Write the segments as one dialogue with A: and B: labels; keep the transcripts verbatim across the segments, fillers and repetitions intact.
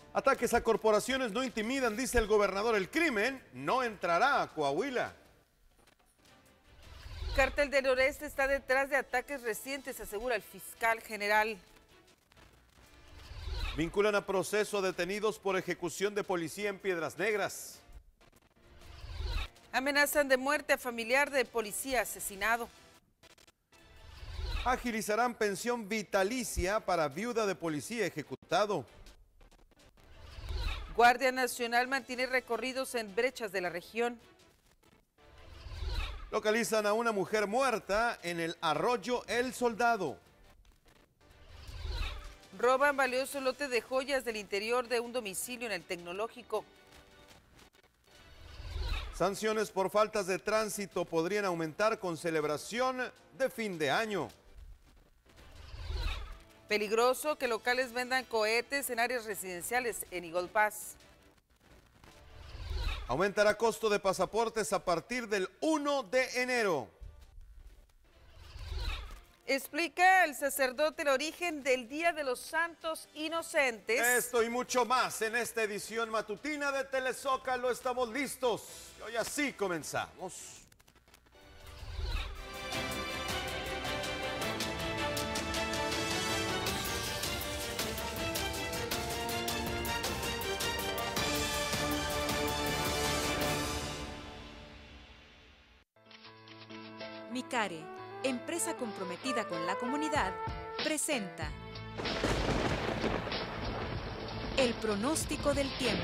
A: Ataques a corporaciones no intimidan, dice el gobernador. El crimen no entrará a Coahuila.
B: Cártel del Noreste está detrás de ataques recientes, asegura el fiscal general.
A: Vinculan a proceso detenidos por ejecución de policía en Piedras Negras.
B: Amenazan de muerte a familiar de policía asesinado.
A: Agilizarán pensión vitalicia para viuda de policía ejecutado.
B: Guardia Nacional mantiene recorridos en brechas de la región.
A: Localizan a una mujer muerta en el arroyo El Soldado.
B: Roban valioso lote de joyas del interior de un domicilio en el Tecnológico.
A: Sanciones por faltas de tránsito podrían aumentar con celebración de fin de año.
B: Peligroso que locales vendan cohetes en áreas residenciales en Eagle Pass.
A: Aumentará costo de pasaportes a partir del primero de enero.
B: Explica el sacerdote el origen del Día de los Santos Inocentes.
A: Esto y mucho más en esta edición matutina de Telezócalo. Estamos listos. Y hoy así comenzamos.
C: Micare, empresa comprometida con la comunidad, presenta el pronóstico del tiempo.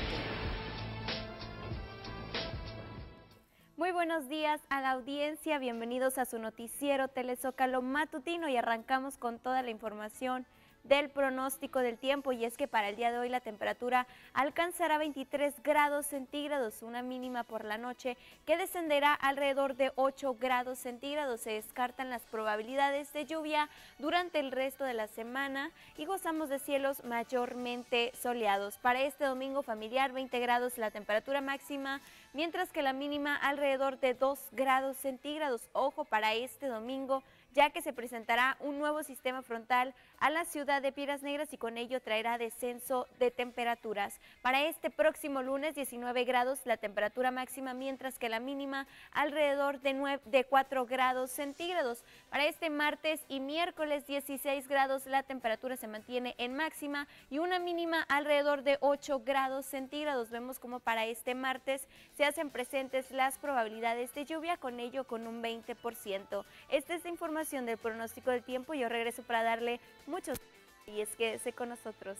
D: Muy buenos días a la audiencia, bienvenidos a su noticiero Telezócalo matutino y arrancamos con toda la información del pronóstico del tiempo, y es que para el día de hoy la temperatura alcanzará veintitrés grados centígrados, una mínima por la noche que descenderá alrededor de ocho grados centígrados. Se descartan las probabilidades de lluvia durante el resto de la semana y gozamos de cielos mayormente soleados. Para este domingo familiar, veinte grados la temperatura máxima, mientras que la mínima alrededor de dos grados centígrados. Ojo para este domingo, ya que se presentará un nuevo sistema frontal a la ciudad de Piedras Negras y con ello traerá descenso de temperaturas. Para este próximo lunes, diecinueve grados la temperatura máxima, mientras que la mínima alrededor de, nueve, de cuatro grados centígrados. Para este martes y miércoles, dieciséis grados la temperatura se mantiene en máxima y una mínima alrededor de ocho grados centígrados. Vemos como para este martes se hacen presentes las probabilidades de lluvia, con ello con un veinte por ciento. Esta es la información del pronóstico del tiempo. Yo regreso para darle muchos y es que sé con nosotros.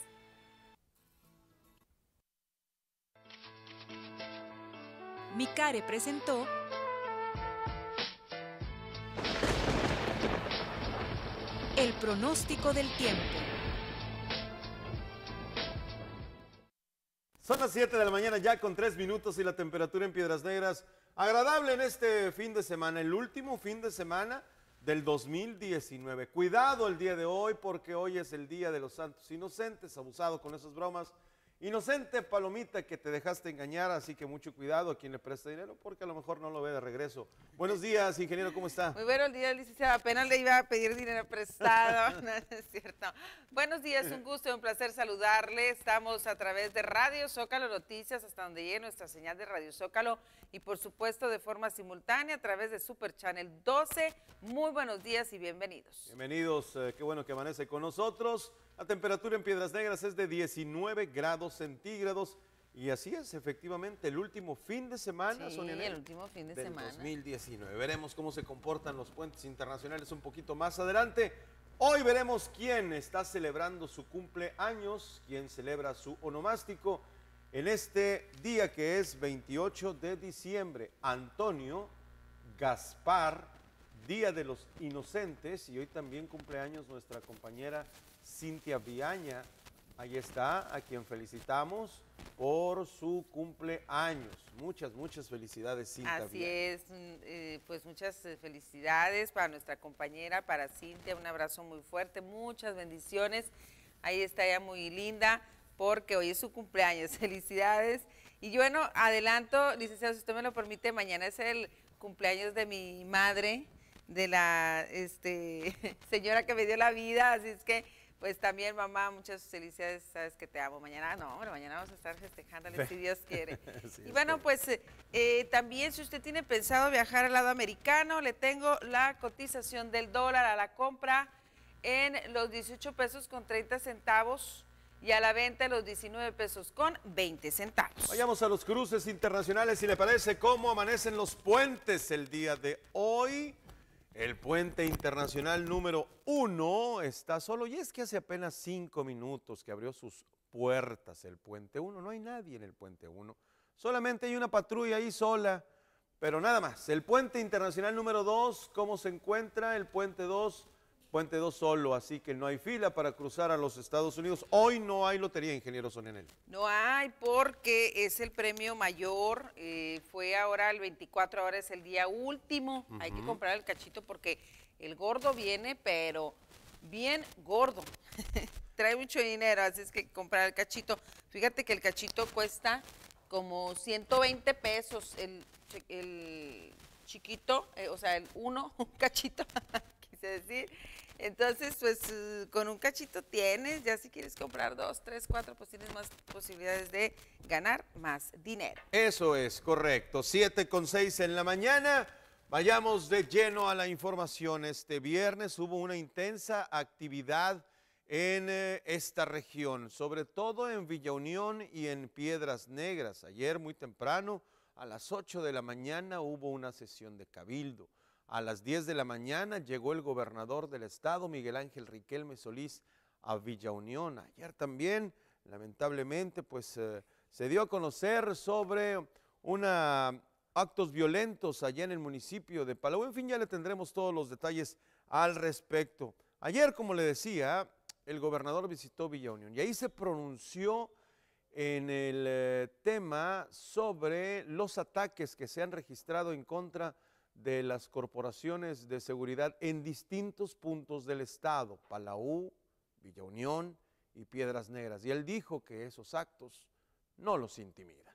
C: Micare presentó el pronóstico del tiempo.
A: Son las siete de la mañana ya con tres minutos y la temperatura en Piedras Negras agradable en este fin de semana, el último fin de semana del dos mil diecinueve. Cuidado el día de hoy porque hoy es el Día de los Santos Inocentes, abusado con esas bromas. Inocente palomita que te dejaste engañar, así que mucho cuidado a quien le presta dinero porque a lo mejor no lo ve de regreso. Buenos días, ingeniero, ¿cómo está?
B: Muy buenos días, licenciada. Apenas le iba a pedir dinero prestado, no es cierto. Buenos días, un gusto y un placer saludarle. Estamos a través de Radio Zócalo Noticias, hasta donde llegue nuestra señal de Radio Zócalo y por supuesto de forma simultánea a través de Super Channel doce. Muy buenos días y bienvenidos.
A: Bienvenidos, eh, qué bueno que amanece con nosotros. La temperatura en Piedras Negras es de diecinueve grados centígrados y así es, efectivamente, el último fin de semana,
B: Sí,
A: Sonia
B: el
A: Nel,
B: último fin de
A: del
B: semana.
A: dos mil diecinueve. Veremos cómo se comportan los puentes internacionales un poquito más adelante. Hoy veremos quién está celebrando su cumpleaños, quién celebra su onomástico en este día que es veintiocho de diciembre. Antonio Gaspar, Día de los Inocentes, y hoy también cumpleaños nuestra compañera Cintia Viaña. Ahí está, a quien felicitamos por su cumpleaños. Muchas, muchas felicidades, Cintia.
B: Así
A: Viaña.
B: es, eh, pues muchas eh, felicidades para nuestra compañera, para Cintia, un abrazo muy fuerte, muchas bendiciones. Ahí está ella muy linda, porque hoy es su cumpleaños, felicidades. Y yo, bueno, adelanto, licenciado, si usted me lo permite, mañana es el cumpleaños de mi madre, de la este, señora que me dio la vida, así es que Pues también, mamá, muchas felicidades, sabes que te amo. Mañana, no, hombre, mañana vamos a estar festejándole si Dios quiere. Sí, y bueno, pues eh, también si usted tiene pensado viajar al lado americano, le tengo la cotización del dólar a la compra en los dieciocho pesos con treinta centavos y a la venta los diecinueve pesos con veinte centavos.
A: Vayamos a los cruces internacionales, si le parece, cómo amanecen los puentes el día de hoy. El puente internacional número uno está solo, y es que hace apenas cinco minutos que abrió sus puertas el puente uno. No hay nadie en el puente uno, solamente hay una patrulla ahí sola, pero nada más. El puente internacional número dos, ¿cómo se encuentra? El puente dos, puente dos solo, así que no hay fila para cruzar a los Estados Unidos. Hoy no hay lotería, ingeniero Sonenel.
B: No hay, porque es el premio mayor, eh, fue ahora el veinticuatro, ahora es el día último. Uh-huh. Hay que comprar el cachito porque el gordo viene, pero bien gordo. Trae mucho dinero, así es que hay que comprar el cachito. Fíjate que el cachito cuesta como ciento veinte pesos, el, el chiquito, eh, o sea, el uno, un cachito, quise decir. Entonces, pues con un cachito tienes, ya si quieres comprar dos, tres, cuatro, pues tienes más posibilidades de ganar más dinero.
A: Eso es correcto, siete con seis en la mañana. Vayamos de lleno a la información. Este viernes hubo una intensa actividad en eh, esta región, sobre todo en Villa Unión y en Piedras Negras. Ayer muy temprano, a las ocho de la mañana, hubo una sesión de cabildo. A las diez de la mañana llegó el gobernador del estado, Miguel Ángel Riquelme Solís, a Villa Unión. Ayer también, lamentablemente, pues eh, se dio a conocer sobre una, actos violentos allá en el municipio de Palau. En fin, ya le tendremos todos los detalles al respecto. Ayer, como le decía, el gobernador visitó Villa Unión y ahí se pronunció en el eh, tema sobre los ataques que se han registrado en contra de las corporaciones de seguridad en distintos puntos del estado, Palau, Villa Unión y Piedras Negras. Y él dijo que esos actos no los intimidan.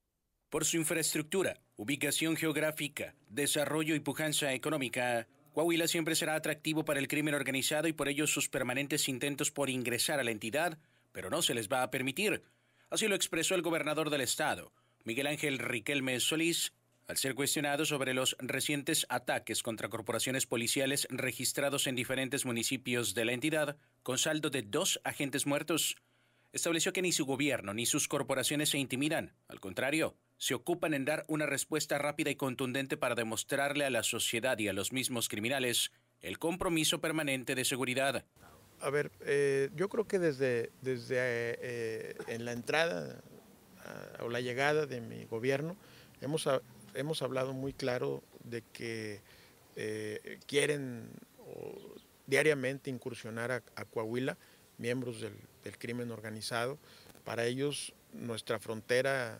E: Por su infraestructura, ubicación geográfica, desarrollo y pujanza económica, Coahuila siempre será atractivo para el crimen organizado y por ello sus permanentes intentos por ingresar a la entidad, pero no se les va a permitir. Así lo expresó el gobernador del estado, Miguel Ángel Riquelme Solís, al ser cuestionado sobre los recientes ataques contra corporaciones policiales registrados en diferentes municipios de la entidad, con saldo de dos agentes muertos. Estableció que ni su gobierno ni sus corporaciones se intimidan, al contrario, se ocupan en dar una respuesta rápida y contundente para demostrarle a la sociedad y a los mismos criminales el compromiso permanente de seguridad.
F: A ver, eh, yo creo que desde, desde eh, en la entrada a, o la llegada de mi gobierno hemos, hemos hablado muy claro de que eh, quieren o, diariamente incursionar a, a Coahuila miembros del, del crimen organizado. Para ellos nuestra frontera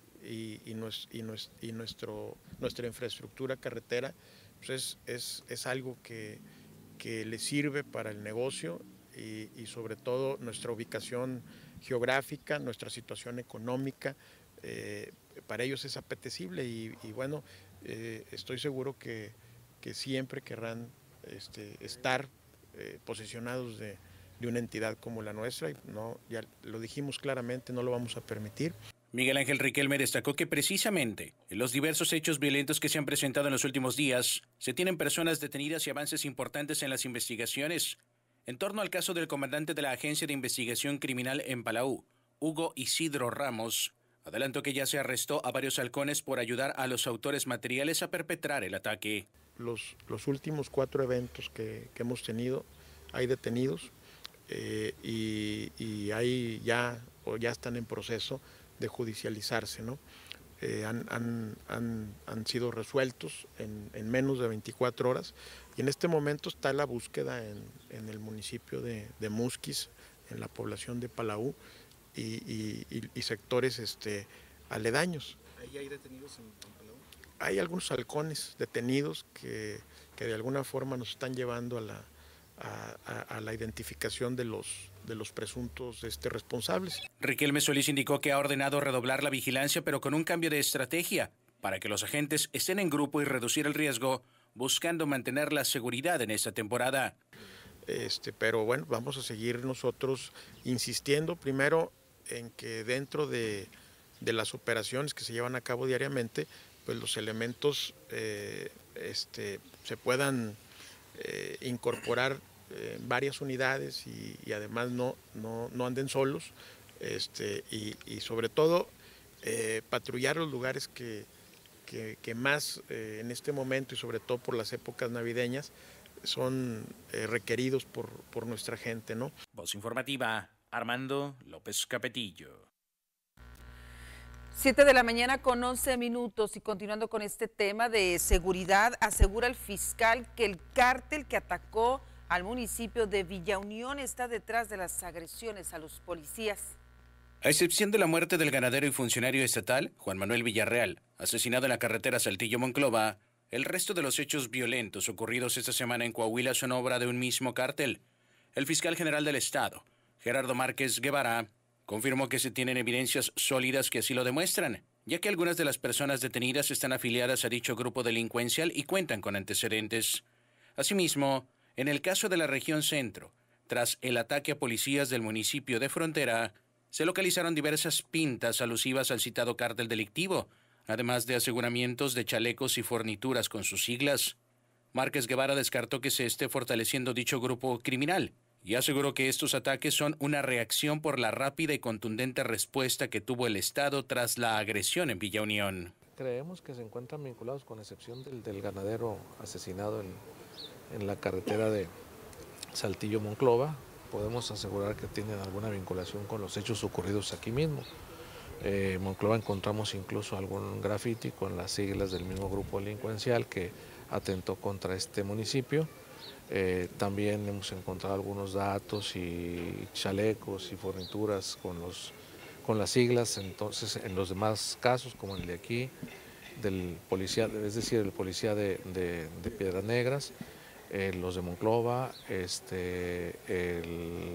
F: y, y, nos, y, nos, y nuestro, nuestra infraestructura carretera pues es, es, es algo que, que les sirve para el negocio y, y sobre todo nuestra ubicación geográfica, nuestra situación económica, eh, para ellos es apetecible y, y bueno, eh, estoy seguro que, que siempre querrán este, estar eh, posicionados de, de una entidad como la nuestra y no, ya lo dijimos claramente, no lo vamos a permitir.
E: Miguel Ángel Riquelme destacó que precisamente en los diversos hechos violentos que se han presentado en los últimos días, se tienen personas detenidas y avances importantes en las investigaciones. En torno al caso del comandante de la Agencia de Investigación Criminal en Palau, Hugo Isidro Ramos, adelantó que ya se arrestó a varios halcones por ayudar a los autores materiales a perpetrar el ataque.
F: Los, los últimos cuatro eventos que, que hemos tenido, hay detenidos eh, y, y hay ya, o ya están en proceso de judicializarse, ¿no? Eh, han, han, han, han sido resueltos en, en menos de veinticuatro horas y en este momento está la búsqueda en, en el municipio de, de Musquis, en la población de Palau y, y, y, y sectores este, aledaños.
G: ¿Ahí hay detenidos en, en Palau?
F: Hay algunos halcones detenidos que, que de alguna forma nos están llevando a la, a, a, a la identificación de los de los presuntos este, responsables.
E: Riquelme Solís indicó que ha ordenado redoblar la vigilancia, pero con un cambio de estrategia, para que los agentes estén en grupo y reducir el riesgo, buscando mantener la seguridad en esta temporada.
F: Este, pero bueno, vamos a seguir nosotros insistiendo primero en que dentro de, de las operaciones que se llevan a cabo diariamente, pues los elementos eh, este, se puedan eh, incorporar en varias unidades y, y además no, no, no anden solos, este, y, y sobre todo eh, patrullar los lugares que, que, que más eh, en este momento y sobre todo por las épocas navideñas son eh, requeridos por, por nuestra gente, ¿no?
E: Voz informativa, Armando López Capetillo.
B: Siete de la mañana con once minutos y continuando con este tema de seguridad, asegura el fiscal que el cártel que atacó al municipio de Villa Unión está detrás de las agresiones a los policías.
E: A excepción de la muerte del ganadero y funcionario estatal, Juan Manuel Villarreal, asesinado en la carretera Saltillo-Monclova, el resto de los hechos violentos ocurridos esta semana en Coahuila son obra de un mismo cártel. El fiscal general del Estado, Gerardo Márquez Guevara, confirmó que se tienen evidencias sólidas que así lo demuestran, ya que algunas de las personas detenidas están afiliadas a dicho grupo delincuencial y cuentan con antecedentes. Asimismo, en el caso de la región centro, tras el ataque a policías del municipio de Frontera, se localizaron diversas pintas alusivas al citado cártel delictivo, además de aseguramientos de chalecos y fornituras con sus siglas. Márquez Guevara descartó que se esté fortaleciendo dicho grupo criminal y aseguró que estos ataques son una reacción por la rápida y contundente respuesta que tuvo el Estado tras la agresión en Villa Unión.
H: Creemos que se encuentran vinculados, con excepción del, del ganadero asesinado en, en la carretera de Saltillo-Monclova. Podemos asegurar que tienen alguna vinculación con los hechos ocurridos aquí mismo. En eh, Monclova encontramos incluso algún grafiti con las siglas del mismo grupo delincuencial que atentó contra este municipio. Eh, también hemos encontrado algunos datos y chalecos y fornituras con, los, con las siglas. Entonces, en los demás casos, como el de aquí, del policía, es decir, el policía de, de, de Piedras Negras, eh, los de Monclova, este, el,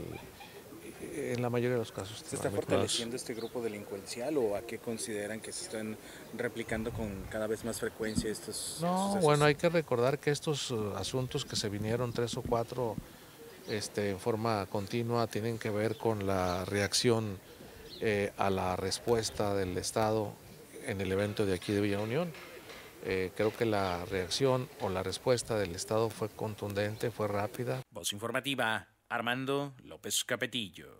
H: en la mayoría de los casos.
G: ¿Se está fortaleciendo este grupo delincuencial o a qué consideran que se están replicando con cada vez más frecuencia estos
H: No,
G: sucesos?
H: Bueno, hay que recordar que estos uh, asuntos que se vinieron tres o cuatro este, en forma continua tienen que ver con la reacción eh, a la respuesta del Estado en el evento de aquí de Villa Unión. Eh, creo que la reacción o la respuesta del Estado fue contundente, fue rápida.
E: Voz informativa, Armando López Capetillo.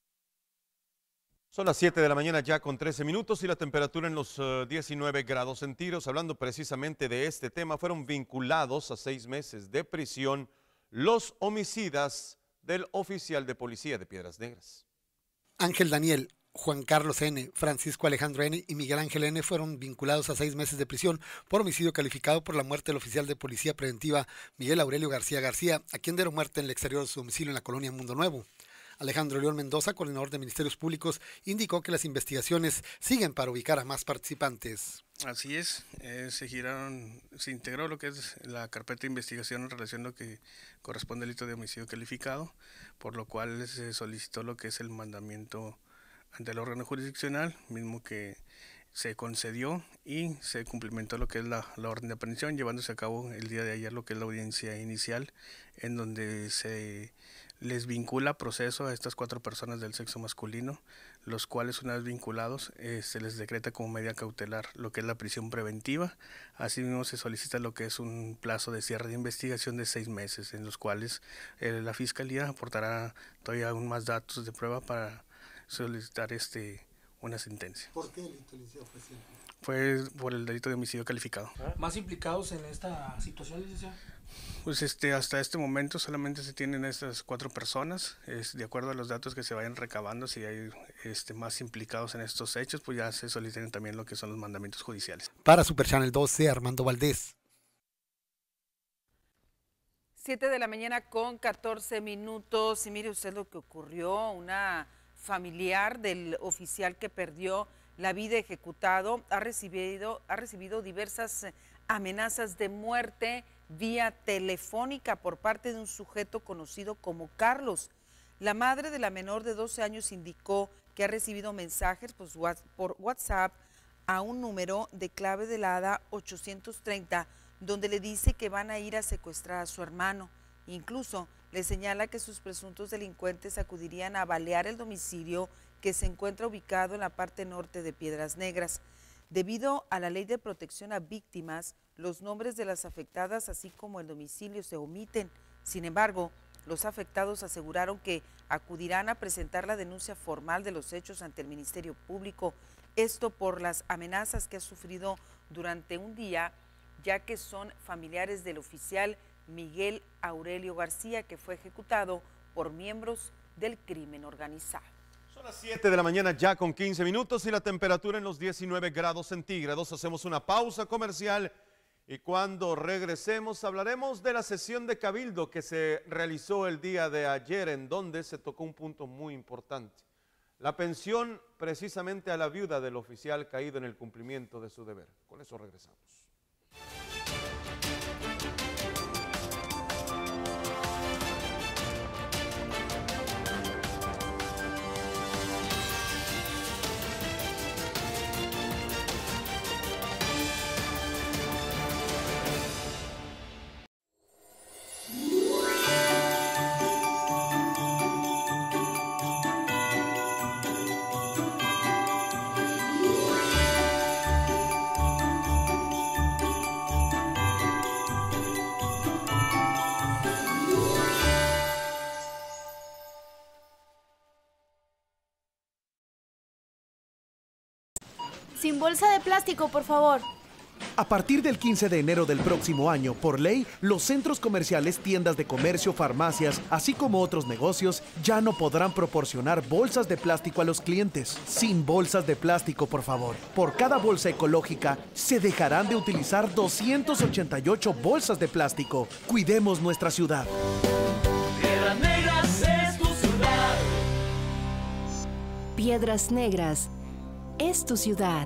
A: Son las siete de la mañana ya con trece minutos y la temperatura en los uh, diecinueve grados centígrados. Hablando precisamente de este tema, fueron vinculados a seis meses de prisión los homicidas del oficial de policía de Piedras Negras.
I: Ángel Daniel, Juan Carlos N., Francisco Alejandro N. y Miguel Ángel N. fueron vinculados a seis meses de prisión por homicidio calificado por la muerte del oficial de policía preventiva Miguel Aurelio García García, a quien dieron muerte en el exterior de su domicilio en la colonia Mundo Nuevo. Alejandro León Mendoza, coordinador de Ministerios Públicos, indicó que las investigaciones siguen para ubicar a más participantes.
J: Así es, eh, se giraron, se integró lo que es la carpeta de investigación en relación a lo que corresponde al delito de homicidio calificado, por lo cual se solicitó lo que es el mandamiento ante el órgano jurisdiccional, mismo que se concedió y se cumplimentó lo que es la, la orden de aprehensión, llevándose a cabo el día de ayer lo que es la audiencia inicial, en donde se les vincula proceso a estas cuatro personas del sexo masculino, los cuales una vez vinculados eh, se les decreta como medida cautelar lo que es la prisión preventiva. Asimismo se solicita lo que es un plazo de cierre de investigación de seis meses, en los cuales eh, la Fiscalía aportará todavía aún más datos de prueba para solicitar este una sentencia.
I: ¿Por qué el delito, licenciado, fue siempre?
J: Fue por el delito de homicidio calificado.
K: ¿Más implicados en esta situación, licenciado?
J: Pues este, hasta este momento solamente se tienen estas cuatro personas. Es, de acuerdo a los datos que se vayan recabando, si hay este, más implicados en estos hechos, pues ya se solicitan también lo que son los mandamientos judiciales.
I: Para Super Channel doce, Armando Valdés.
B: Siete de la mañana con catorce minutos y mire usted lo que ocurrió, una familiar del oficial que perdió la vida ejecutado ha recibido, ha recibido diversas amenazas de muerte vía telefónica por parte de un sujeto conocido como Carlos. La madre de la menor de doce años indicó que ha recibido mensajes por WhatsApp a un número de clave de la A D A ochocientos treinta, donde le dice que van a ir a secuestrar a su hermano. Incluso le señala que sus presuntos delincuentes acudirían a balear el domicilio que se encuentra ubicado en la parte norte de Piedras Negras. Debido a la ley de protección a víctimas, los nombres de las afectadas, así como el domicilio, se omiten. Sin embargo, los afectados aseguraron que acudirán a presentar la denuncia formal de los hechos ante el Ministerio Público, esto por las amenazas que ha sufrido durante un día, ya que son familiares del oficial Miguel Aurelio García, que fue ejecutado por miembros del crimen organizado.
A: Son las siete de la mañana ya con quince minutos y la temperatura en los diecinueve grados centígrados. Hacemos una pausa comercial y cuando regresemos hablaremos de la sesión de Cabildo que se realizó el día de ayer, en donde se tocó un punto muy importante: la pensión precisamente a la viuda del oficial caído en el cumplimiento de su deber. Con eso regresamos.
L: Sin bolsa de plástico, por favor.
M: A partir del quince de enero del próximo año, por ley, los centros comerciales, tiendas de comercio, farmacias, así como otros negocios, ya no podrán proporcionar bolsas de plástico a los clientes. Sin bolsas de plástico, por favor. Por cada bolsa ecológica, se dejarán de utilizar doscientas ochenta y ocho bolsas de plástico. Cuidemos nuestra ciudad.
N: Piedras Negras es tu ciudad.
O: Piedras Negras es tu ciudad.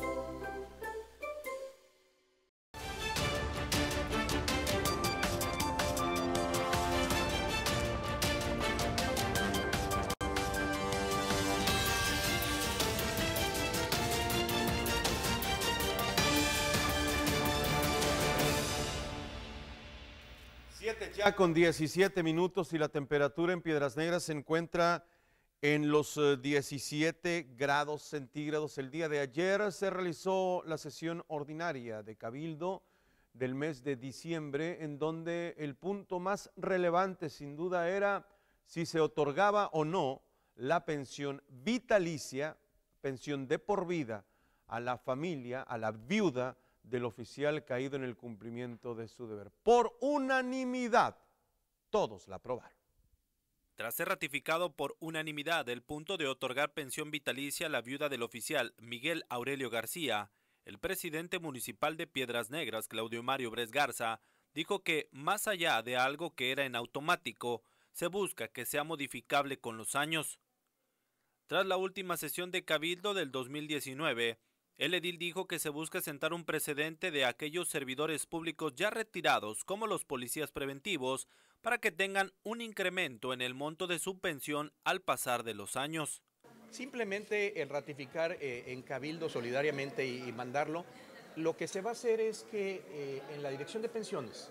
A: siete ya con diecisiete minutos y la temperatura en Piedras Negras se encuentra en los diecisiete grados centígrados. El día de ayer se realizó la sesión ordinaria de Cabildo del mes de diciembre, en donde el punto más relevante sin duda era si se otorgaba o no la pensión vitalicia, pensión de por vida, a la familia, a la viuda del oficial caído en el cumplimiento de su deber. Por unanimidad, todos la aprobaron.
P: Tras ser ratificado por unanimidad el punto de otorgar pensión vitalicia a la viuda del oficial Miguel Aurelio García, el presidente municipal de Piedras Negras, Claudio Mario Bres Garza, dijo que más allá de algo que era en automático, se busca que sea modificable con los años. Tras la última sesión de Cabildo del dos mil diecinueve, el edil dijo que se busca sentar un precedente de aquellos servidores públicos ya retirados, como los policías preventivos, para que tengan un incremento en el monto de su pensión al pasar de los años.
F: Simplemente el ratificar eh, en Cabildo solidariamente y, y mandarlo, lo que se va a hacer es que eh, en la dirección de pensiones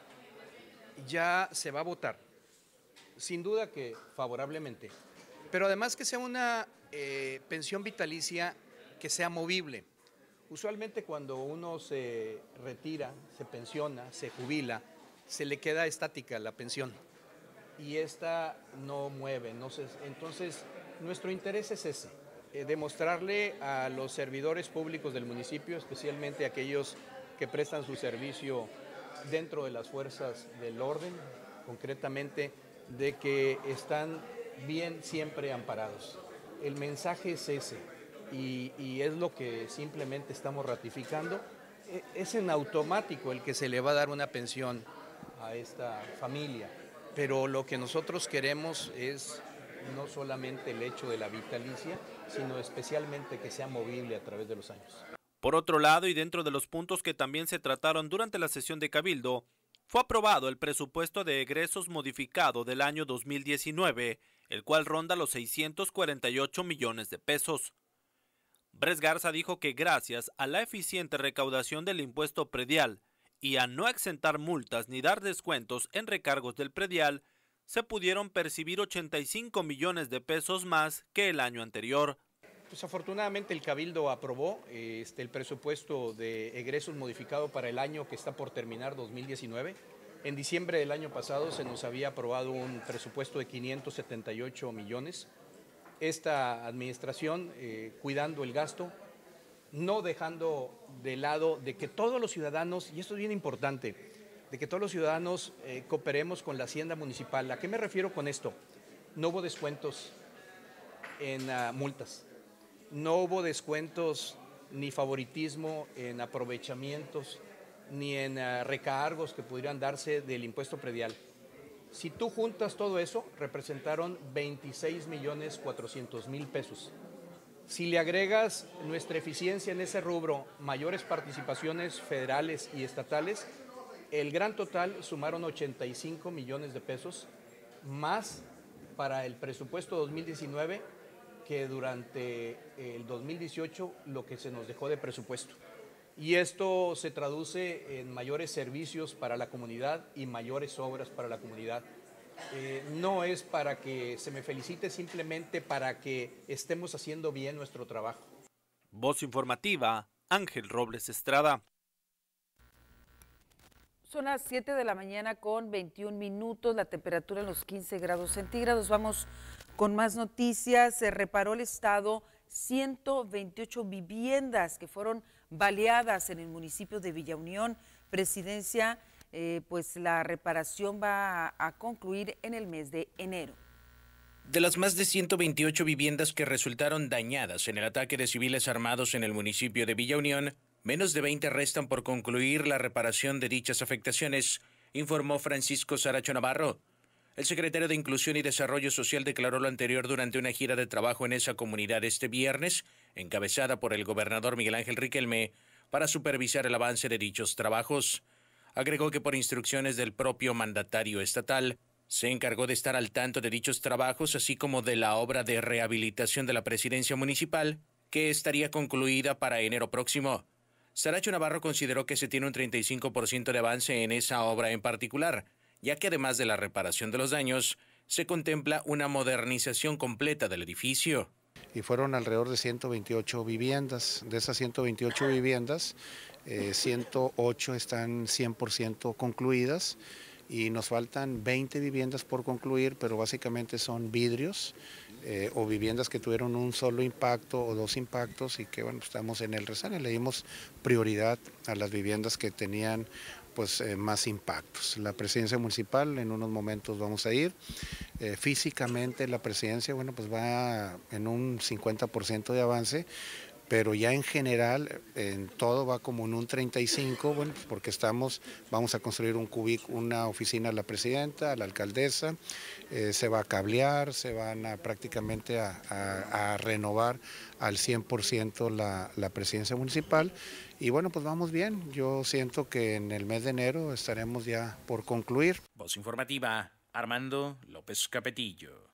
F: ya se va a votar, sin duda que favorablemente, pero además que sea una eh, pensión vitalicia que sea movible. Usualmente cuando uno se retira, se pensiona, se jubila, se le queda estática la pensión y esta no mueve. No se, entonces, nuestro interés es ese, eh, demostrarle a los servidores públicos del municipio, especialmente aquellos que prestan su servicio dentro de las fuerzas del orden, concretamente, de que están bien siempre amparados. El mensaje es ese. Y, y es lo que simplemente estamos ratificando. Es en automático el que se le va a dar una pensión a esta familia, pero lo que nosotros queremos es no solamente el hecho de la vitalicia, sino especialmente que sea movible a través de los años.
P: Por otro lado, y dentro de los puntos que también se trataron durante la sesión de Cabildo, fue aprobado el presupuesto de egresos modificado del año dos mil diecinueve, el cual ronda los seiscientos cuarenta y ocho millones de pesos. Bres Garza dijo que gracias a la eficiente recaudación del impuesto predial y a no exentar multas ni dar descuentos en recargos del predial, se pudieron percibir ochenta y cinco millones de pesos más que el año anterior.
Q: Pues afortunadamente el Cabildo aprobó este, el presupuesto de egresos modificado para el año que está por terminar, dos mil diecinueve. En diciembre del año pasado se nos había aprobado un presupuesto de quinientos setenta y ocho millones. Esta administración, eh, cuidando el gasto, no dejando de lado de que todos los ciudadanos, y esto es bien importante, de que todos los ciudadanos eh, cooperemos con la Hacienda Municipal. ¿A qué me refiero con esto? No hubo descuentos en uh, multas, no hubo descuentos ni favoritismo en aprovechamientos, ni en uh, recargos que pudieran darse del impuesto predial. Si tú juntas todo eso, representaron veintiséis millones cuatrocientos mil pesos. Si le agregas nuestra eficiencia en ese rubro, mayores participaciones federales y estatales, el gran total sumaron ochenta y cinco millones de pesos, más para el presupuesto dos mil diecinueve que durante el dos mil dieciocho lo que se nos dejó de presupuesto. Y esto se traduce en mayores servicios para la comunidad y mayores obras para la comunidad. Eh, no es para que se me felicite, simplemente para que estemos haciendo bien nuestro trabajo.
P: Voz informativa, Ángel Robles Estrada.
B: Son las siete de la mañana con veintiún minutos, la temperatura en los quince grados centígrados. Vamos con más noticias. Se reparó el Estado ciento veintiocho viviendas que fueron baleadas en el municipio de Villa Unión. Presidencia, eh, pues la reparación va a, a concluir en el mes de enero.
E: De las más de ciento veintiocho viviendas que resultaron dañadas en el ataque de civiles armados en el municipio de Villa Unión, menos de veinte restan por concluir la reparación de dichas afectaciones, informó Francisco Saracho Navarro. El secretario de Inclusión y Desarrollo Social declaró lo anterior durante una gira de trabajo en esa comunidad este viernes, encabezada por el gobernador Miguel Ángel Riquelme, para supervisar el avance de dichos trabajos. Agregó que por instrucciones del propio mandatario estatal, se encargó de estar al tanto de dichos trabajos, así como de la obra de rehabilitación de la presidencia municipal, que estaría concluida para enero próximo. Saracho Navarro consideró que se tiene un treinta y cinco por ciento de avance en esa obra en particular, ya que además de la reparación de los daños, se contempla una modernización completa del edificio.
R: Y fueron alrededor de ciento veintiocho viviendas. De esas ciento veintiocho viviendas, eh, ciento ocho están cien por ciento concluidas y nos faltan veinte viviendas por concluir, pero básicamente son vidrios eh, o viviendas que tuvieron un solo impacto o dos impactos y que bueno, estamos en el resane. Le dimos prioridad a las viviendas que tenían pues eh, más impactos. La presidencia municipal, en unos momentos vamos a ir. Eh, físicamente la presidencia, bueno, pues va en un cincuenta por ciento de avance, pero ya en general, en todo va como en un treinta y cinco, bueno, pues porque estamos, vamos a construir un cubic, una oficina a la presidenta, a la alcaldesa, eh, se va a cablear, se van a prácticamente a, a, a renovar al cien por ciento la, la presidencia municipal. Y bueno, pues vamos bien. Yo siento que en el mes de enero estaremos ya por concluir.
E: Voz informativa, Armando López Capetillo.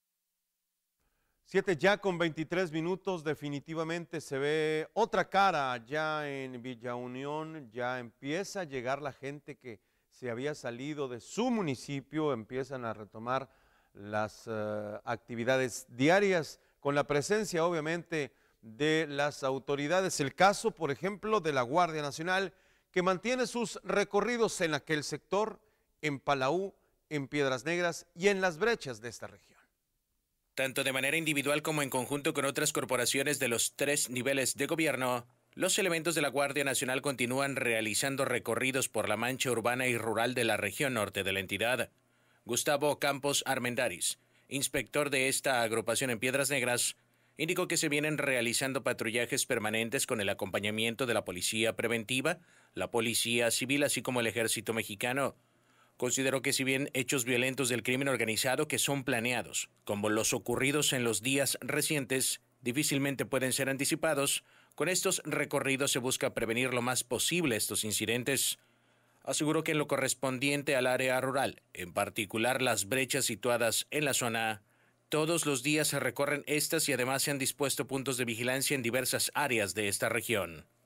A: Siete ya con veintitrés minutos, definitivamente se ve otra cara ya en Villa Unión, ya empieza a llegar la gente que se había salido de su municipio, empiezan a retomar las uh, actividades diarias con la presencia obviamente de las autoridades. El caso, por ejemplo, de la Guardia Nacional, que mantiene sus recorridos en aquel sector, en Palau, en Piedras Negras y en las brechas de esta región.
E: Tanto de manera individual como en conjunto con otras corporaciones de los tres niveles de gobierno, los elementos de la Guardia Nacional continúan realizando recorridos por la mancha urbana y rural de la región norte de la entidad. Gustavo Campos Armendáriz, inspector de esta agrupación en Piedras Negras, indicó que se vienen realizando patrullajes permanentes con el acompañamiento de la Policía Preventiva, la Policía Civil, así como el Ejército Mexicano. Consideró que si bien hechos violentos del crimen organizado que son planeados, como los ocurridos en los días recientes, difícilmente pueden ser anticipados, con estos recorridos se busca prevenir lo más posible estos incidentes. Aseguró que en lo correspondiente al área rural, en particular las brechas situadas en la zona, todos los días se recorren estas y además se han dispuesto puntos de vigilancia en diversas áreas de esta región.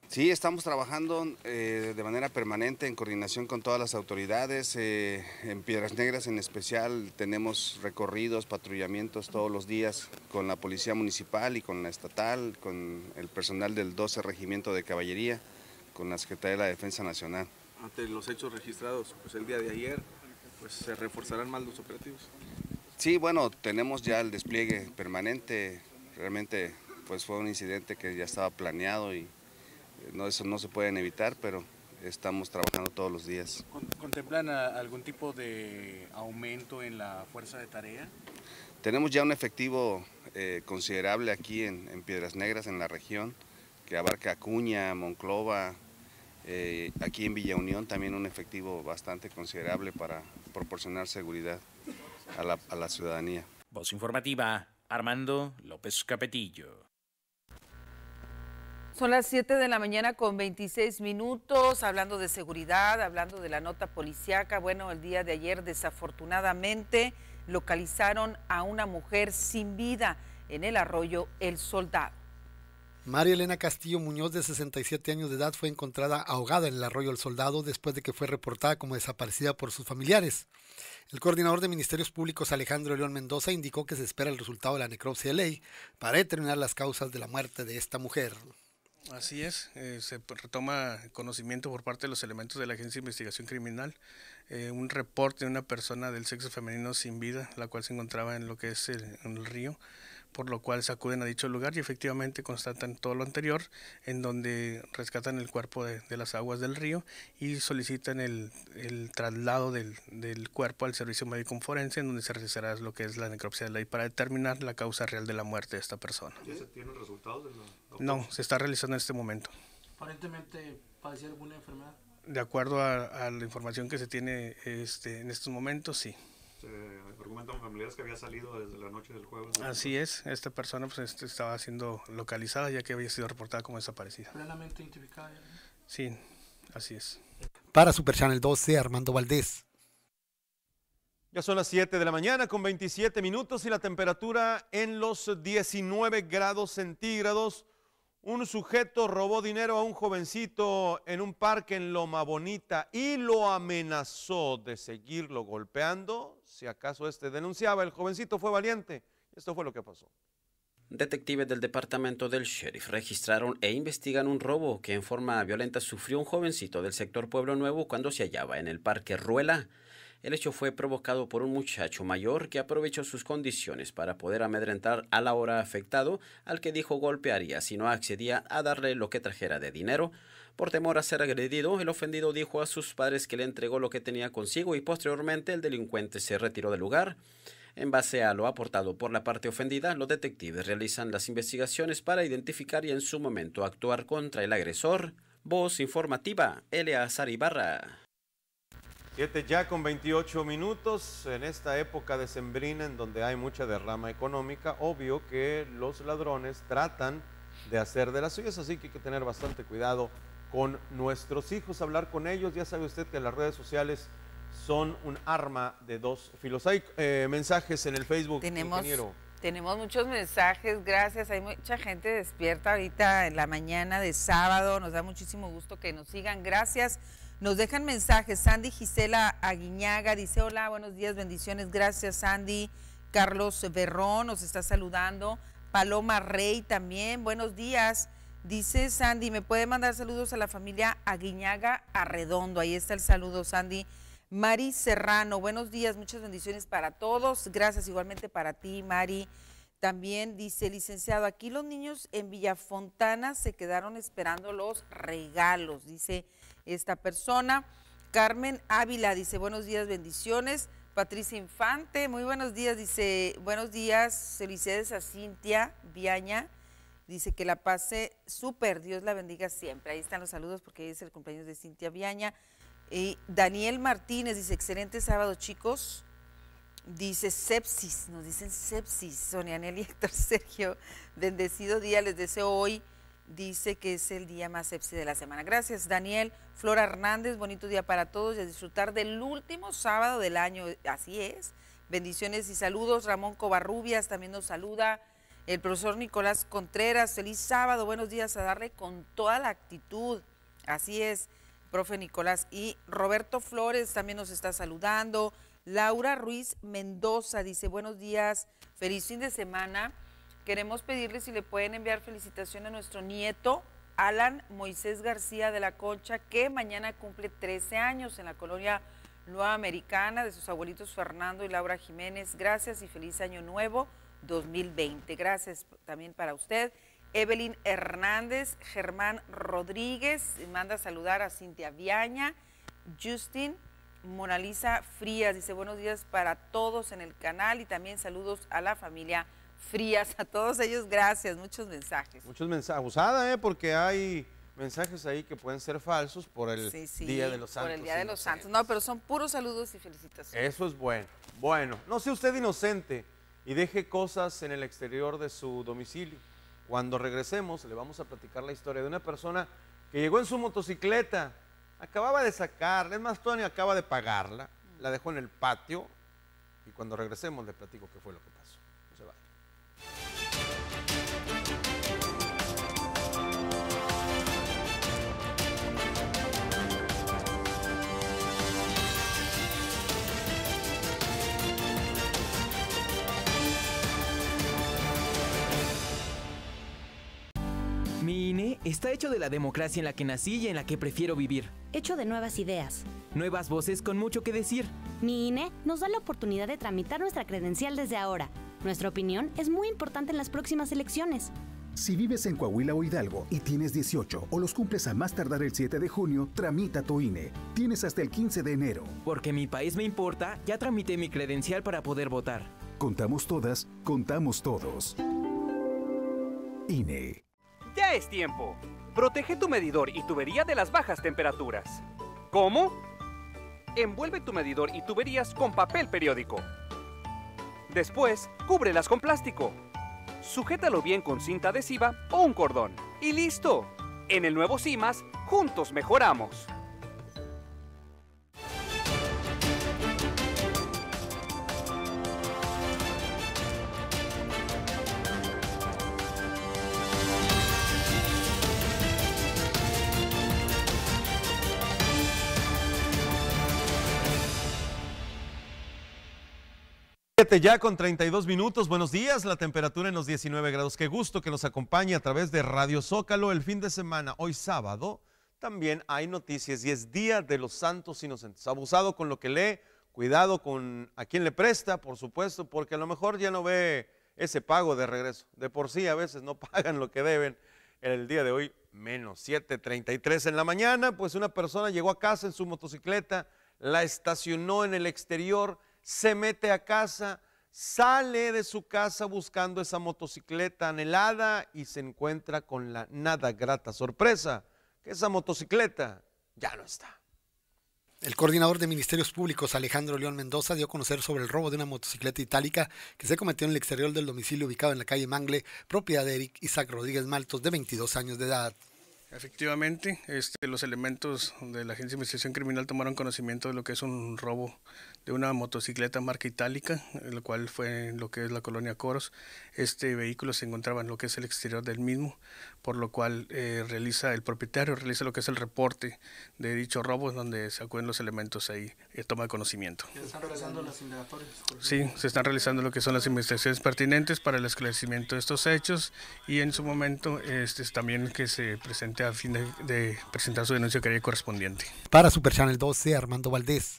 S: Sí, estamos trabajando eh, de manera permanente en coordinación con todas las autoridades. Eh, en Piedras Negras en especial tenemos recorridos, patrullamientos todos los días con la Policía Municipal y con la Estatal, con el personal del doce Regimiento de Caballería, con la Secretaría de la Defensa Nacional.
G: Ante los hechos registrados pues, el día de ayer, pues se reforzarán más los operativos.
S: Sí, bueno, tenemos ya el despliegue permanente. Realmente pues fue un incidente que ya estaba planeado y no, eso no se pueden evitar, pero estamos trabajando todos los días.
G: ¿Contemplan algún tipo de aumento en la fuerza de tarea?
S: Tenemos ya un efectivo eh, considerable aquí en, en Piedras Negras, en la región, que abarca Acuña, Monclova, eh, aquí en Villa Unión también un efectivo bastante considerable para proporcionar seguridad a la, a la ciudadanía.
E: Voz informativa, Armando López Capetillo.
B: Son las siete de la mañana con veintiséis minutos, hablando de seguridad, hablando de la nota policíaca. Bueno, el día de ayer desafortunadamente localizaron a una mujer sin vida en el arroyo El Soldado.
I: María Elena Castillo Muñoz, de sesenta y siete años de edad, fue encontrada ahogada en el arroyo El Soldado después de que fue reportada como desaparecida por sus familiares. El coordinador de Ministerios Públicos, Alejandro León Mendoza, indicó que se espera el resultado de la necropsia de ley para determinar las causas de la muerte de esta mujer.
J: Así es, eh, se retoma conocimiento por parte de los elementos de la Agencia de Investigación Criminal, eh, un reporte de una persona del sexo femenino sin vida, la cual se encontraba en lo que es el, en el río, por lo cual se acuden a dicho lugar y efectivamente constatan todo lo anterior, en donde rescatan el cuerpo de, de las aguas del río y solicitan el, el traslado del, del cuerpo al servicio médico forense, en donde se realizará lo que es la necropsia de ley para determinar la causa real de la muerte de esta persona.
T: ¿Ya se tienen resultados de la autopsia?
J: No, se está realizando en este momento.
K: Aparentemente padecía alguna enfermedad.
J: De acuerdo a, a la información que se tiene este, en estos momentos, sí.
T: Se argumentan familiares que había salido desde la noche del jueves.
J: Así es, esta persona pues, este, estaba siendo localizada ya que había sido reportada como desaparecida.
K: ¿Plenamente identificada? ¿No?
J: Sí, así es.
I: Para Super Channel doce, Armando Valdés.
A: Ya son las siete de la mañana con veintisiete minutos y la temperatura en los diecinueve grados centígrados. Un sujeto robó dinero a un jovencito en un parque en Loma Bonita y lo amenazó de seguirlo golpeando si acaso este denunciaba. El jovencito fue valiente. Esto fue lo que pasó.
U: Detectives del departamento del sheriff registraron e investigan un robo que en forma violenta sufrió un jovencito del sector Pueblo Nuevo cuando se hallaba en el parque Ruela. El hecho fue provocado por un muchacho mayor que aprovechó sus condiciones para poder amedrentar al ahora afectado, al que dijo golpearía si no accedía a darle lo que trajera de dinero. Por temor a ser agredido, el ofendido dijo a sus padres que le entregó lo que tenía consigo y posteriormente el delincuente se retiró del lugar. En base a lo aportado por la parte ofendida, los detectives realizan las investigaciones para identificar y en su momento actuar contra el agresor. Voz informativa, Eleazar Ibarra.
A: Siete ya con veintiocho minutos, en esta época decembrina en donde hay mucha derrama económica, obvio que los ladrones tratan de hacer de las suyas, así que hay que tener bastante cuidado con nuestros hijos, hablar con ellos. Ya sabe usted que las redes sociales son un arma de dos filos. Hay eh, mensajes en el Facebook,
B: tenemos,
A: ingeniero.
B: Tenemos muchos mensajes, gracias, hay mucha gente despierta ahorita en la mañana de sábado, nos da muchísimo gusto que nos sigan, gracias. Nos dejan mensajes. Sandy Gisela Aguiñaga dice: hola, buenos días, bendiciones, gracias Sandy. Carlos Berrón nos está saludando. Paloma Rey también, buenos días. Dice Sandy, ¿me puede mandar saludos a la familia Aguiñaga Arredondo? Ahí está el saludo, Sandy. Mari Serrano, buenos días, muchas bendiciones para todos. Gracias igualmente para ti, Mari. También dice, licenciado, aquí los niños en Villafontana se quedaron esperando los regalos, dice esta persona. Carmen Ávila dice, buenos días, bendiciones. Patricia Infante, muy buenos días, dice, buenos días, felicidades a Cintia Viaña, dice que la pase súper, Dios la bendiga siempre. Ahí están los saludos porque hoy es el cumpleaños de Cintia Viaña. Y Daniel Martínez dice, excelente sábado, chicos. Dice sepsis, nos dicen sepsis, Sonia Nelly, Héctor Sergio, bendecido día, les deseo hoy, dice que es el día más sepsis de la semana. Gracias, Daniel. Flora Hernández, bonito día para todos y a disfrutar del último sábado del año, así es. Bendiciones y saludos. Ramón Covarrubias también nos saluda. El profesor Nicolás Contreras, feliz sábado, buenos días, a darle con toda la actitud. Así es, profe Nicolás. Y Roberto Flores también nos está saludando. Laura Ruiz Mendoza dice, buenos días, feliz fin de semana. Queremos pedirle si le pueden enviar felicitación a nuestro nieto, Alan Moisés García de la Concha, que mañana cumple trece años en la colonia Nueva Americana, de sus abuelitos Fernando y Laura Jiménez. Gracias y feliz año nuevo dos mil veinte. Gracias también para usted. Evelyn Hernández, Germán Rodríguez, manda a saludar a Cintia Viaña, Justin, Mona Lisa Frías, dice buenos días para todos en el canal y también saludos a la familia Frías, a todos ellos, gracias, muchos mensajes.
A: Muchos mensajes, abusada, ¿eh? Porque hay mensajes ahí que pueden ser falsos por el
B: sí, sí,
A: Día de los Santos.
B: Por el Día de los Santos, no, pero son puros saludos y felicitaciones.
A: Eso es bueno. Bueno, no sea usted inocente y deje cosas en el exterior de su domicilio. Cuando regresemos le vamos a platicar la historia de una persona que llegó en su motocicleta, acababa de sacarla, es más, Tony acaba de pagarla, la dejó en el patio y cuando regresemos le platico qué fue lo que pasó. No se vaya.
D: Mi I N E está hecho de la democracia en la que nací y en la que prefiero vivir.
V: Hecho de nuevas ideas.
D: Nuevas voces con mucho que decir.
V: Mi I N E nos da la oportunidad de tramitar nuestra credencial desde ahora. Nuestra opinión es muy importante en las próximas elecciones.
W: Si vives en Coahuila o Hidalgo y tienes dieciocho o los cumples a más tardar el siete de junio, tramita tu I N E. Tienes hasta el quince de enero.
D: Porque mi país me importa, ya tramité mi credencial para poder votar.
W: Contamos todas, contamos todos. I N E.
X: Ya es tiempo. Protege tu medidor y tubería de las bajas temperaturas. ¿Cómo? Envuelve tu medidor y tuberías con papel periódico. Después, cúbrelas con plástico. Sujétalo bien con cinta adhesiva o un cordón. ¡Y listo! En el nuevo CIMAS, juntos mejoramos.
A: Ya con treinta y dos minutos, buenos días, la temperatura en los diecinueve grados. Qué gusto que nos acompañe a través de Radio Zócalo el fin de semana. Hoy sábado también hay noticias y es Día de los Santos Inocentes. Abusado con lo que lee, cuidado con a quién le presta, por supuesto, porque a lo mejor ya no ve ese pago de regreso. De por sí a veces no pagan lo que deben. El día de hoy, menos siete treinta y tres en la mañana, pues una persona llegó a casa en su motocicleta, la estacionó en el exterior, se mete a casa, sale de su casa buscando esa motocicleta anhelada y se encuentra con la nada grata sorpresa que esa motocicleta ya no está.
I: El coordinador de Ministerios Públicos, Alejandro León Mendoza, dio a conocer sobre el robo de una motocicleta itálica que se cometió en el exterior del domicilio ubicado en la calle Mangle, propiedad de Eric Isaac Rodríguez Maltos, de veintidós años de edad.
J: Efectivamente, este, los elementos de la Agencia de Investigación Criminal tomaron conocimiento de lo que es un robo de una motocicleta marca itálica, lo cual fue en lo que es la colonia Coros. Este vehículo se encontraba en lo que es el exterior del mismo, por lo cual eh, realiza el propietario, realiza lo que es el reporte de dicho robo, donde se acuden los elementos ahí y toma conocimiento.
K: ¿Se están realizando las indagatorias?
J: Sí, se están realizando lo que son las investigaciones pertinentes para el esclarecimiento de estos hechos y en su momento este, también que se presente a fin de, de presentar su denuncia querella correspondiente.
I: Para Super Channel doce, Armando Valdés.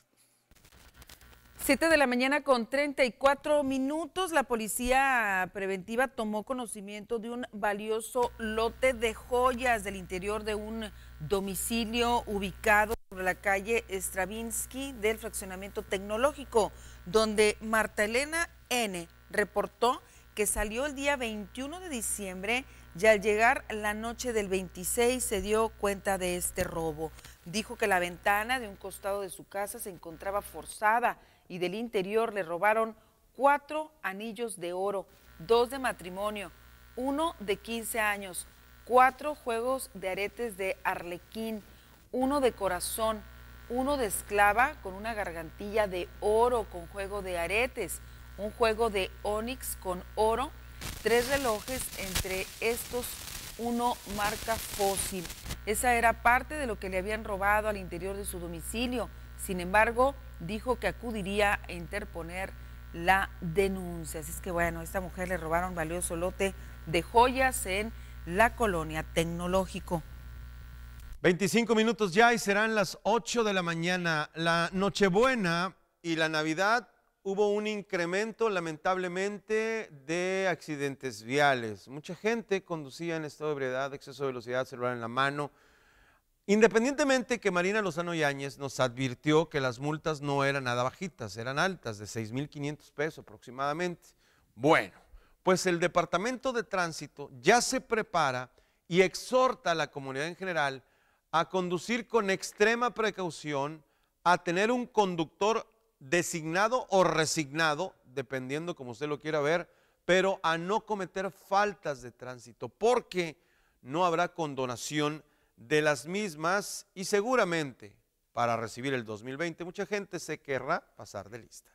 B: siete de la mañana con treinta y cuatro minutos, la policía preventiva tomó conocimiento de un valioso lote de joyas del interior de un domicilio ubicado sobre la calle Stravinsky del fraccionamiento tecnológico, donde Marta Elena N. reportó que salió el día veintiuno de diciembre y al llegar la noche del veintiséis se dio cuenta de este robo. Dijo que la ventana de un costado de su casa se encontraba forzada y del interior le robaron cuatro anillos de oro, dos de matrimonio, uno de quince años, cuatro juegos de aretes de arlequín, uno de corazón, uno de esclava con una gargantilla de oro con juego de aretes, un juego de onix con oro, tres relojes, entre estos uno marca Fósil. Esa era parte de lo que le habían robado al interior de su domicilio. Sin embargo, dijo que acudiría a interponer la denuncia. Así es que bueno, a esta mujer le robaron valioso lote de joyas en la colonia Tecnológico.
A: veinticinco minutos ya y serán las ocho de la mañana. La Nochebuena y la Navidad hubo un incremento lamentablemente de accidentes viales. Mucha gente conducía en estado de ebriedad, exceso de velocidad, celular en la mano. Independientemente que Marina Lozano Yáñez nos advirtió que las multas no eran nada bajitas, eran altas, de seis mil quinientos pesos aproximadamente. Bueno, pues el Departamento de Tránsito ya se prepara y exhorta a la comunidad en general a conducir con extrema precaución, a tener un conductor designado o resignado, dependiendo como usted lo quiera ver, pero a no cometer faltas de tránsito, porque no habrá condonación de las mismas y seguramente para recibir el dos mil veinte mucha gente se querrá pasar de lista.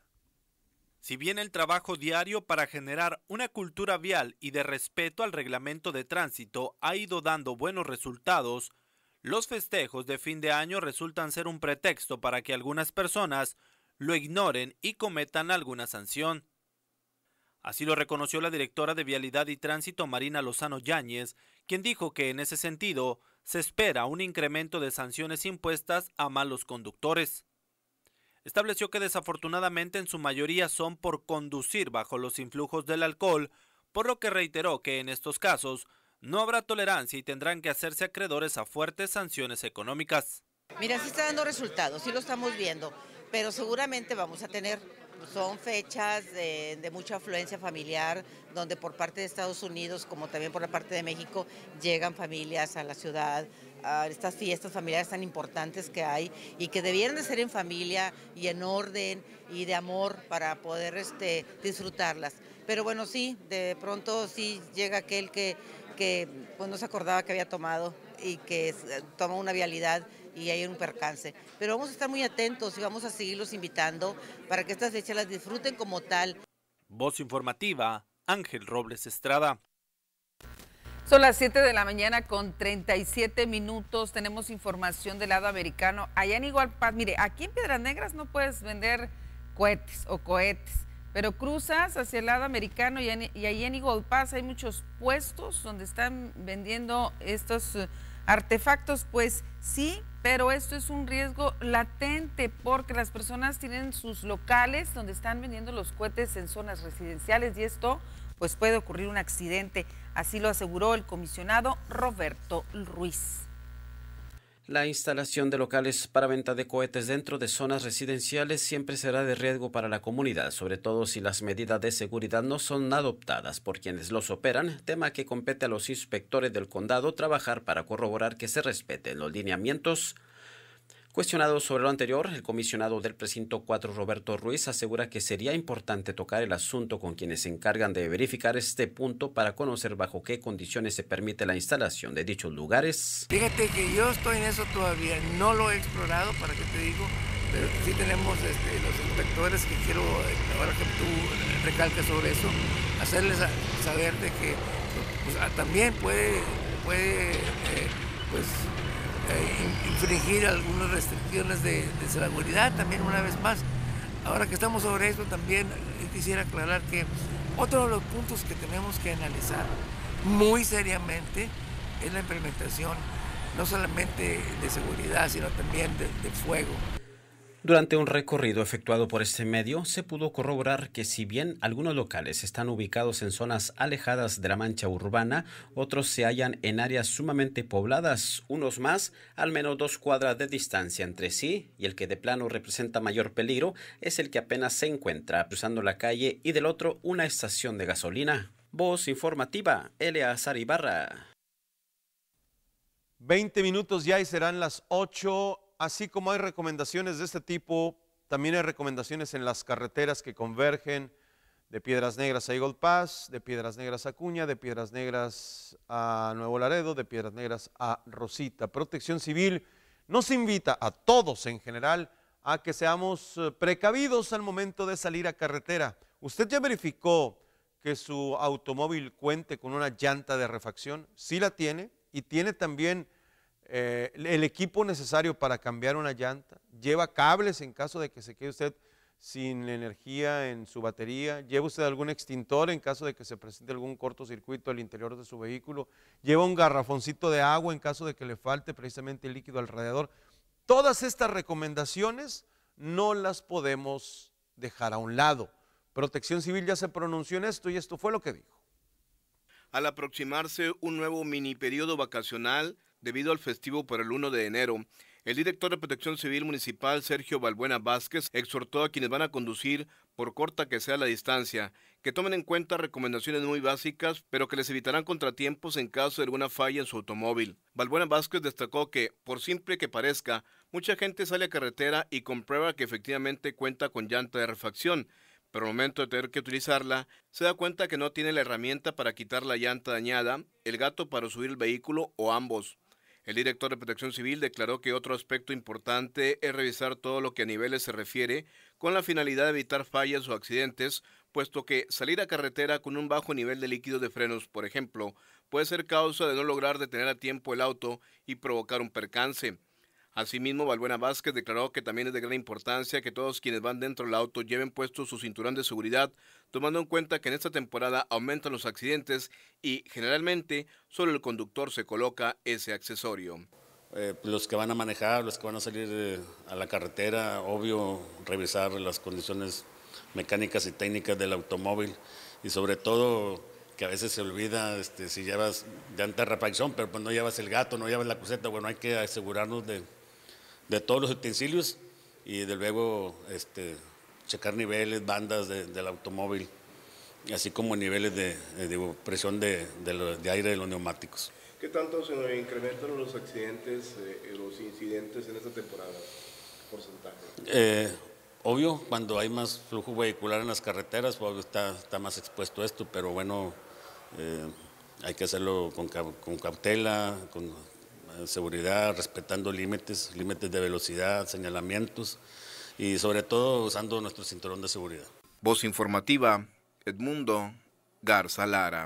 P: Si bien el trabajo diario para generar una cultura vial y de respeto al reglamento de tránsito ha ido dando buenos resultados, los festejos de fin de año resultan ser un pretexto para que algunas personas lo ignoren y cometan alguna sanción. Así lo reconoció la directora de Vialidad y Tránsito, Marina Lozano Yáñez, quien dijo que en ese sentido se espera un incremento de sanciones impuestas a malos conductores. Estableció que desafortunadamente en su mayoría son por conducir bajo los influjos del alcohol, por lo que reiteró que en estos casos no habrá tolerancia y tendrán que hacerse acreedores a fuertes sanciones económicas.
C: Mira, sí está dando resultados, sí lo estamos viendo, pero seguramente vamos a tener, son fechas de, de mucha afluencia familiar, donde por parte de Estados Unidos, como también por la parte de México, llegan familias a la ciudad, a estas fiestas familiares tan importantes que hay y que debieran de ser en familia y en orden y de amor para poder este, disfrutarlas. Pero bueno, sí, de pronto sí llega aquel que, que pues, no se acordaba que había tomado y que toma una vialidad y hay un percance. Pero vamos a estar muy atentos y vamos a seguirlos invitando para que estas fechas las disfruten como tal.
P: Voz informativa, Ángel Robles Estrada.
B: Son las siete de la mañana con treinta y siete minutos. Tenemos información del lado americano. Allá en Igualpaz, mire, aquí en Piedras Negras no puedes vender cohetes o cohetes, pero cruzas hacia el lado americano y, en, y ahí en Igualpaz hay muchos puestos donde están vendiendo estos uh, artefactos. Pues sí, pero esto es un riesgo latente porque las personas tienen sus locales donde están vendiendo los cohetes en zonas residenciales y esto pues puede ocurrir un accidente. Así lo aseguró el comisionado Roberto Ruiz.
U: La instalación de locales para venta de cohetes dentro de zonas residenciales siempre será de riesgo para la comunidad, sobre todo si las medidas de seguridad no son adoptadas por quienes los operan, tema que compete a los inspectores del condado trabajar para corroborar que se respeten los lineamientos. Cuestionado sobre lo anterior, el comisionado del precinto cuatro, Roberto Ruiz, asegura que sería importante tocar el asunto con quienes se encargan de verificar este punto para conocer bajo qué condiciones se permite la instalación de dichos lugares.
H: Fíjate que yo estoy en eso todavía, no lo he explorado, para qué te digo, pero sí tenemos este, los inspectores que quiero, ahora que tú recalcas sobre eso, hacerles a, saber de que pues, también puede, puede eh, pues, Eh, infringir algunas restricciones de, de seguridad también una vez más. Ahora que estamos sobre esto también quisiera aclarar que otro de los puntos que tenemos que analizar muy seriamente es la implementación no solamente de seguridad sino también de, de fuego.
U: Durante un recorrido efectuado por este medio, se pudo corroborar que si bien algunos locales están ubicados en zonas alejadas de la mancha urbana, otros se hallan en áreas sumamente pobladas, unos más, al menos dos cuadras de distancia entre sí, y el que de plano representa mayor peligro es el que apenas se encuentra cruzando la calle y del otro una estación de gasolina. Voz informativa, Eleazar Ibarra.
A: veinte minutos ya y serán las ocho. Así como hay recomendaciones de este tipo, también hay recomendaciones en las carreteras que convergen de Piedras Negras a Eagle Pass, de Piedras Negras a Acuña, de Piedras Negras a Nuevo Laredo, de Piedras Negras a Rosita. Protección Civil nos invita a todos en general a que seamos precavidos al momento de salir a carretera. Usted ya verificó que su automóvil cuente con una llanta de refacción? Sí la tiene, y tiene también eh, el equipo necesario para cambiar una llanta. Lleva cables en caso de que se quede usted sin energía en su batería. Lleva usted algún extintor en caso de que se presente algún cortocircuito al interior de su vehículo. Lleva un garrafoncito de agua en caso de que le falte precisamente el líquido al radiador. Todas estas recomendaciones no las podemos dejar a un lado. Protección Civil ya se pronunció en esto y esto fue lo que dijo.
L: Al aproximarse un nuevo mini periodo vacacional debido al festivo por el uno de enero, el director de Protección Civil Municipal, Sergio Balbuena Vázquez, exhortó a quienes van a conducir, por corta que sea la distancia, que tomen en cuenta recomendaciones muy básicas, pero que les evitarán contratiempos en caso de alguna falla en su automóvil. Balbuena Vázquez destacó que, por simple que parezca, mucha gente sale a carretera y comprueba que efectivamente cuenta con llanta de refacción, pero al momento de tener que utilizarla, se da cuenta que no tiene la herramienta para quitar la llanta dañada, el gato para subir el vehículo o ambos. El director de Protección Civil declaró que otro aspecto importante es revisar todo lo que a niveles se refiere con la finalidad de evitar fallas o accidentes, puesto que salir a carretera con un bajo nivel de líquido de frenos, por ejemplo, puede ser causa de no lograr detener a tiempo el auto y provocar un percance. Asimismo, Balbuena Vázquez declaró que también es de gran importancia que todos quienes van dentro del auto lleven puesto su cinturón de seguridad, tomando en cuenta que en esta temporada aumentan los accidentes y generalmente solo el conductor se coloca ese accesorio.
M: Eh, los que van a manejar, los que van a salir eh, a la carretera, obvio revisar las condiciones mecánicas y técnicas del automóvil y sobre todo que a veces se olvida este, si llevas llanta de refacción, pero pues no llevas el gato, no llevas la cruceta. Bueno, hay que asegurarnos de, de todos los utensilios y de luego este, checar niveles, bandas de, del automóvil, así como niveles de, de presión de, de, lo, de aire de los neumáticos.
N: ¿Qué tanto se incrementan los accidentes, eh, los incidentes en esta temporada? ¿Porcentaje?
M: Eh, obvio, cuando hay más flujo vehicular en las carreteras, pues está, está más expuesto a esto, pero bueno, eh, hay que hacerlo con, con cautela, con eh, seguridad, respetando límites, límites de velocidad, señalamientos y sobre todo usando nuestro cinturón de seguridad.
L: Voz informativa, Edmundo Garza Lara.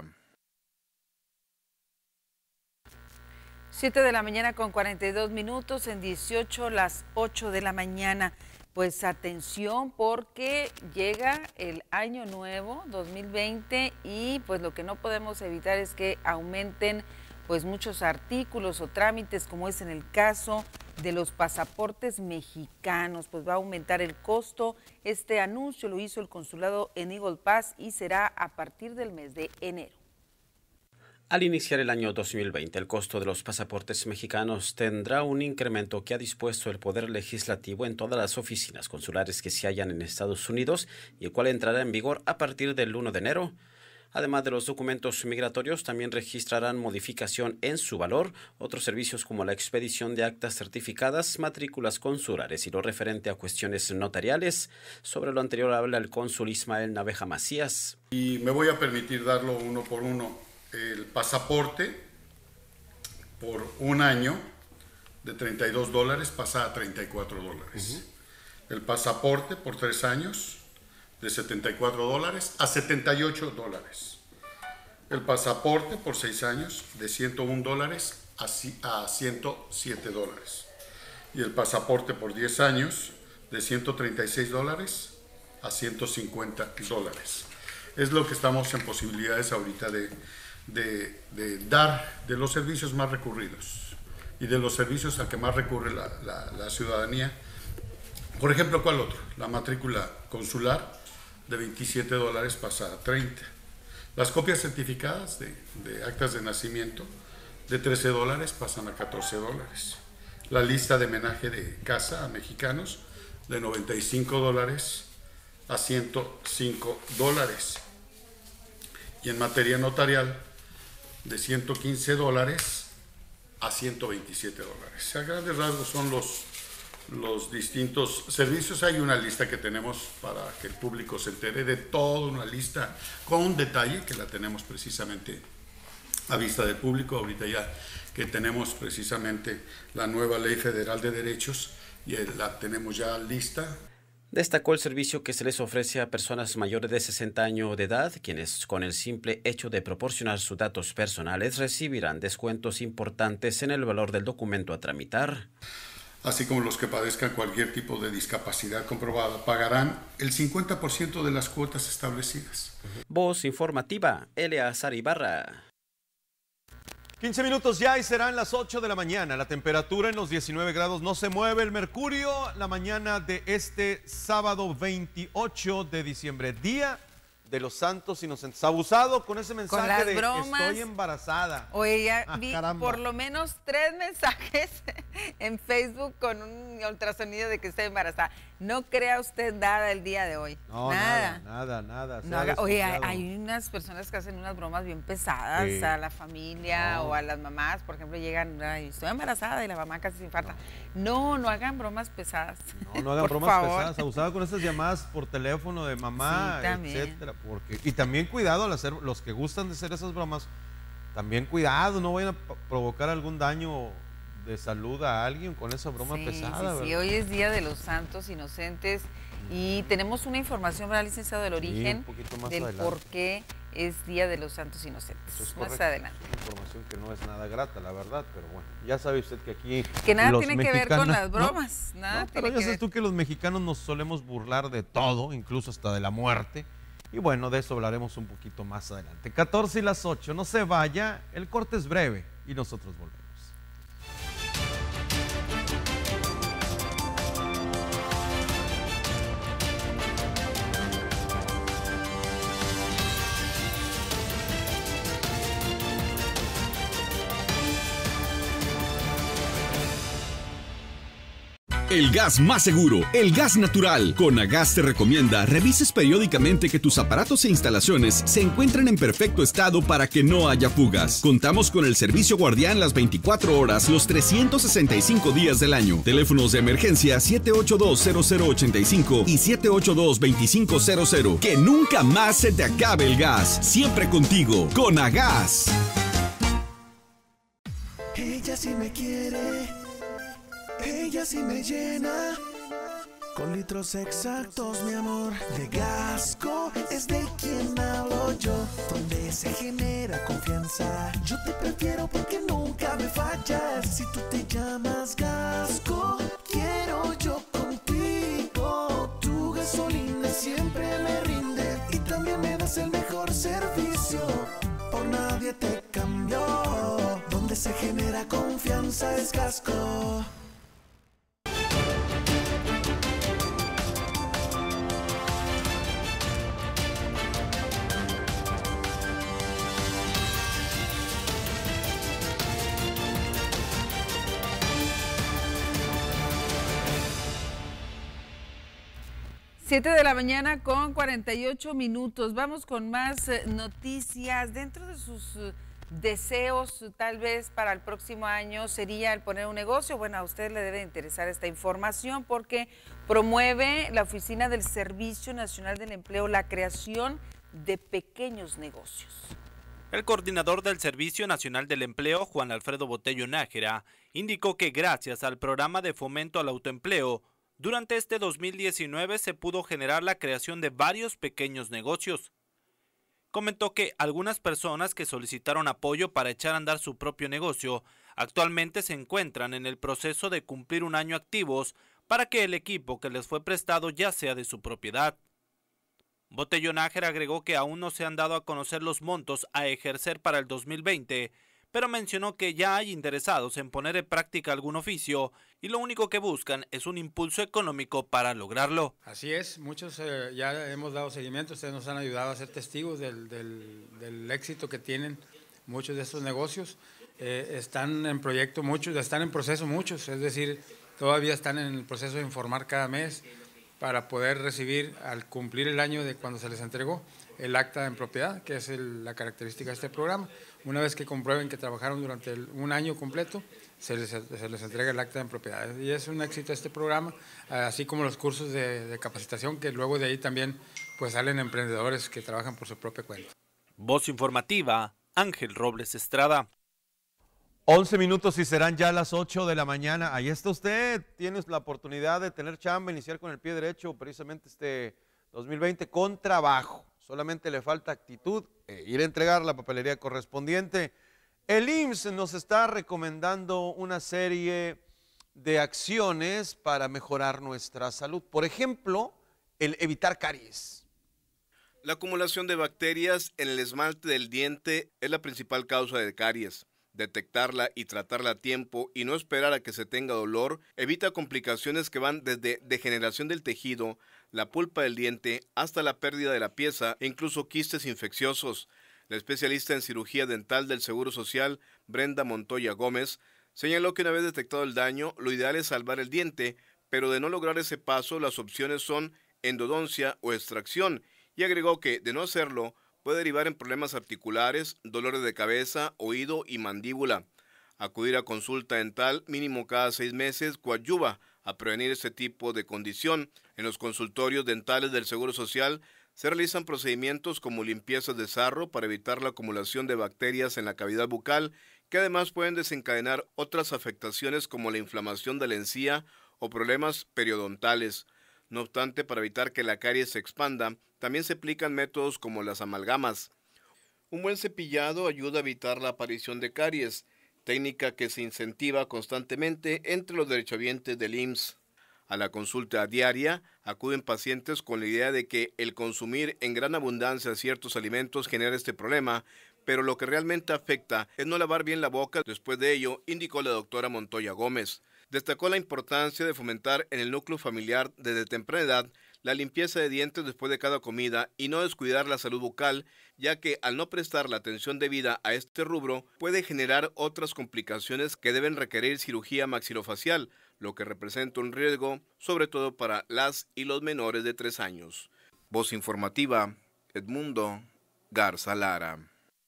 B: siete de la mañana con cuarenta y dos minutos, en dieciocho las ocho de la mañana. Pues atención porque llega el año nuevo dos mil veinte y pues lo que no podemos evitar es que aumenten pues muchos artículos o trámites, como es en el caso de los pasaportes mexicanos, pues va a aumentar el costo. Este anuncio lo hizo el consulado en Eagle Pass y será a partir del mes de enero.
U: Al iniciar el año dos mil veinte, el costo de los pasaportes mexicanos tendrá un incremento que ha dispuesto el Poder Legislativo en todas las oficinas consulares que se hallan en Estados Unidos y el cual entrará en vigor a partir del uno de enero. Además de los documentos migratorios, también registrarán modificación en su valor otros servicios como la expedición de actas certificadas, matrículas consulares y lo referente a cuestiones notariales. Sobre lo anterior habla el cónsul Ismael Naveja Macías.
O: Y me voy a permitir darlo uno por uno. El pasaporte por un año de treinta y dos dólares pasa a treinta y cuatro dólares. Uh-huh. El pasaporte por tres años de setenta y cuatro dólares a setenta y ocho dólares. El pasaporte por seis años de ciento un dólares a ciento siete dólares. Y el pasaporte por diez años de ciento treinta y seis dólares a ciento cincuenta dólares. Es lo que estamos en posibilidades ahorita de De, de dar de los servicios más recurridos y de los servicios a que más recurre la, la, la ciudadanía. Por ejemplo, ¿cuál otro? La matrícula consular de veintisiete dólares pasa a treinta. Las copias certificadas de, de actas de nacimiento de trece dólares pasan a catorce dólares. La lista de menaje de casa a mexicanos de noventa y cinco dólares a ciento cinco dólares. Y en materia notarial, de ciento quince dólares a ciento veintisiete dólares. A grandes rasgos son los, los distintos servicios. Hay una lista que tenemos para que el público se entere de toda una lista con detalle, que la tenemos precisamente a vista del público. Ahorita ya que tenemos precisamente la nueva Ley Federal de Derechos y la tenemos ya lista.
U: Destacó el servicio que se les ofrece a personas mayores de sesenta años de edad, quienes con el simple hecho de proporcionar sus datos personales recibirán descuentos importantes en el valor del documento a tramitar.
O: Así como los que padezcan cualquier tipo de discapacidad comprobada, pagarán el cincuenta por ciento de las cuotas establecidas.
U: Voz informativa, Eleazar Ibarra.
A: quince minutos ya y serán las ocho de la mañana. La temperatura en los diecinueve grados no se mueve. El mercurio la mañana de este sábado veintiocho de diciembre, día de los santos inocentes. Abusado con ese mensaje
B: con las
A: de
B: bromas.
A: Estoy embarazada.
B: Oye, ya
A: ah,
B: vi
A: caramba.
B: por lo menos tres mensajes en Facebook con un ultrasonido de que estoy embarazada. No crea usted nada el día de hoy.
A: No,
B: nada.
A: Nada, nada, nada.
B: No haga, oye, hay, hay unas personas que hacen unas bromas bien pesadas
A: sí.
B: a la familia
A: no.
B: o a las mamás. Por ejemplo, llegan, ay, estoy embarazada y la mamá casi se infarta. No, no, no hagan bromas pesadas.
A: No, no hagan
B: por
A: bromas
B: favor.
A: pesadas. Abusado con esas llamadas por teléfono de mamá,
B: sí,
A: etcétera. Porque, y también cuidado al hacer, los que gustan de hacer esas bromas, también cuidado, no vayan a provocar algún daño de salud a alguien con esa broma
B: sí,
A: pesada.
B: Sí, sí, hoy es Día de los Santos Inocentes y tenemos una información, ¿verdad, licenciado, del origen
A: sí,
B: del
A: adelante.
B: por qué es Día de los Santos Inocentes.
A: Es
B: más
A: correcto.
B: adelante.
A: Es información que no es nada grata, la verdad, pero bueno, ya sabe usted que aquí
B: que nada
A: los
B: tiene que ver con las bromas,
A: no,
B: nada
A: no,
B: tiene
A: pero ya
B: que
A: sabes
B: ver.
A: tú que los mexicanos nos solemos burlar de todo, incluso hasta de la muerte. Y bueno, de eso hablaremos un poquito más adelante. catorce y las ocho, no se vaya, el corte es breve y nosotros volvemos.
F: El gas más seguro, el gas natural. Conagas te recomienda revises periódicamente que tus aparatos e instalaciones se encuentren en perfecto estado para que no haya fugas. Contamos con el servicio guardián las veinticuatro horas, los trescientos sesenta y cinco días del año. Teléfonos de emergencia siete ocho dos, cero cero ocho cinco y siete ocho dos, dos cinco cero cero. Que nunca más se te acabe el gas. Siempre contigo, Conagas.
G: Ella sí me quiere. Ella sí me llena con litros exactos, mi amor. De Gasco es de quien hablo yo, donde se genera confianza. Yo te prefiero porque nunca me fallas. Si tú te llamas Gasco, quiero yo contigo. Tu gasolina siempre me rinde y también me das el mejor servicio. Por nadie te cambió. Donde se genera confianza es Gasco.
B: siete de la mañana con cuarenta y ocho minutos. Vamos con más eh, noticias. Dentro de sus eh, deseos, tal vez para el próximo año, sería el poner un negocio. Bueno, a usted le debe interesar esta información porque promueve la Oficina del Servicio Nacional del Empleo la creación de pequeños negocios.
P: El coordinador del Servicio Nacional del Empleo, Juan Alfredo Botello Nájera, indicó que gracias al programa de fomento al autoempleo, durante este dos mil diecinueve se pudo generar la creación de varios pequeños negocios. Comentó que algunas personas que solicitaron apoyo para echar a andar su propio negocio actualmente se encuentran en el proceso de cumplir un año activos para que el equipo que les fue prestado ya sea de su propiedad. Botello Nájera agregó que aún no se han dado a conocer los montos a ejercer para el dos mil veinte, pero mencionó que ya hay interesados en poner en práctica algún oficio y lo único que buscan es un impulso económico para lograrlo.
Q: Así es, muchos eh, ya hemos dado seguimiento, ustedes nos han ayudado a ser testigos del, del, del éxito que tienen muchos de estos negocios. Eh, están en proyecto muchos, están en proceso muchos, es decir, todavía están en el proceso de informar cada mes para poder recibir al cumplir el año de cuando se les entregó el acta en propiedad, que es el, la característica de este programa. Una vez que comprueben que trabajaron durante el, un año completo, se les, se les entrega el acta en propiedad. Y es un éxito este programa, así como los cursos de, de capacitación, que luego de ahí también pues salen emprendedores que trabajan por su propia cuenta.
P: Voz informativa, Ángel Robles Estrada.
A: once minutos y serán ya las ocho de la mañana. Ahí está usted, tienes la oportunidad de tener chamba, iniciar con el pie derecho precisamente este dos mil veinte con trabajo. Solamente le falta actitud, e ir a entregar la papelería correspondiente. El I M S S nos está recomendando una serie de acciones para mejorar nuestra salud. Por ejemplo, el evitar caries.
L: La acumulación de bacterias en el esmalte del diente es la principal causa de caries. Detectarla y tratarla a tiempo y no esperar a que se tenga dolor evita complicaciones que van desde degeneración del tejido, la pulpa del diente, hasta la pérdida de la pieza e incluso quistes infecciosos. La especialista en cirugía dental del Seguro Social, Brenda Montoya Gómez, señaló que una vez detectado el daño, lo ideal es salvar el diente, pero de no lograr ese paso, las opciones son endodoncia o extracción, y agregó que, de no hacerlo, puede derivar en problemas articulares, dolores de cabeza, oído y mandíbula. Acudir a consulta dental mínimo cada seis meses coadyuva a prevenir este tipo de condición. En los consultorios dentales del Seguro Social se realizan procedimientos como limpiezas de sarro para evitar la acumulación de bacterias en la cavidad bucal, que además pueden desencadenar otras afectaciones como la inflamación de la encía o problemas periodontales. No obstante, para evitar que la caries se expanda, también se aplican métodos como las amalgamas. Un buen cepillado ayuda a evitar la aparición de caries, técnica que se incentiva constantemente entre los derechohabientes del I M S S. A la consulta diaria acuden pacientes con la idea de que el consumir en gran abundancia ciertos alimentos genera este problema, pero lo que realmente afecta es no lavar bien la boca después de ello, indicó la doctora Montoya Gómez. Destacó la importancia de fomentar en el núcleo familiar desde temprana edad la limpieza de dientes después de cada comida y no descuidar la salud bucal, ya que al no prestar la atención debida a este rubro puede generar otras complicaciones que deben requerir cirugía maxilofacial, lo que representa un riesgo sobre todo para las y los menores de tres años. Voz informativa, Edmundo Garza Lara.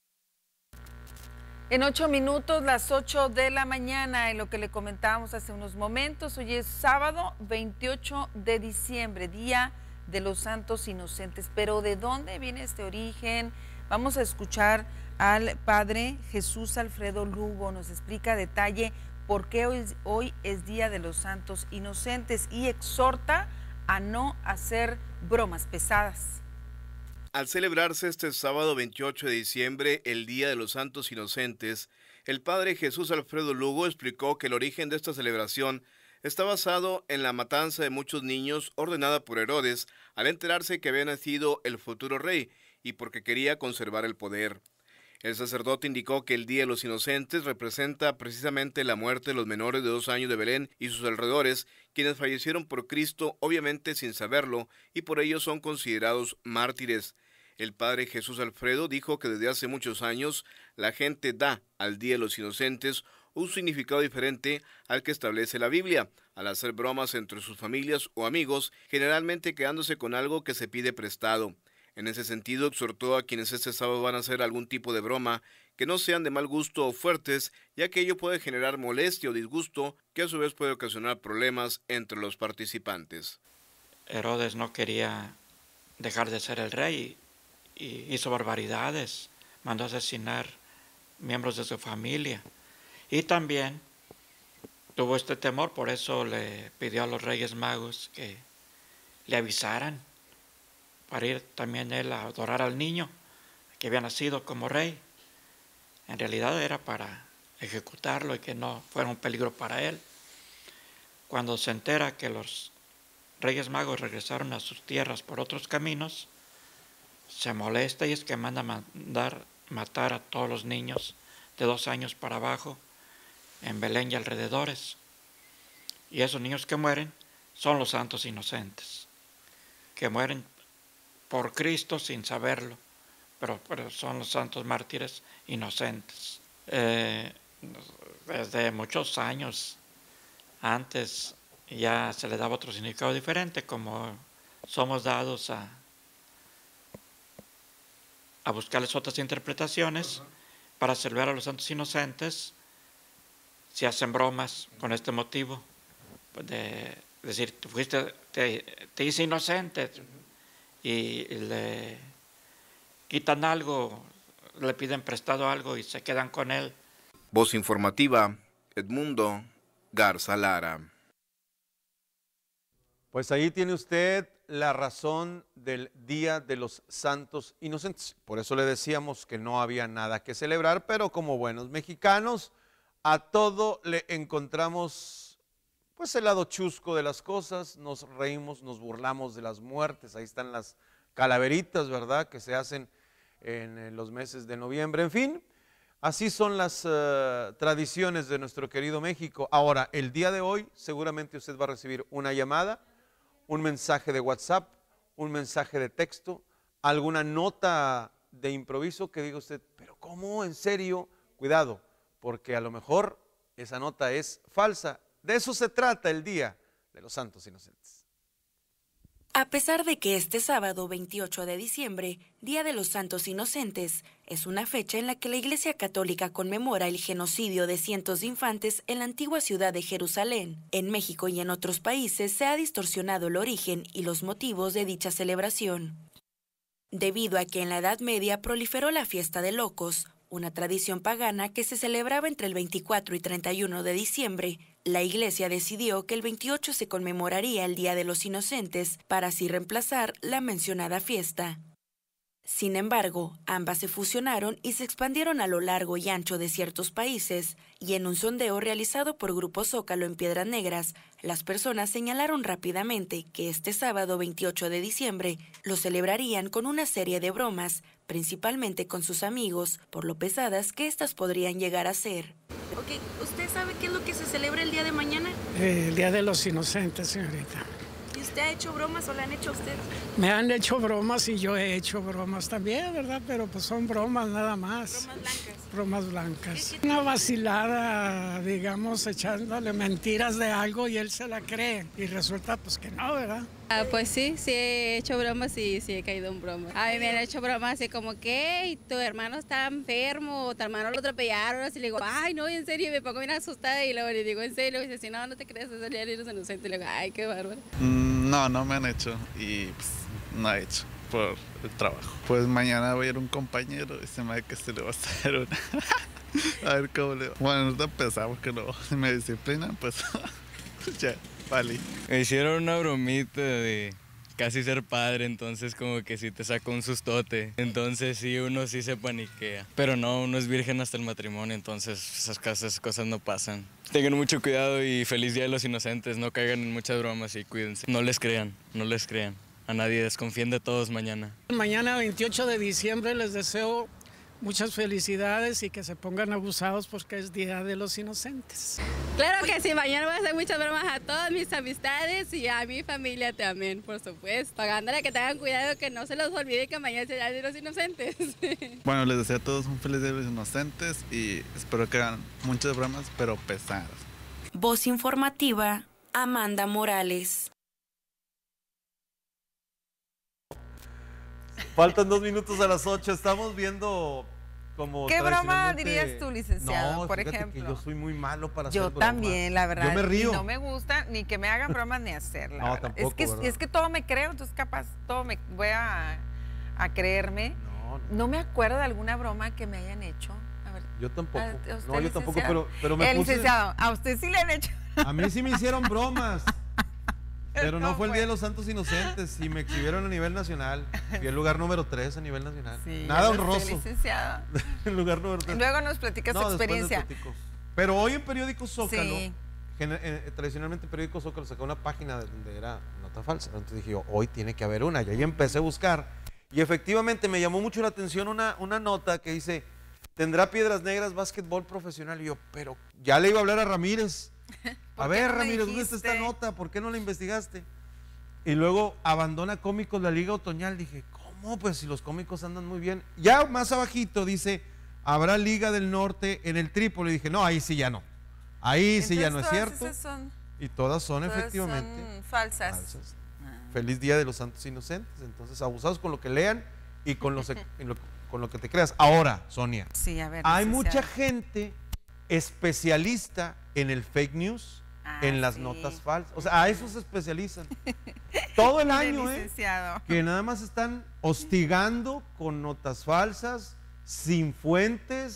B: En ocho minutos, las ocho de la mañana, en lo que le comentábamos hace unos momentos, hoy es sábado veintiocho de diciembre, Día de los Santos Inocentes. Pero ¿de dónde viene este origen? Vamos a escuchar al padre Jesús Alfredo Lugo, nos explica a detalle por qué hoy, hoy es Día de los Santos Inocentes y exhorta a no hacer bromas pesadas.
L: Al celebrarse este sábado veintiocho de diciembre, el Día de los Santos Inocentes, el padre Jesús Alfredo Lugo explicó que el origen de esta celebración está basado en la matanza de muchos niños ordenada por Herodes al enterarse que había nacido el futuro rey y porque quería conservar el poder. El sacerdote indicó que el Día de los Inocentes representa precisamente la muerte de los menores de dos años de Belén y sus alrededores, quienes fallecieron por Cristo, obviamente sin saberlo, y por ello son considerados mártires. El padre Jesús Alfredo dijo que desde hace muchos años la gente da al Día de los Inocentes un significado diferente al que establece la Biblia, al hacer bromas entre sus familias o amigos, generalmente quedándose con algo que se pide prestado. En ese sentido, exhortó a quienes este sábado van a hacer algún tipo de broma que no sean de mal gusto o fuertes, ya que ello puede generar molestia o disgusto, que a su vez puede ocasionar problemas entre los participantes.
E: Herodes no quería dejar de ser el rey y hizo barbaridades, mandó asesinar miembros de su familia y también tuvo este temor, por eso le pidió a los Reyes Magos que le avisaran para ir también él a adorar al niño que había nacido como rey. En realidad era para ejecutarlo y que no fuera un peligro para él. Cuando se entera que los Reyes Magos regresaron a sus tierras por otros caminos, se molesta y es que manda mandar matar a todos los niños de dos años para abajo en Belén y alrededores. Y esos niños que mueren son los santos inocentes, que mueren por Cristo sin saberlo, pero, pero son los santos mártires inocentes. Eh, desde muchos años antes ya se le daba otro significado diferente, como somos dados a, a buscarles otras interpretaciones para celebrar a los santos inocentes. Se hacen bromas con este motivo, de decir, tú fuiste, te, te hice inocente, y le quitan algo, le piden prestado algo y se quedan con él.
L: Voz informativa, Edmundo Garza Lara.
A: Pues ahí tiene usted la razón del Día de los Santos Inocentes. Por eso le decíamos que no había nada que celebrar, pero como buenos mexicanos, a todo le encontramos pues el lado chusco de las cosas, nos reímos, nos burlamos de las muertes, ahí están las calaveritas, ¿verdad?, que se hacen en los meses de noviembre, en fin, así son las uh, tradiciones de nuestro querido México. Ahora, el día de hoy seguramente usted va a recibir una llamada, un mensaje de WhatsApp, un mensaje de texto, alguna nota de improviso que diga usted, pero ¿cómo? ¿En serio? Cuidado, porque a lo mejor esa nota es falsa. De eso se trata el Día de los Santos Inocentes.
R: A pesar de que este sábado veintiocho de diciembre, Día de los Santos Inocentes, es una fecha en la que la Iglesia Católica conmemora el genocidio de cientos de infantes en la antigua ciudad de Jerusalén, en México y en otros países se ha distorsionado el origen y los motivos de dicha celebración. Debido a que en la Edad Media proliferó la fiesta de locos, una tradición pagana que se celebraba entre el veinticuatro y treinta y uno de diciembre, la Iglesia decidió que el veintiocho se conmemoraría el Día de los Inocentes para así reemplazar la mencionada fiesta. Sin embargo, ambas se fusionaron y se expandieron a lo largo y ancho de ciertos países, y en un sondeo realizado por Grupo Zócalo en Piedras Negras, las personas señalaron rápidamente que este sábado veintiocho de diciembre lo celebrarían con una serie de bromas, principalmente con sus amigos, por lo pesadas que éstas podrían llegar a ser.
S: Ok, ¿usted sabe qué es lo que se celebra el día de mañana?
T: Eh, el Día de los Inocentes, señorita.
S: ¿Y usted ha hecho bromas o le han hecho a usted?
T: Me han hecho bromas y yo he hecho bromas también, ¿verdad? Pero pues son bromas nada más.
S: ¿Bromas blancas?
T: Bromas blancas. Una vacilada, digamos, echándole mentiras de algo y él se la cree. Y resulta pues que no, ¿verdad?
V: Ah, pues sí, sí he hecho bromas y sí he caído en bromas. A mí me han hecho bromas así como que tu hermano está enfermo o tu hermano lo atropellaron. Así le digo, ay, no, en serio, y me pongo bien asustada y luego le digo, en serio, y dice, si no, no te crees, es el Día de los Inocentes. Y le digo, ay, qué bárbaro.
Y: Mm, no, no me han hecho y pues, no he hecho por el trabajo. Pues mañana voy a ir a un compañero y se me da que se le va a hacer una. A ver cómo le va. Bueno, no pensamos que no, si me disciplinan, pues ya. Vale.
Z: Me hicieron una bromita de casi ser padre, entonces como que sí te saca un sustote. Entonces sí, uno sí se paniquea. Pero no, uno es virgen hasta el matrimonio, entonces esas, esas cosas no pasan. Tengan mucho cuidado y feliz Día de los Inocentes. No caigan en muchas bromas y cuídense. No les crean, no les crean. A nadie, desconfíen de todos mañana.
T: Mañana veintiocho de diciembre les deseo muchas felicidades y que se pongan abusados porque es Día de los Inocentes.
V: Claro que sí, mañana voy a hacer muchas bromas a todas mis amistades y a mi familia también, por supuesto. Pagándole que tengan cuidado, que no se los olvide que mañana es el Día de los Inocentes.
Y: Bueno, les deseo a todos un feliz Día de los Inocentes y espero que hagan muchas bromas, pero pesadas.
R: Voz informativa, Amanda Morales.
A: Faltan dos minutos a las ocho, estamos viendo como
B: ¿qué broma dirías tú, licenciado,
A: no,
B: por
A: fíjate
B: ejemplo?
A: Que yo soy muy malo para
B: yo
A: hacer bromas.
B: Yo también, la verdad.
A: Yo me río.
B: Y no me gusta ni que me hagan bromas ni hacerla.
A: No, tampoco,
B: es que,
A: ¿verdad?
B: es que todo me creo, entonces capaz todo me voy a, a creerme. No, no. No me acuerdo de alguna broma que me hayan hecho. A ver,
A: yo tampoco.
B: ¿a, a
A: no, yo tampoco, pero, pero me
B: El
A: puse...
B: licenciado, a usted sí le han hecho.
A: A mí sí me hicieron bromas. Pero no, no fue el Día de los Santos Inocentes y me exhibieron a nivel nacional. Fui el lugar número tres a nivel nacional. Sí, nada honroso.
B: Licenciado.
A: El lugar número tres.
B: Luego nos platicas no, su experiencia.
A: Pero hoy en Periódico Zócalo,
B: sí.
A: eh, tradicionalmente en Periódico Zócalo sacó una página donde era nota falsa. Entonces dije yo, hoy tiene que haber una. Y ahí empecé a buscar. Y efectivamente me llamó mucho la atención una, una nota que dice, ¿tendrá Piedras Negras básquetbol profesional? Y yo, pero ya le iba a hablar a Ramírez. A ver, no Ramírez, ¿dónde está esta nota? ¿Por qué no la investigaste? Y luego abandona Cómicos la Liga Otoñal. Dije, ¿cómo? Pues si los cómicos andan muy bien. Ya más abajito dice, habrá Liga del Norte en el Trípoli. Dije, no, ahí sí ya no. Ahí Entonces, sí ya no es cierto.
B: Son,
A: y todas son
B: todas
A: efectivamente
B: son falsas.
A: falsas. Ah. Feliz Día de los Santos Inocentes. Entonces, abusados con lo que lean y con, los, lo, con lo que te creas. Ahora, Sonia,
B: sí, a ver,
A: hay mucha gente especialista en el fake news, ah, en las sí. notas falsas. O sea, a eso se especializan. Todo el año, ¿eh? Que nada más están hostigando con notas falsas, sin fuentes,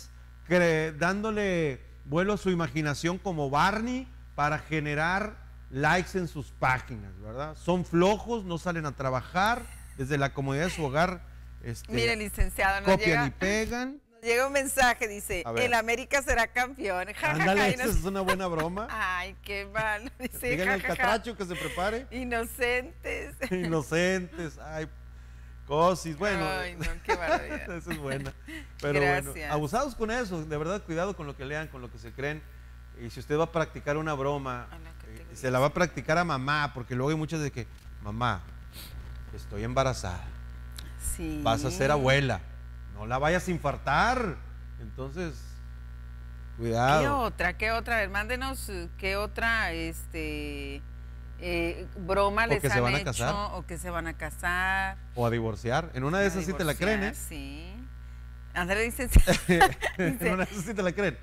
A: dándole vuelo a su imaginación como Barney para generar likes en sus páginas, ¿verdad? Son flojos, no salen a trabajar, desde la comodidad de su hogar. Este,
B: Mire, licenciado, nos
A: copian
B: llega,
A: y pegan.
B: nos llega un mensaje, dice,
A: A ver.
B: el América será campeón. Ja, ja,
A: Ándale,
B: ja, y
A: esa
B: nos-
A: es una buena broma.
B: Ay, qué mal. Dice,
A: Díganle
B: ja,
A: al
B: ja, ja.
A: catracho que se prepare.
B: Inocentes.
A: Inocentes, ay, cosis, bueno.
B: Ay, no, qué barbaridad.
A: Esa es buena. Pero
B: Gracias.
A: bueno, abusados con eso, de verdad, cuidado con lo que lean, con lo que se creen. Y si usted va a practicar una broma, eh, se la va a practicar a mamá, porque luego hay muchas de que, mamá, estoy embarazada,
B: Sí.
A: vas a ser abuela, no la vayas a infartar. Entonces,
B: ¿Qué
A: cuidado.
B: otra? ¿Qué otra? A ver, mándenos eh, qué otra este, eh, broma
A: O
B: les
A: que se
B: han
A: van a
B: hecho
A: casar.
B: o que se van a casar.
A: O a divorciar. En una de
B: a
A: esas sí te la creen, ¿eh?
B: divorciar, Sí. André dice,
A: En una de esas sí te la creen.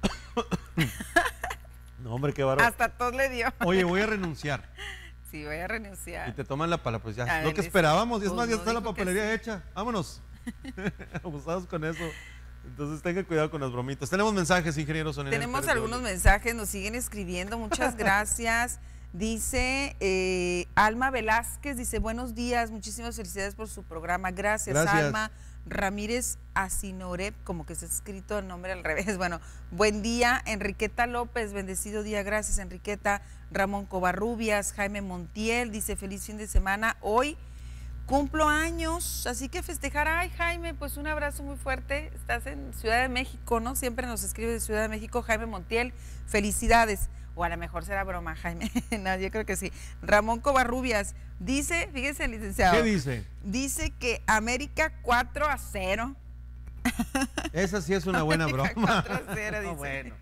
A: No, hombre, qué bárbaro.
B: hasta tos le dio.
A: Oye, voy a renunciar.
B: Sí, voy a renunciar.
A: Y te toman la palabra, pues ya,
B: A
A: lo
B: ver,
A: que
B: dice,
A: esperábamos, y es
B: pues
A: más, ya
B: no
A: está la
B: dijo que
A: papelería
B: sí.
A: hecha, vámonos. Abusados con eso. Entonces tengan cuidado con las bromitas. Tenemos mensajes, ingeniero Sonia.
B: Tenemos algunos mensajes, nos siguen escribiendo, muchas gracias. Dice eh, Alma Velázquez, dice buenos días, muchísimas felicidades por su programa. Gracias,
A: Gracias.
B: Alma. Ramírez Asinorep, como que se ha escrito el nombre al revés. Bueno, buen día. Enriqueta López, bendecido día, gracias Enriqueta. Ramón Covarrubias, Jaime Montiel, dice feliz fin de semana. Hoy cumplo años, así que festejar. Ay, Jaime, pues un abrazo muy fuerte. Estás en Ciudad de México, ¿no? Siempre nos escribe de Ciudad de México. Jaime Montiel, felicidades. O a lo mejor será broma, Jaime. No, yo creo que sí. Ramón Covarrubias dice, fíjese, licenciado.
A: ¿Qué dice?
B: Dice que América cuatro a cero.
A: Esa sí es una buena
B: América
A: broma.
B: cuatro a cero, dice.
A: bueno.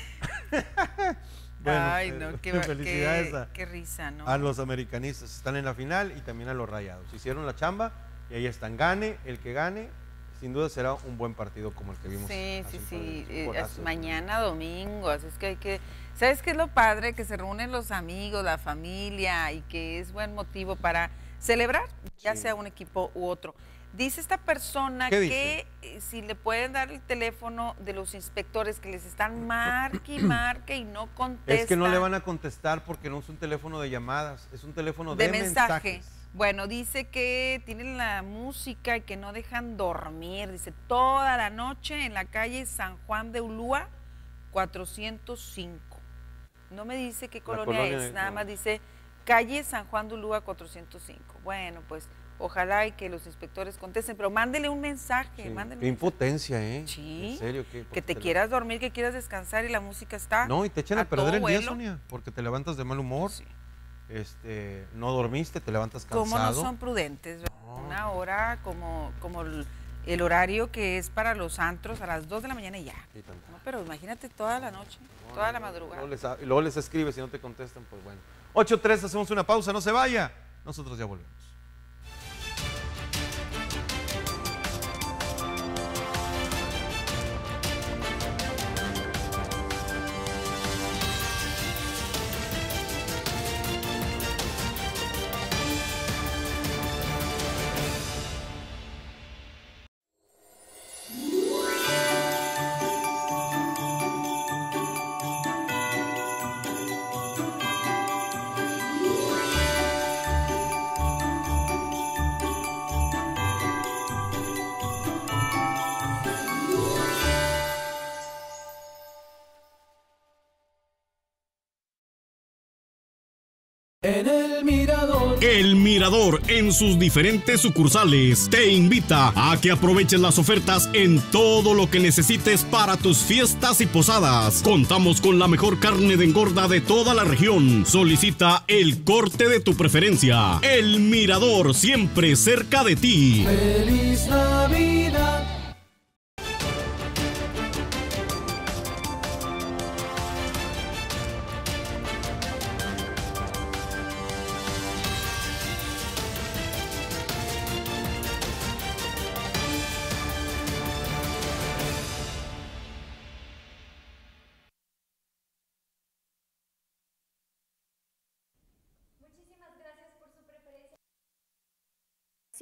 B: Ay,
A: eh,
B: no, qué,
A: felicidades
B: qué,
A: a,
B: qué risa, ¿no?
A: a los americanistas. Están en la final y también a los Rayados. Hicieron la chamba y ahí están. Gane el que gane. Sin duda será un buen partido como el que vimos.
B: Sí,
A: hace
B: sí,
A: un par de
B: sí.
A: días.
B: eh,
A: Golazo.
B: es mañana domingo, así es que hay que... ¿Sabes qué es lo padre? Que se reúnen los amigos, la familia y que es buen motivo para celebrar, ya
A: Sí.
B: sea un equipo u otro. Dice esta persona
A: ¿Qué
B: que eh, si le pueden dar el teléfono de los inspectores que les están marque y marque y no contestan.
A: Es que no le van a contestar porque no es un teléfono de llamadas, es un teléfono de,
B: de mensaje.
A: mensajes.
B: Bueno, dice que tienen la música y que no dejan dormir. Dice, toda la noche en la calle San Juan de Ulúa, cuatrocientos cinco. No me dice qué colonia,
A: colonia,
B: es, nada
A: no.
B: más dice calle San Juan de Ulúa, cuatrocientos cinco. Bueno, pues ojalá y que los inspectores contesten, pero mándele un mensaje,
A: Sí.
B: mándele
A: Qué
B: un
A: impotencia, ¿eh?
B: Sí,
A: En serio, qué
B: que te
A: porque
B: quieras dormir, que quieras descansar y la música está
A: No, y te echan a, perder
B: todo
A: el día,
B: vuelo.
A: Sonia, porque te levantas de mal humor. Este, no dormiste, te levantas cansado.
B: ¿Cómo no son prudentes? Una hora como, como el, el horario que es para los antros a las dos de la mañana y ya. No, pero imagínate toda la noche, toda la madrugada.
A: Luego les, y luego les escribes y no te contestan, pues bueno. ocho tres, hacemos una pausa, no se vaya. Nosotros ya volvemos.
G: En el Mirador.
F: El Mirador, en sus diferentes sucursales, te invita a que aproveches las ofertas en todo lo que necesites para tus fiestas y posadas. Contamos con la mejor carne de engorda de toda la región. Solicita el corte de tu preferencia. El Mirador, siempre cerca de ti.
G: Feliz Navidad.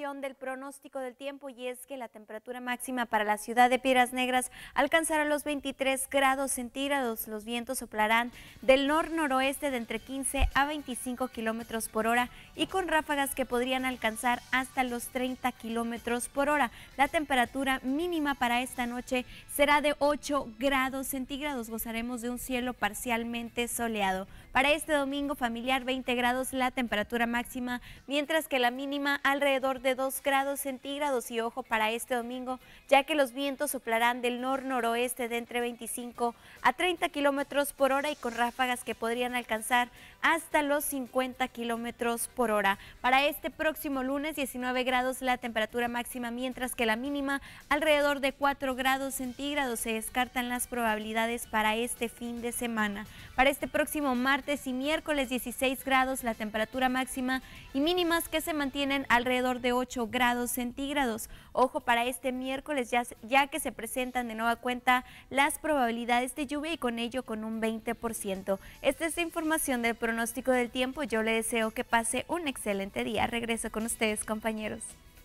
D: información del pronóstico del tiempo y es que la temperatura máxima para la ciudad de Piedras Negras alcanzará los veintitrés grados centígrados. Los vientos soplarán del nor-noroeste de entre quince a veinticinco kilómetros por hora y con ráfagas que podrían alcanzar hasta los treinta kilómetros por hora. La temperatura mínima para esta noche será de ocho grados centígrados. Gozaremos de un cielo parcialmente soleado. Para este domingo familiar, veinte grados la temperatura máxima, mientras que la mínima alrededor de dos grados centígrados. Y ojo para este domingo, ya que los vientos soplarán del nor-noroeste de entre veinticinco a treinta kilómetros por hora y con ráfagas que podrían alcanzar hasta los cincuenta kilómetros por hora. Para este próximo lunes, diecinueve grados la temperatura máxima, mientras que la mínima alrededor de cuatro grados centígrados. Se descartan las probabilidades para este fin de semana. Para este próximo martes y miércoles, dieciséis grados la temperatura máxima y mínimas que se mantienen alrededor de ocho grados centígrados. Ojo para este miércoles, ya, ya que se presentan de nueva cuenta las probabilidades de lluvia y con ello con un veinte por ciento. Esta es la información del pronóstico del tiempo. Yo le deseo que pase un excelente día. Regreso con ustedes, compañeros.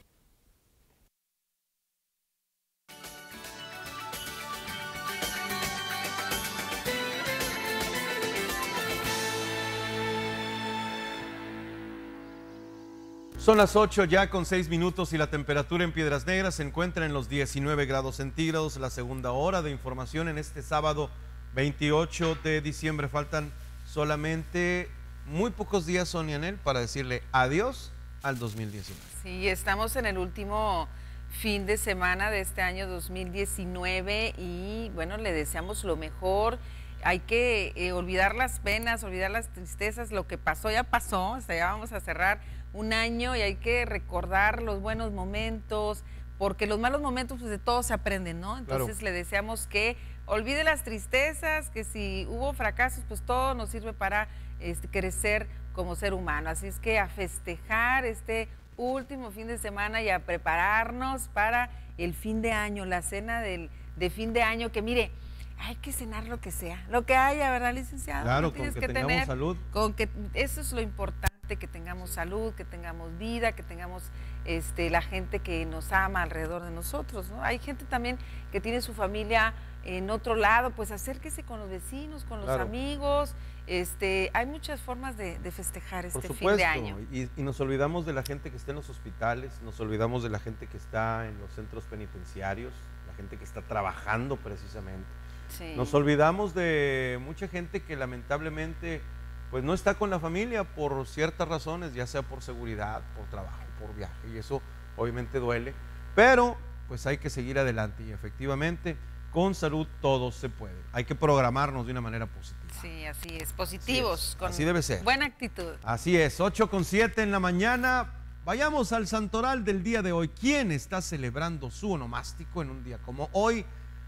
A: Son las ocho ya con seis minutos y la temperatura en Piedras Negras se encuentra en los diecinueve grados centígrados. La segunda hora de información en este sábado veintiocho de diciembre. Faltan solamente muy pocos días, Sonia Anel, para decirle adiós al dos mil diecinueve.
B: Sí, estamos en el último fin de semana de este año dos mil diecinueve y bueno, le deseamos lo mejor. Hay que eh, olvidar las penas, olvidar las tristezas, lo que pasó ya pasó, o sea, ya vamos a cerrar un año y hay que recordar los buenos momentos, porque los malos momentos pues de todo se aprenden, ¿no? Entonces claro, le deseamos que olvide las tristezas, que si hubo fracasos pues todo nos sirve para este, crecer como ser humano, así es que a festejar este último fin de semana y a prepararnos para el fin de año, la cena del, de fin de año, que mire, hay que cenar lo que sea, lo que haya, ¿verdad, licenciado?
A: Claro, con que, que tengamos tener, salud.
B: Con que eso es lo importante, que tengamos salud, que tengamos vida, que tengamos este, la gente que nos ama alrededor de nosotros, ¿no? Hay gente también que tiene su familia en otro lado, pues acérquese con los vecinos, con los claro. amigos, este, hay muchas formas de, de festejar este
A: Por
B: fin de año.
A: Y, y nos olvidamos de la gente que está en los hospitales, nos olvidamos de la gente que está en los centros penitenciarios, la gente que está trabajando precisamente. Sí. Nos olvidamos de mucha gente que lamentablemente pues no está con la familia por ciertas razones, ya sea por seguridad, por trabajo, por viaje, y eso obviamente duele, pero pues hay que seguir adelante y efectivamente con salud todo se puede. Hay que programarnos de una manera positiva.
B: Sí, así es, positivos,
A: así, es.
B: con
A: así debe ser.
B: Buena actitud.
A: Así es, ocho con siete en la mañana. Vayamos al santoral del día de hoy. ¿Quién está celebrando su onomástico en un día como hoy?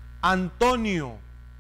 A: Antonio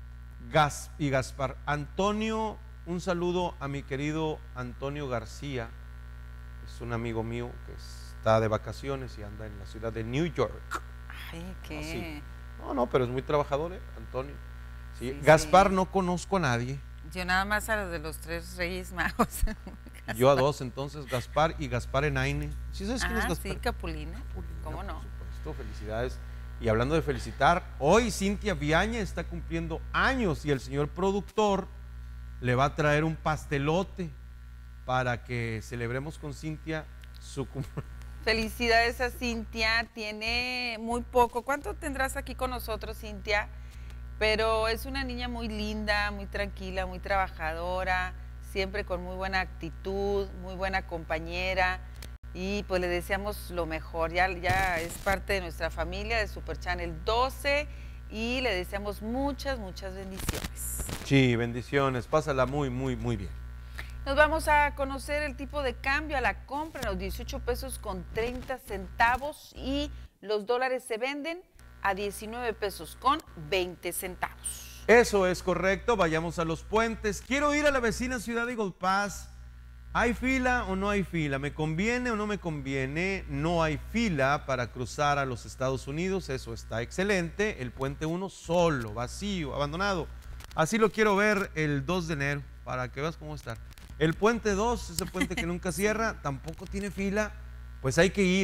A: Gas y Gaspar. Antonio, un saludo a mi querido Antonio García, es un amigo mío que está de vacaciones y anda en la ciudad de New York.
B: Ay, ¿qué?
A: No, sí. no, no, pero es muy trabajador, ¿eh? Antonio. Sí. Sí, Gaspar, sí. No conozco a nadie.
B: Yo nada más a los de los tres Reyes Magos.
A: Yo a dos, entonces, Gaspar y Gaspar Enaine. ¿Sí sabes quién
B: ah,
A: es Gaspar?
B: Sí, Capulina.
A: Capulina,
B: ¿cómo no?
A: Por supuesto, felicidades. Y hablando de felicitar, hoy Cintia Viaña está cumpliendo años y el señor productor le va a traer un pastelote para que celebremos con Cintia su cumpleaños.
B: Felicidades a Cintia, tiene muy poco. ¿Cuánto tendrás aquí con nosotros, Cintia? Pero es una niña muy linda, muy tranquila, muy trabajadora, siempre con muy buena actitud, muy buena compañera. Y pues le deseamos lo mejor, ya, ya es parte de nuestra familia de Super Channel doce y le deseamos muchas, muchas bendiciones.
A: Sí, bendiciones, pásala muy, muy, muy bien.
B: Nos vamos a conocer el tipo de cambio a la compra, los dieciocho pesos con treinta centavos y los dólares se venden a diecinueve pesos con veinte centavos.
A: Eso es correcto, vayamos a los puentes. Quiero ir a la vecina ciudad de Eagle Pass. ¿Hay fila o no hay fila? ¿Me conviene o no me conviene? No hay fila para cruzar a los Estados Unidos, eso está excelente. El puente uno solo, vacío, abandonado. Así lo quiero ver el dos de enero, para que veas cómo está. El puente dos, ese puente que nunca cierra, tampoco tiene fila, pues hay que ir.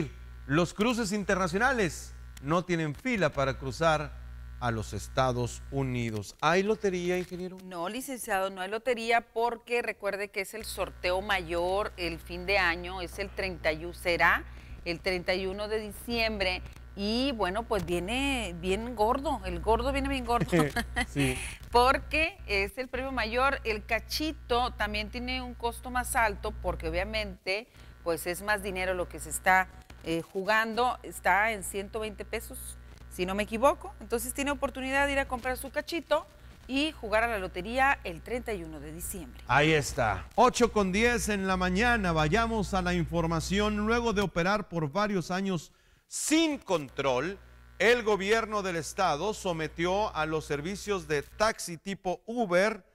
A: Los cruces internacionales no tienen fila para cruzar a los Estados Unidos. ¿Hay lotería, ingeniero?
B: No, licenciado, no hay lotería porque recuerde que es el sorteo mayor, el fin de año, es el treinta y uno, será el treinta y uno de diciembre y bueno, pues viene bien gordo, el gordo viene bien gordo,
A: sí.
B: porque es el premio mayor. El cachito también tiene un costo más alto porque obviamente pues es más dinero lo que se está eh, jugando, está en ciento veinte pesos, si no me equivoco, entonces tiene oportunidad de ir a comprar su cachito y jugar a la lotería el treinta y uno de diciembre.
A: Ahí está, ocho con diez en la mañana, vayamos a la información. Luego de operar por varios años sin control, el gobierno del estado sometió a los servicios de taxi tipo Uber,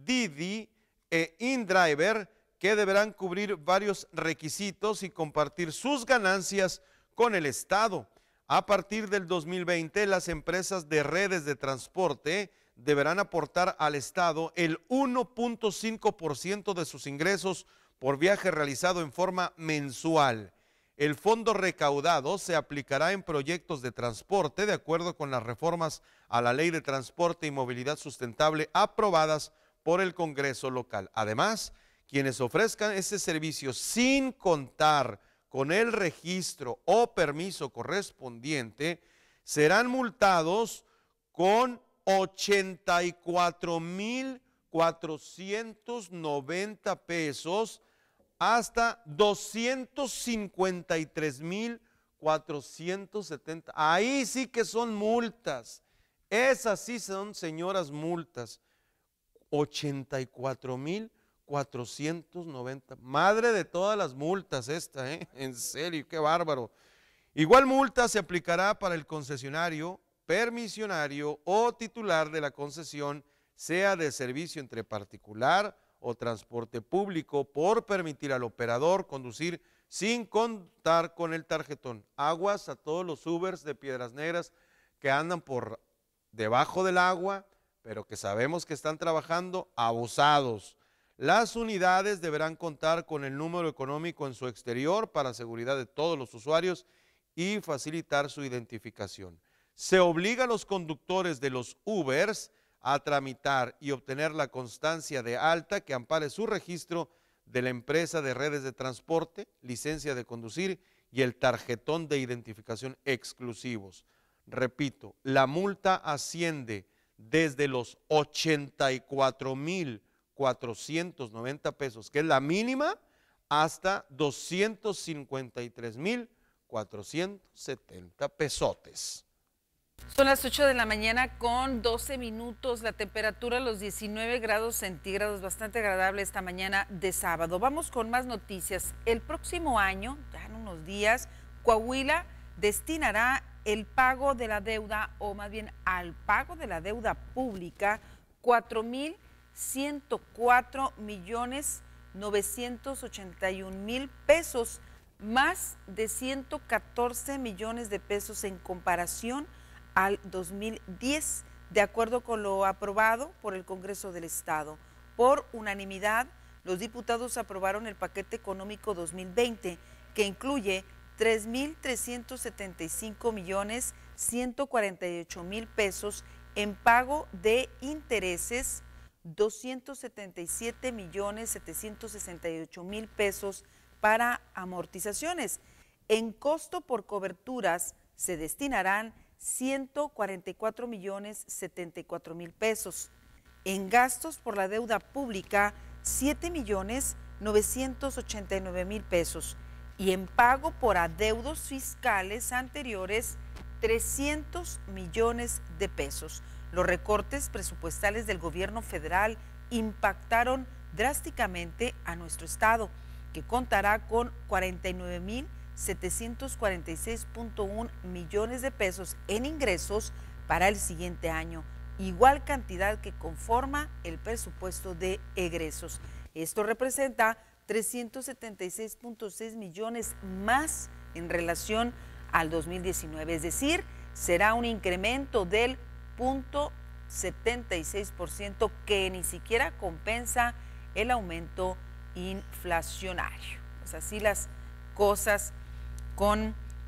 A: Didi e InDriver, que deberán cubrir varios requisitos y compartir sus ganancias con el estado. A partir del dos mil veinte, las empresas de redes de transporte deberán aportar al estado el uno punto cinco por ciento de sus ingresos por viaje realizado en forma mensual. El fondo recaudado se aplicará en proyectos de transporte de acuerdo con las reformas a la Ley de Transporte y Movilidad Sustentable aprobadas por el Congreso local. Además, quienes ofrezcan ese servicio sin contar con el registro o permiso correspondiente serán multados con ochenta y cuatro mil cuatrocientos noventa pesos hasta doscientos cincuenta y tres mil cuatrocientos setenta. Ahí sí que son multas. Esas sí son, señoras, multas. ochenta y cuatro mil cuatrocientos noventa. Madre de todas las multas esta, ¿eh? En serio, qué bárbaro. Igual multa se aplicará para el concesionario, permisionario o titular de la concesión, sea de servicio entre particular o transporte público, por permitir al operador conducir sin contar con el tarjetón. Aguas a todos los Ubers de Piedras Negras que andan por debajo del agua, pero que sabemos que están trabajando abusados. Las unidades deberán contar con el número económico en su exterior para seguridad de todos los usuarios y facilitar su identificación. Se obliga a los conductores de los Ubers a tramitar y obtener la constancia de alta que ampare su registro de la empresa de redes de transporte, licencia de conducir y el tarjetón de identificación exclusivos. Repito, la multa asciende desde los ochenta y cuatro mil cuatrocientos noventa pesos, que es la mínima, hasta doscientos cincuenta y tres mil cuatrocientos setenta pesotes.
B: Son las ocho de la mañana con doce minutos, la temperatura los diecinueve grados centígrados, bastante agradable esta mañana de sábado. Vamos con más noticias. El próximo año, ya en unos días, Coahuila destinará el pago de la deuda, o más bien al pago de la deuda pública, cuatro mil ciento cuatro millones novecientos ochenta y un mil pesos, más de ciento catorce millones de pesos en comparación al dos mil diez, de acuerdo con lo aprobado por el Congreso del Estado. Por unanimidad, los diputados aprobaron el paquete económico dos mil veinte, que incluye tres mil trescientos setenta y cinco millones ciento cuarenta y ocho mil pesos en pago de intereses, doscientos setenta y siete millones setecientos sesenta y ocho mil pesos para amortizaciones. En costo por coberturas se destinarán ciento cuarenta y cuatro millones setenta y cuatro mil pesos. En gastos por la deuda pública, siete millones novecientos ochenta y nueve mil pesos. Y en pago por adeudos fiscales anteriores, trescientos millones de pesos. Los recortes presupuestales del gobierno federal impactaron drásticamente a nuestro estado, que contará con cuarenta y nueve mil setecientos cuarenta y seis punto uno millones de pesos en ingresos para el siguiente año, igual cantidad que conforma el presupuesto de egresos. Esto representa trescientos setenta y seis punto seis millones más en relación al dos mil diecinueve, es decir, será un incremento del cero punto setenta y seis por ciento que ni siquiera compensa el aumento inflacionario. Pues así las cosas con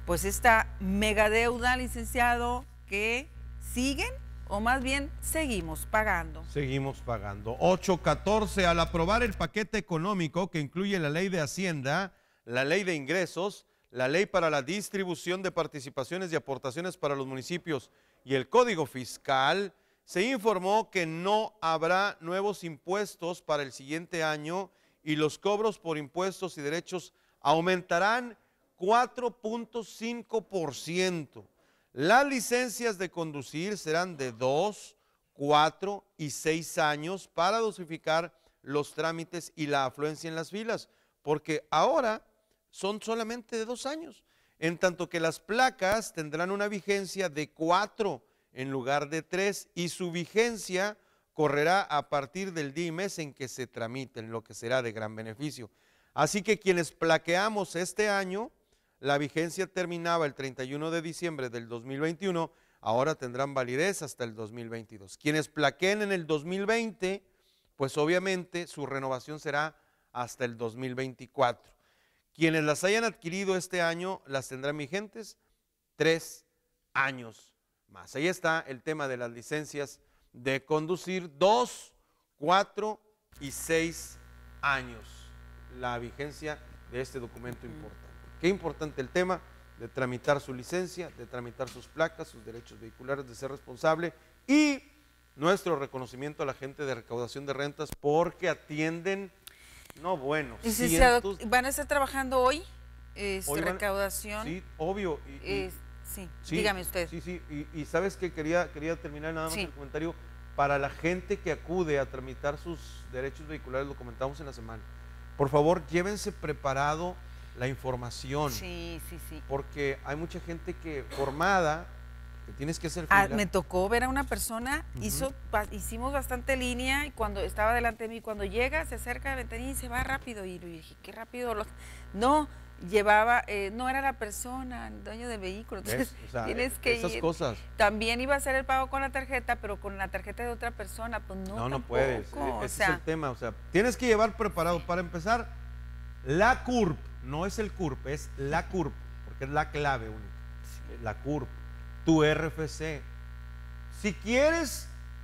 B: pues esta megadeuda, licenciado, que siguen o más bien seguimos pagando.
A: Seguimos pagando. ocho catorce, al aprobar el paquete económico que incluye la ley de Hacienda, la ley de ingresos, la ley para la distribución de participaciones y aportaciones para los municipios y el Código Fiscal, se informó que no habrá nuevos impuestos para el siguiente año y los cobros por impuestos y derechos aumentarán cuatro punto cinco por ciento. Las licencias de conducir serán de dos, cuatro y seis años para dosificar los trámites y la afluencia en las filas, porque ahora son solamente de dos años, en tanto que las placas tendrán una vigencia de cuatro en lugar de tres y su vigencia correrá a partir del día y mes en que se tramiten, lo que será de gran beneficio. Así que quienes plaqueamos este año, la vigencia terminaba el treinta y uno de diciembre del dos mil veintiuno, ahora tendrán validez hasta el dos mil veintidós. Quienes plaqueen en el dos mil veinte, pues obviamente su renovación será hasta el dos mil veinticuatro. Quienes las hayan adquirido este año las tendrán vigentes tres años más. Ahí está el tema de las licencias de conducir, dos, cuatro y seis años, la vigencia de este documento importante. Qué importante el tema de tramitar su licencia, de tramitar sus placas, sus derechos vehiculares, de ser responsable y nuestro reconocimiento a la gente de recaudación de rentas porque atienden, no bueno,
B: Licenciado,
A: cientos.
B: ¿van a estar trabajando hoy? Este,
A: Hoy van-
B: recaudación.
A: Sí, obvio. Y, y-
B: Es- sí, dígame usted.
A: Sí, sí, y, y sabes que quería, quería terminar nada más
B: Sí.
A: el comentario. Para la gente que acude a tramitar sus derechos vehiculares, lo comentamos en la semana, por favor, llévense preparado la información.
B: Sí, sí, sí.
A: Porque hay mucha gente que formada, que tienes que hacer
B: Ah,
A: fila.
B: me tocó ver a una persona,
A: Ujú.
B: hizo, pa- hicimos bastante línea y cuando estaba delante de mí, cuando llega, se acerca a la ventanilla y se va rápido. Y le dije, qué rápido. Los... No, llevaba, eh, no era la persona, el dueño del vehículo. Entonces,
A: ¿Ves? O sea,
B: tienes que
A: esas
B: ir.
A: cosas.
B: También iba a hacer el pago con la tarjeta, pero con la tarjeta de otra persona. Pues no,
A: No, no
B: tampoco.
A: puedes. e-
B: O
A: Ese
B: sea,
A: es el tema. O sea, tienes que llevar preparado. Para empezar, la C U R P, no es el C U R P, es la C U R P, porque es la clave única. La C U R P, tu R F C. Si quieres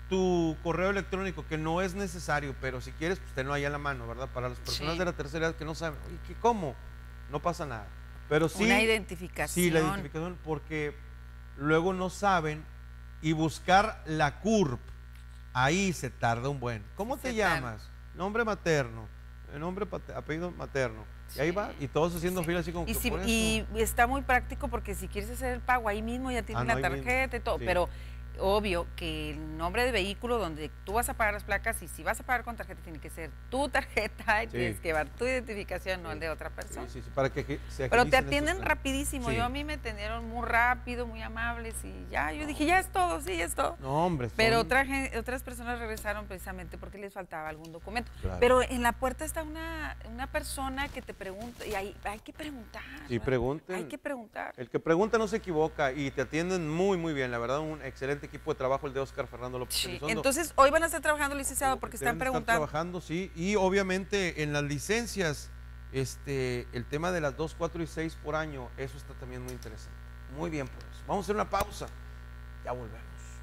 A: tu correo electrónico, que no es necesario, pero si quieres, pues tenlo ahí a la mano, ¿verdad? Para las personas
B: Sí.
A: de la tercera edad que no saben, oye, ¿qué, ¿cómo? No pasa nada. Pero sí.
B: Una identificación.
A: Sí, la identificación, porque luego no saben y buscar la C U R P, ahí se tarda un buen. ¿Cómo te
B: se
A: llamas? Nombre materno, eh, nombre, pate- apellido materno. Y ahí va, y todos haciendo fila así como
B: Y,
A: que
B: si-
A: por eso.
B: y está muy práctico porque si quieres hacer el pago ahí mismo ya tienes
A: Ah, no,
B: la
A: ahí mismo.
B: tarjeta y todo,
A: Sí.
B: pero obvio que el nombre de vehículo donde tú vas a pagar las placas y si vas a pagar con tarjeta tiene que ser tu tarjeta y
A: Sí.
B: tienes que llevar tu identificación, no el de otra persona.
A: Sí, sí, sí, para que se
B: Pero te
A: agilicen esos
B: atienden
A: trámites.
B: rapidísimo.
A: Sí.
B: Yo a mí me atendieron muy rápido, muy amables y ya, yo dije, ya es todo, sí, ya es todo.
A: No, hombre.
B: Pero
A: son-
B: otra gen- otras personas regresaron precisamente porque les faltaba algún documento.
A: Claro.
B: Pero en la puerta está una, una persona que te pregunta y hay, hay que preguntar.
A: Sí,
B: ¿verdad?
A: pregunten.
B: Hay que preguntar.
A: El que pregunta no se equivoca y te atienden muy, muy bien. La verdad, un excelente equipo de trabajo el de Oscar Fernando López
B: Sí,
A: Elizondo.
B: entonces hoy van a estar trabajando, licenciado, porque
A: Deben
B: están
A: de estar
B: preguntando.
A: trabajando, sí, y obviamente en las licencias, este, el tema de las dos, cuatro y seis por año, eso está también muy interesante. Muy bien por eso. Vamos a hacer una pausa. Ya volvemos.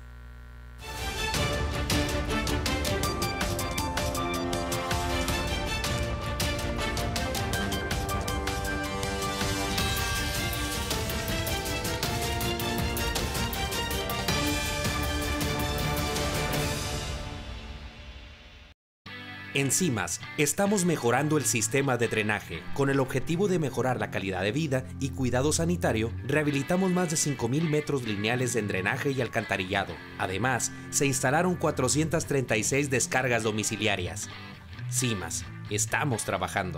C: En CIMAS estamos mejorando el sistema de drenaje. Con el objetivo de mejorar la calidad de vida y cuidado sanitario, rehabilitamos más de cinco mil metros lineales de drenaje y alcantarillado. Además, se instalaron cuatrocientas treinta y seis descargas domiciliarias. CIMAS, estamos trabajando.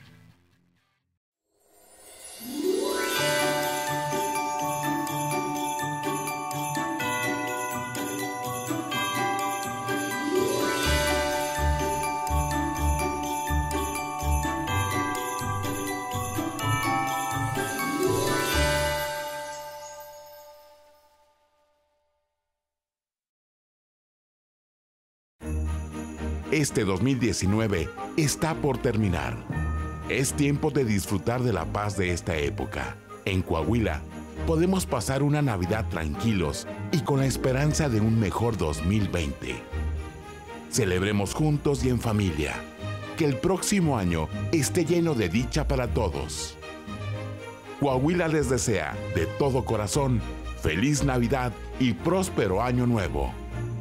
I: Este dos mil diecinueve está por terminar. Es tiempo de disfrutar de la paz de esta época. En Coahuila, podemos pasar una Navidad tranquilos y con la esperanza de un mejor dos mil veinte. Celebremos juntos y en familia. Que el próximo año esté lleno de dicha para todos. Coahuila les desea, de todo corazón, feliz Navidad y próspero Año Nuevo.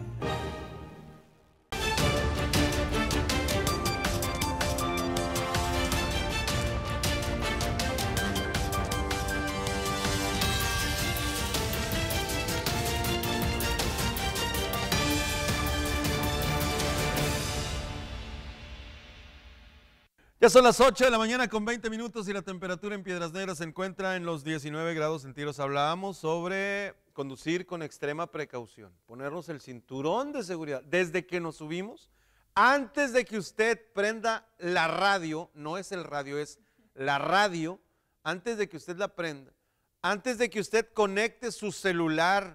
A: Ya son las ocho de la mañana con veinte minutos y la temperatura en Piedras Negras se encuentra en los diecinueve grados centígrados. Hablábamos sobre conducir con extrema precaución, ponernos el cinturón de seguridad. Desde que nos subimos, antes de que usted prenda la radio, no es el radio, es la radio, antes de que usted la prenda, antes de que usted conecte su celular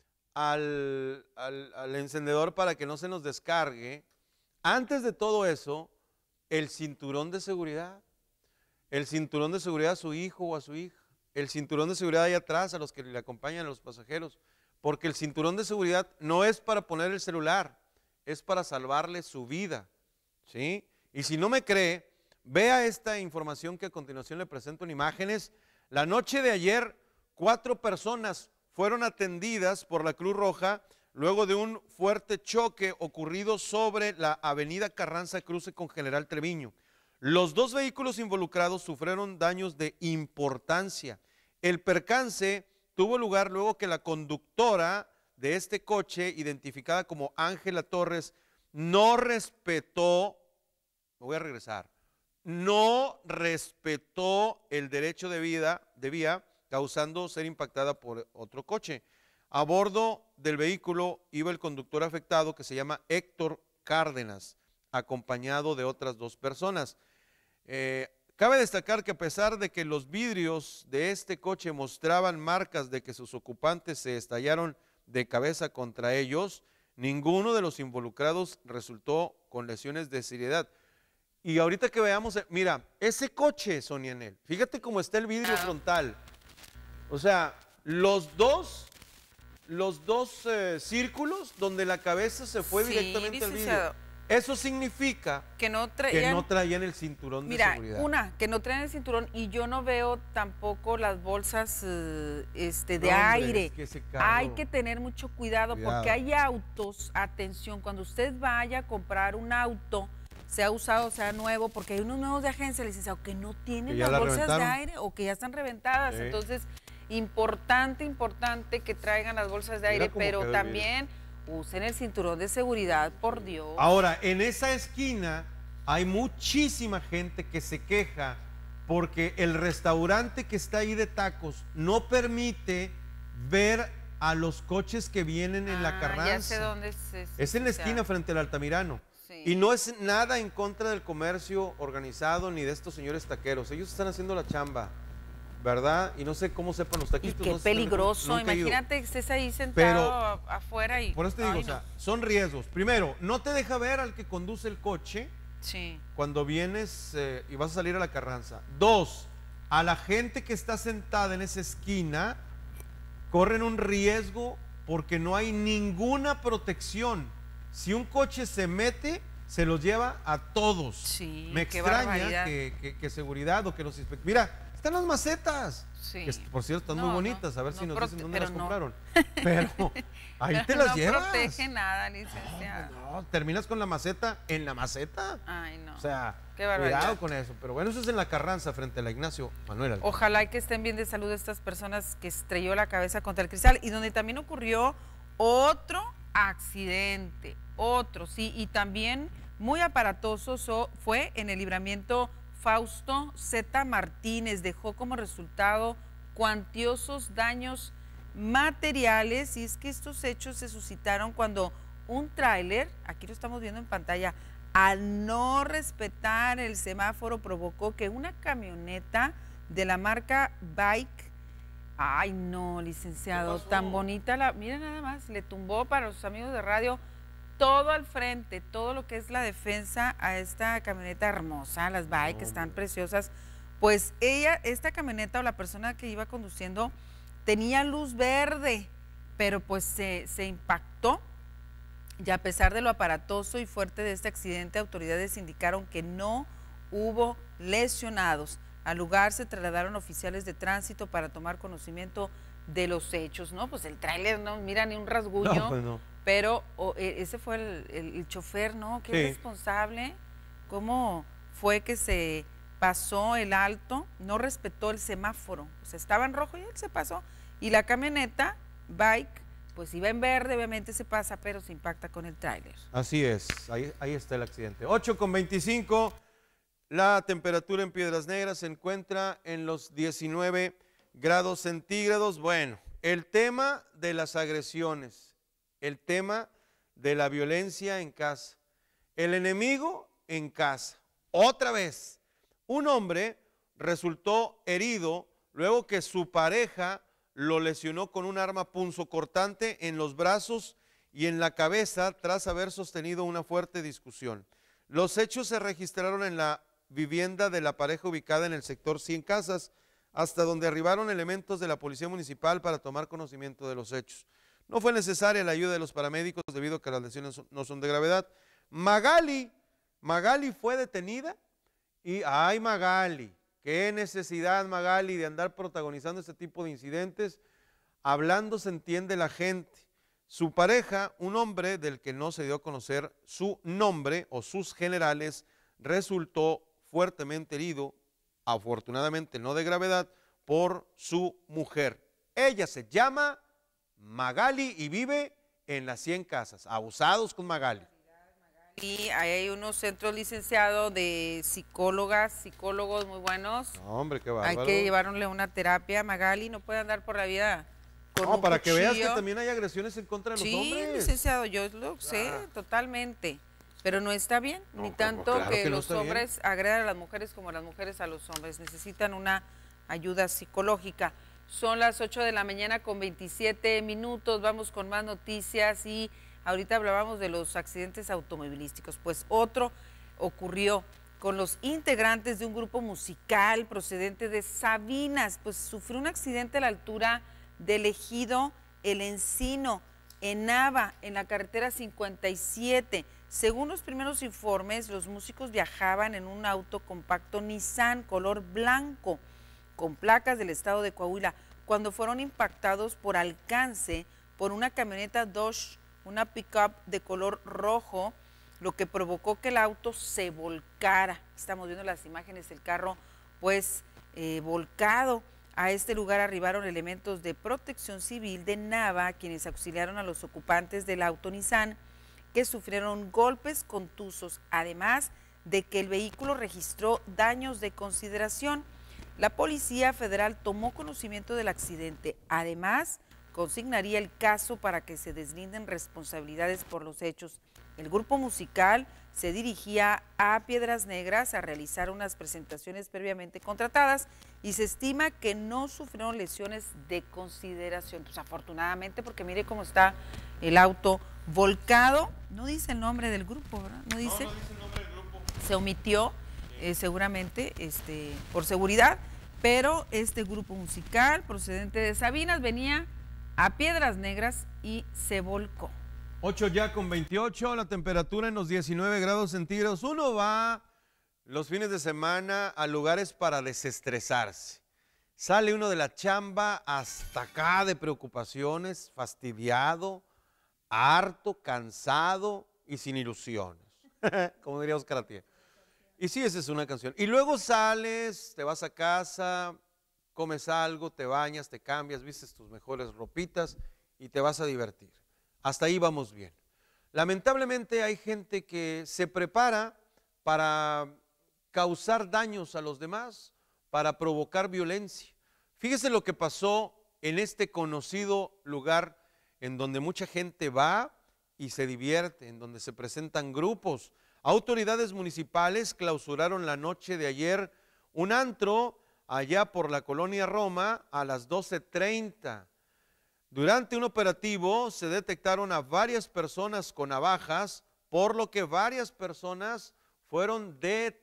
A: al, al, al encendedor para que no se nos descargue, antes de todo eso, el cinturón de seguridad, el cinturón de seguridad a su hijo o a su hija, el cinturón de seguridad ahí atrás a los que le acompañan, a los pasajeros, porque el cinturón de seguridad no es para poner el celular, es para salvarle su vida, ¿sí? Y si no me cree, vea esta información que a continuación le presento en imágenes. La noche de ayer, cuatro personas fueron atendidas por la Cruz Roja luego de un fuerte choque ocurrido sobre la avenida Carranza Cruce con General Treviño. Los dos vehículos involucrados sufrieron daños de importancia. El percance tuvo lugar luego que la conductora de este coche, identificada como Ángela Torres, no respetó, me voy a regresar, no respetó el derecho de, vida, de vía, causando ser impactada por otro coche. A bordo del vehículo iba el conductor afectado, que se llama Héctor Cárdenas, acompañado de otras dos personas. Eh, cabe destacar que a pesar de que los vidrios de este coche mostraban marcas de que sus ocupantes se estallaron de cabeza contra ellos, ninguno de los involucrados resultó con lesiones de seriedad. Y ahorita que veamos, mira, ese coche, Sonia Nel, fíjate cómo está el vidrio frontal. O sea, los dos... los dos eh, círculos donde la cabeza se fue sí, directamente al vidrio. Eso significa
B: que no traían,
A: que no traían el cinturón
B: mira,
A: de seguridad.
B: Una, que no traían el cinturón, y yo no veo tampoco las bolsas uh, este, de
A: no, hombre,
B: aire.
A: Es que ese
B: hay que tener mucho cuidado, cuidado, porque hay autos, atención, cuando usted vaya a comprar un auto, sea usado, sea nuevo, porque hay unos nuevos de agencia, licenciado, que no tienen las bolsas reventaron. de aire o que ya están reventadas. Sí. Entonces, importante, importante que traigan las bolsas de aire, pero también bien. usen el cinturón de seguridad, por Dios.
A: Ahora, en esa esquina hay muchísima gente que se queja porque el restaurante que está ahí de tacos no permite ver a los coches que vienen en ah, la Carranza.
B: Ya sé dónde es. Es,
A: es en la esquina frente al Altamirano. Sí. Y no es nada en contra del comercio organizado ni de estos señores taqueros. Ellos están haciendo la chamba, ¿verdad? Y no sé cómo sepan los taquitos.
B: Y qué
A: no
B: peligroso, no imagínate que estés ahí sentado Pero, afuera y...
A: Por eso te digo, ay, o sea, no. son riesgos. Primero, no te deja ver al que conduce el coche
B: sí.
A: cuando vienes eh, y vas a salir a la Carranza. Dos, a la gente que está sentada en esa esquina corren un riesgo porque no hay ninguna protección. Si un coche se mete, se los lleva a todos.
B: Sí,
A: Me extraña que, que, que seguridad o que los inspectores... Mira, están las macetas, sí. que por cierto están no, muy bonitas, a ver no, si nos dicen dónde las no. compraron. Pero ahí te las
B: no
A: llevas.
B: No protege nada, licenciado.
A: No, no, terminas con la maceta en la maceta.
B: Ay, no.
A: O sea,
B: qué barbaridad.
A: Cuidado con eso. Pero bueno, eso es en la Carranza frente a la Ignacio Manuel Alcalde.
B: Ojalá que estén bien de salud estas personas que estrelló la cabeza contra el cristal y donde también ocurrió otro accidente, otro, sí, y también muy aparatoso so, fue en el libramiento Fausto Z. Martínez. Dejó como resultado cuantiosos daños materiales, y es que estos hechos se suscitaron cuando un tráiler, aquí lo estamos viendo en pantalla, al no respetar el semáforo provocó que una camioneta de la marca Bike, ay no, licenciado, tan bonita, la, miren nada más, le tumbó, para los amigos de radio, todo al frente, todo lo que es la defensa a esta camioneta hermosa, las Bike, que están preciosas, Pues ella, esta camioneta o la persona que iba conduciendo tenía luz verde, pero pues se, se impactó. Y a pesar de lo aparatoso y fuerte de este accidente, autoridades indicaron que no hubo lesionados. Al lugar se trasladaron oficiales de tránsito para tomar conocimiento de los hechos, ¿no? Pues el tráiler no mira ni un rasguño,
A: No, pues no.
B: pero oh, ese fue el, el, el chofer, ¿no? Qué
A: Sí.
B: responsable. ¿Cómo fue que se pasó el alto? No respetó el semáforo. O sea, estaba en rojo y él se pasó. Y la camioneta, bike, pues iba en verde, obviamente se pasa, pero se impacta con el tráiler.
A: Así es, ahí, ahí está el accidente. ocho con veinticinco, la temperatura en Piedras Negras se encuentra en los diecinueve grados centígrados. Bueno, el tema de las agresiones, el tema de la violencia en casa, el enemigo en casa. Otra vez, un hombre resultó herido luego que su pareja lo lesionó con un arma punzocortante en los brazos y en la cabeza tras haber sostenido una fuerte discusión. Los hechos se registraron en la vivienda de la pareja ubicada en el sector Cien Casas, hasta donde arribaron elementos de la Policía Municipal para tomar conocimiento de los hechos. No fue necesaria la ayuda de los paramédicos debido a que las lesiones no son de gravedad. Magali, Magali fue detenida y, ay Magali, qué necesidad Magali de andar protagonizando este tipo de incidentes. Hablando se entiende la gente. Su pareja, un hombre del que no se dio a conocer su nombre o sus generales, resultó fuertemente herido, afortunadamente no de gravedad, por su mujer. Ella se llama Magali y vive en las Cien Casas. Abusados con Magali.
B: Y ahí hay unos centros licenciados de psicólogas, psicólogos muy buenos.
A: No, hombre, qué
B: Hay
A: bárbaro.
B: que llevarle una terapia. Magali no puede andar por la vida con
A: No,
B: un
A: para que veas que
B: cuchillo.
A: también hay agresiones en contra de los
B: Sí,
A: hombres.
B: licenciado, yo lo sé totalmente, pero no está bien,
A: No,
B: ni
A: claro,
B: tanto
A: claro
B: que,
A: que no
B: los
A: está bien.
B: hombres agredan a las mujeres como las mujeres a los hombres, necesitan una ayuda psicológica. Son las ocho de la mañana con veintisiete minutos, vamos con más noticias y ahorita hablábamos de los accidentes automovilísticos, pues otro ocurrió con los integrantes de un grupo musical procedente de Sabinas, pues sufrió un accidente a la altura del ejido El Encino, en Nava, en la carretera cincuenta y siete. Según los primeros informes, los músicos viajaban en un auto compacto Nissan color blanco, con placas del estado de Coahuila, cuando fueron impactados por alcance por una camioneta Dodge, una pick-up de color rojo, lo que provocó que el auto se volcara. Estamos viendo las imágenes del carro, pues, eh, volcado. A este lugar arribaron elementos de Protección Civil de Nava, quienes auxiliaron a los ocupantes del auto Nissan, que sufrieron golpes contusos, además de que el vehículo registró daños de consideración. La Policía Federal tomó conocimiento del accidente. Además, consignaría el caso para que se deslinden responsabilidades por los hechos. El grupo musical se dirigía a Piedras Negras a realizar unas presentaciones previamente contratadas y se estima que no sufrieron lesiones de consideración. Pues afortunadamente, porque mire cómo está el auto volcado. No dice el nombre del grupo, ¿verdad? No dice.
A: No, no dice el nombre del grupo.
B: Se omitió eh, seguramente este, por seguridad, pero este grupo musical procedente de Sabinas venía a Piedras Negras y se volcó.
A: ocho ya con veintiocho, la temperatura en los diecinueve grados centígrados. Uno va los fines de semana a lugares para desestresarse. Sale uno de la chamba hasta acá de preocupaciones, fastidiado, harto, cansado y sin ilusiones. Como diría Oscar Atié. Y sí, esa es una canción. Y luego sales, te vas a casa, comes algo, te bañas, te cambias, vistes tus mejores ropitas y te vas a divertir. Hasta ahí vamos bien. Lamentablemente hay gente que se prepara para causar daños a los demás, para provocar violencia. Fíjese lo que pasó en este conocido lugar en donde mucha gente va y se divierte, en donde se presentan grupos. Autoridades municipales clausuraron la noche de ayer un antro allá por la colonia Roma a las doce treinta. Durante un operativo se detectaron a varias personas con navajas, por lo que varias personas fueron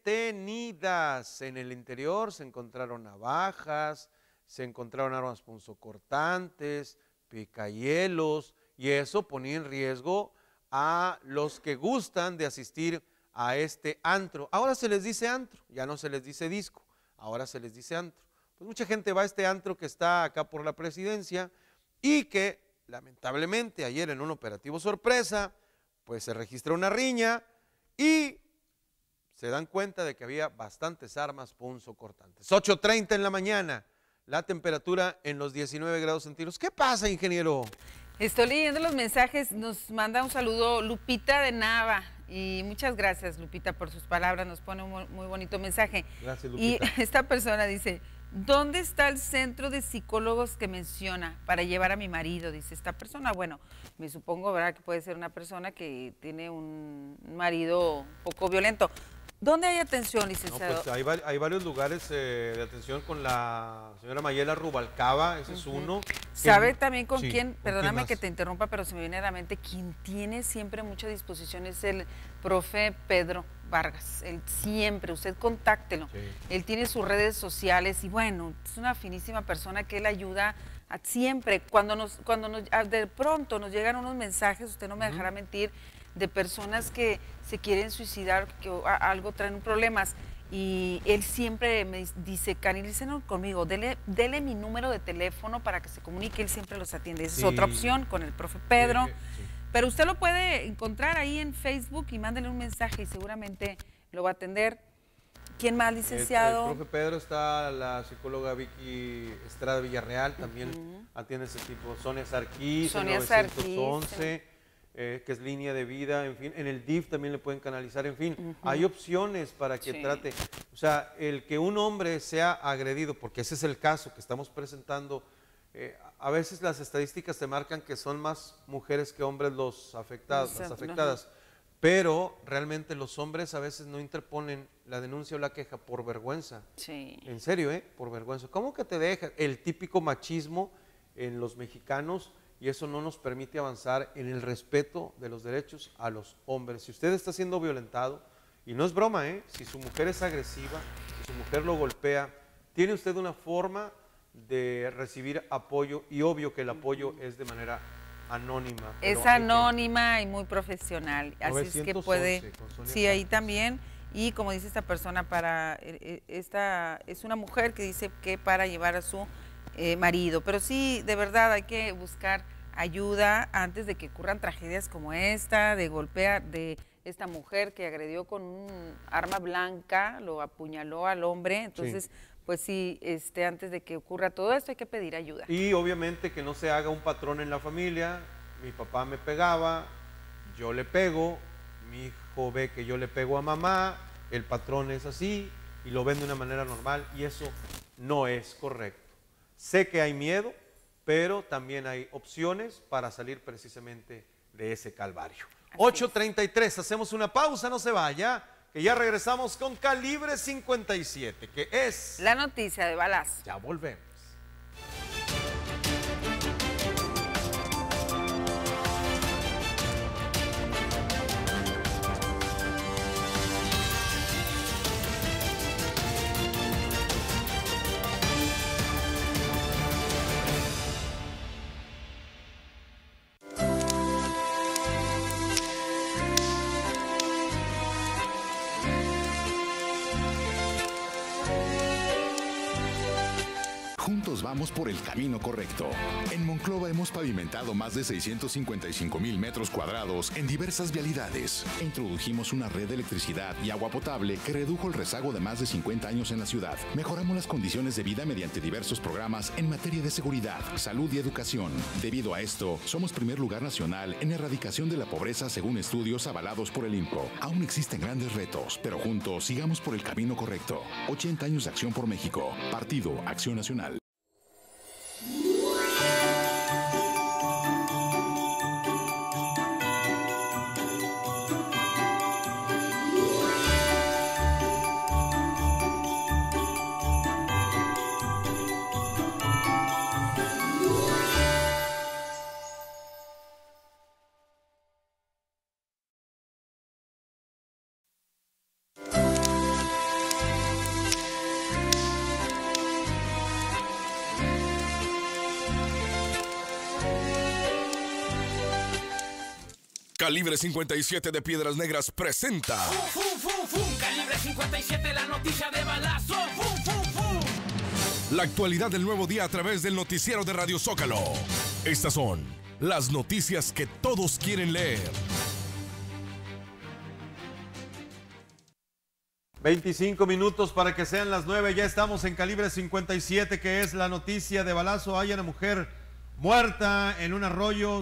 A: detenidas. En el interior se encontraron navajas, se encontraron armas punzocortantes, picahielos, y eso ponía en riesgo a los que gustan de asistir a este antro. Ahora se les dice antro, ya no se les dice disco, ahora se les dice antro. Pues mucha gente va a este antro que está acá por la Presidencia y que lamentablemente ayer en un operativo sorpresa, pues se registra una riña y se dan cuenta de que había bastantes armas punzocortantes. ocho treinta en la mañana, la temperatura en los diecinueve grados centígrados. ¿Qué pasa, ingeniero?
B: Estoy leyendo los mensajes, nos manda un saludo Lupita de Nava, y muchas gracias, Lupita, por sus palabras, nos pone un muy bonito mensaje.
A: Gracias, Lupita.
B: Y esta persona dice, ¿dónde está el centro de psicólogos que menciona para llevar a mi marido? Dice esta persona. Bueno, me supongo, ¿verdad?, que puede ser una persona que tiene un marido poco violento. ¿Dónde hay atención, licenciado?
A: No, pues hay, hay varios lugares eh, de atención con la señora Mayela Rubalcaba, ese es
B: Uh-huh.
A: uno.
B: ¿Sabe
A: que,
B: también con
A: sí,
B: quién?
A: ¿con
B: Perdóname
A: quién
B: que
A: más?
B: te interrumpa, pero se me viene a la mente, quien tiene siempre mucha disposición es el profe Pedro Vargas. Él siempre, usted contáctelo.
A: Sí.
B: Él tiene sus redes sociales y bueno, es una finísima persona que él ayuda a siempre. Cuando nos, cuando nos, de pronto nos llegan unos mensajes, usted no me dejará mentir, de personas que se quieren suicidar, que a, algo traen problemas, y él siempre me dice, canalícenlo conmigo, dele, dele mi número de teléfono para que se comunique, él siempre los atiende. Esa
A: Sí.
B: es otra opción con el profe Pedro,
A: Sí, sí.
B: pero usted lo puede encontrar ahí en Facebook y mándele un mensaje y seguramente lo va a atender. ¿Quién más, licenciado?
A: El, el profe Pedro, está la psicóloga Vicky Estrada Villarreal, también uh-huh. atiende ese tipo. Sonia Sarquís,
B: Sonia
A: en
B: Sarquís,
A: novecientos once,
B: sí.
A: eh, que es línea de vida, en fin. En el D I F también le pueden canalizar, en fin.
B: Uh-huh.
A: Hay opciones para que
B: Sí.
A: trate. O sea, el que un hombre sea agredido, porque ese es el caso que estamos presentando, eh, a veces las estadísticas te marcan que son más mujeres que hombres los afectados, las
B: Exacto.
A: afectadas. Pero realmente los hombres a veces no interponen la denuncia o la queja por vergüenza.
B: Sí.
A: En serio, ¿eh? Por vergüenza. ¿Cómo que te deja? El típico machismo en los mexicanos, y eso no nos permite avanzar en el respeto de los derechos a los hombres. Si usted está siendo violentado, y no es broma, ¿eh? Si su mujer es agresiva, si su mujer lo golpea, tiene usted una forma de recibir apoyo, y obvio que el apoyo es de manera anónima.
B: Es
A: pero hay que-
B: anónima y muy profesional, así es que puede,
A: novecientos once, con Sonia
B: sí, ahí
A: Sarquís.
B: también, y como dice esta persona, para eh, eh, esta es una mujer que dice que para llevar a su eh, marido, pero sí, de verdad hay que buscar ayuda antes de que ocurran tragedias como esta, de golpear, de esta mujer que agredió con un arma blanca, lo apuñaló al hombre, entonces,
A: Sí.
B: pues sí, este, antes de que ocurra todo esto hay que pedir ayuda.
A: Y obviamente que no se haga un patrón en la familia. Mi papá me pegaba, yo le pego, mi hijo ve que yo le pego a mamá, el patrón es así y lo ven de una manera normal, y eso no es correcto. Sé que hay miedo, pero también hay opciones para salir precisamente de ese calvario. ocho treinta y tres, hacemos una pausa, no se vaya, que ya regresamos con Calibre cincuenta y siete, que es
B: la noticia de balazo.
A: Ya volvemos.
F: Juntos vamos por el camino correcto. En Monclova hemos pavimentado más de seiscientos cincuenta y cinco mil metros cuadrados en diversas vialidades. E introdujimos una red de electricidad y agua potable que redujo el rezago de más de cincuenta años en la ciudad. Mejoramos las condiciones de vida mediante diversos programas en materia de seguridad, salud y educación. Debido a esto, somos primer lugar nacional en erradicación de la pobreza según estudios avalados por el I N P O. Aún existen grandes retos, pero juntos sigamos por el camino correcto. ochenta años de acción por México. Partido Acción Nacional.
H: Calibre cincuenta y siete de Piedras Negras presenta.
J: ¡Fum, fum, fum, fum! Calibre cincuenta y siete, la noticia de balazo. ¡Fum, fum, fum!
H: La actualidad del nuevo día a través del noticiero de Radio Zócalo. Estas son las noticias que todos quieren leer.
A: veinticinco minutos para que sean las nueve. Ya estamos en Calibre cincuenta y siete, que es la noticia de balazo. Hay una mujer muerta en un arroyo.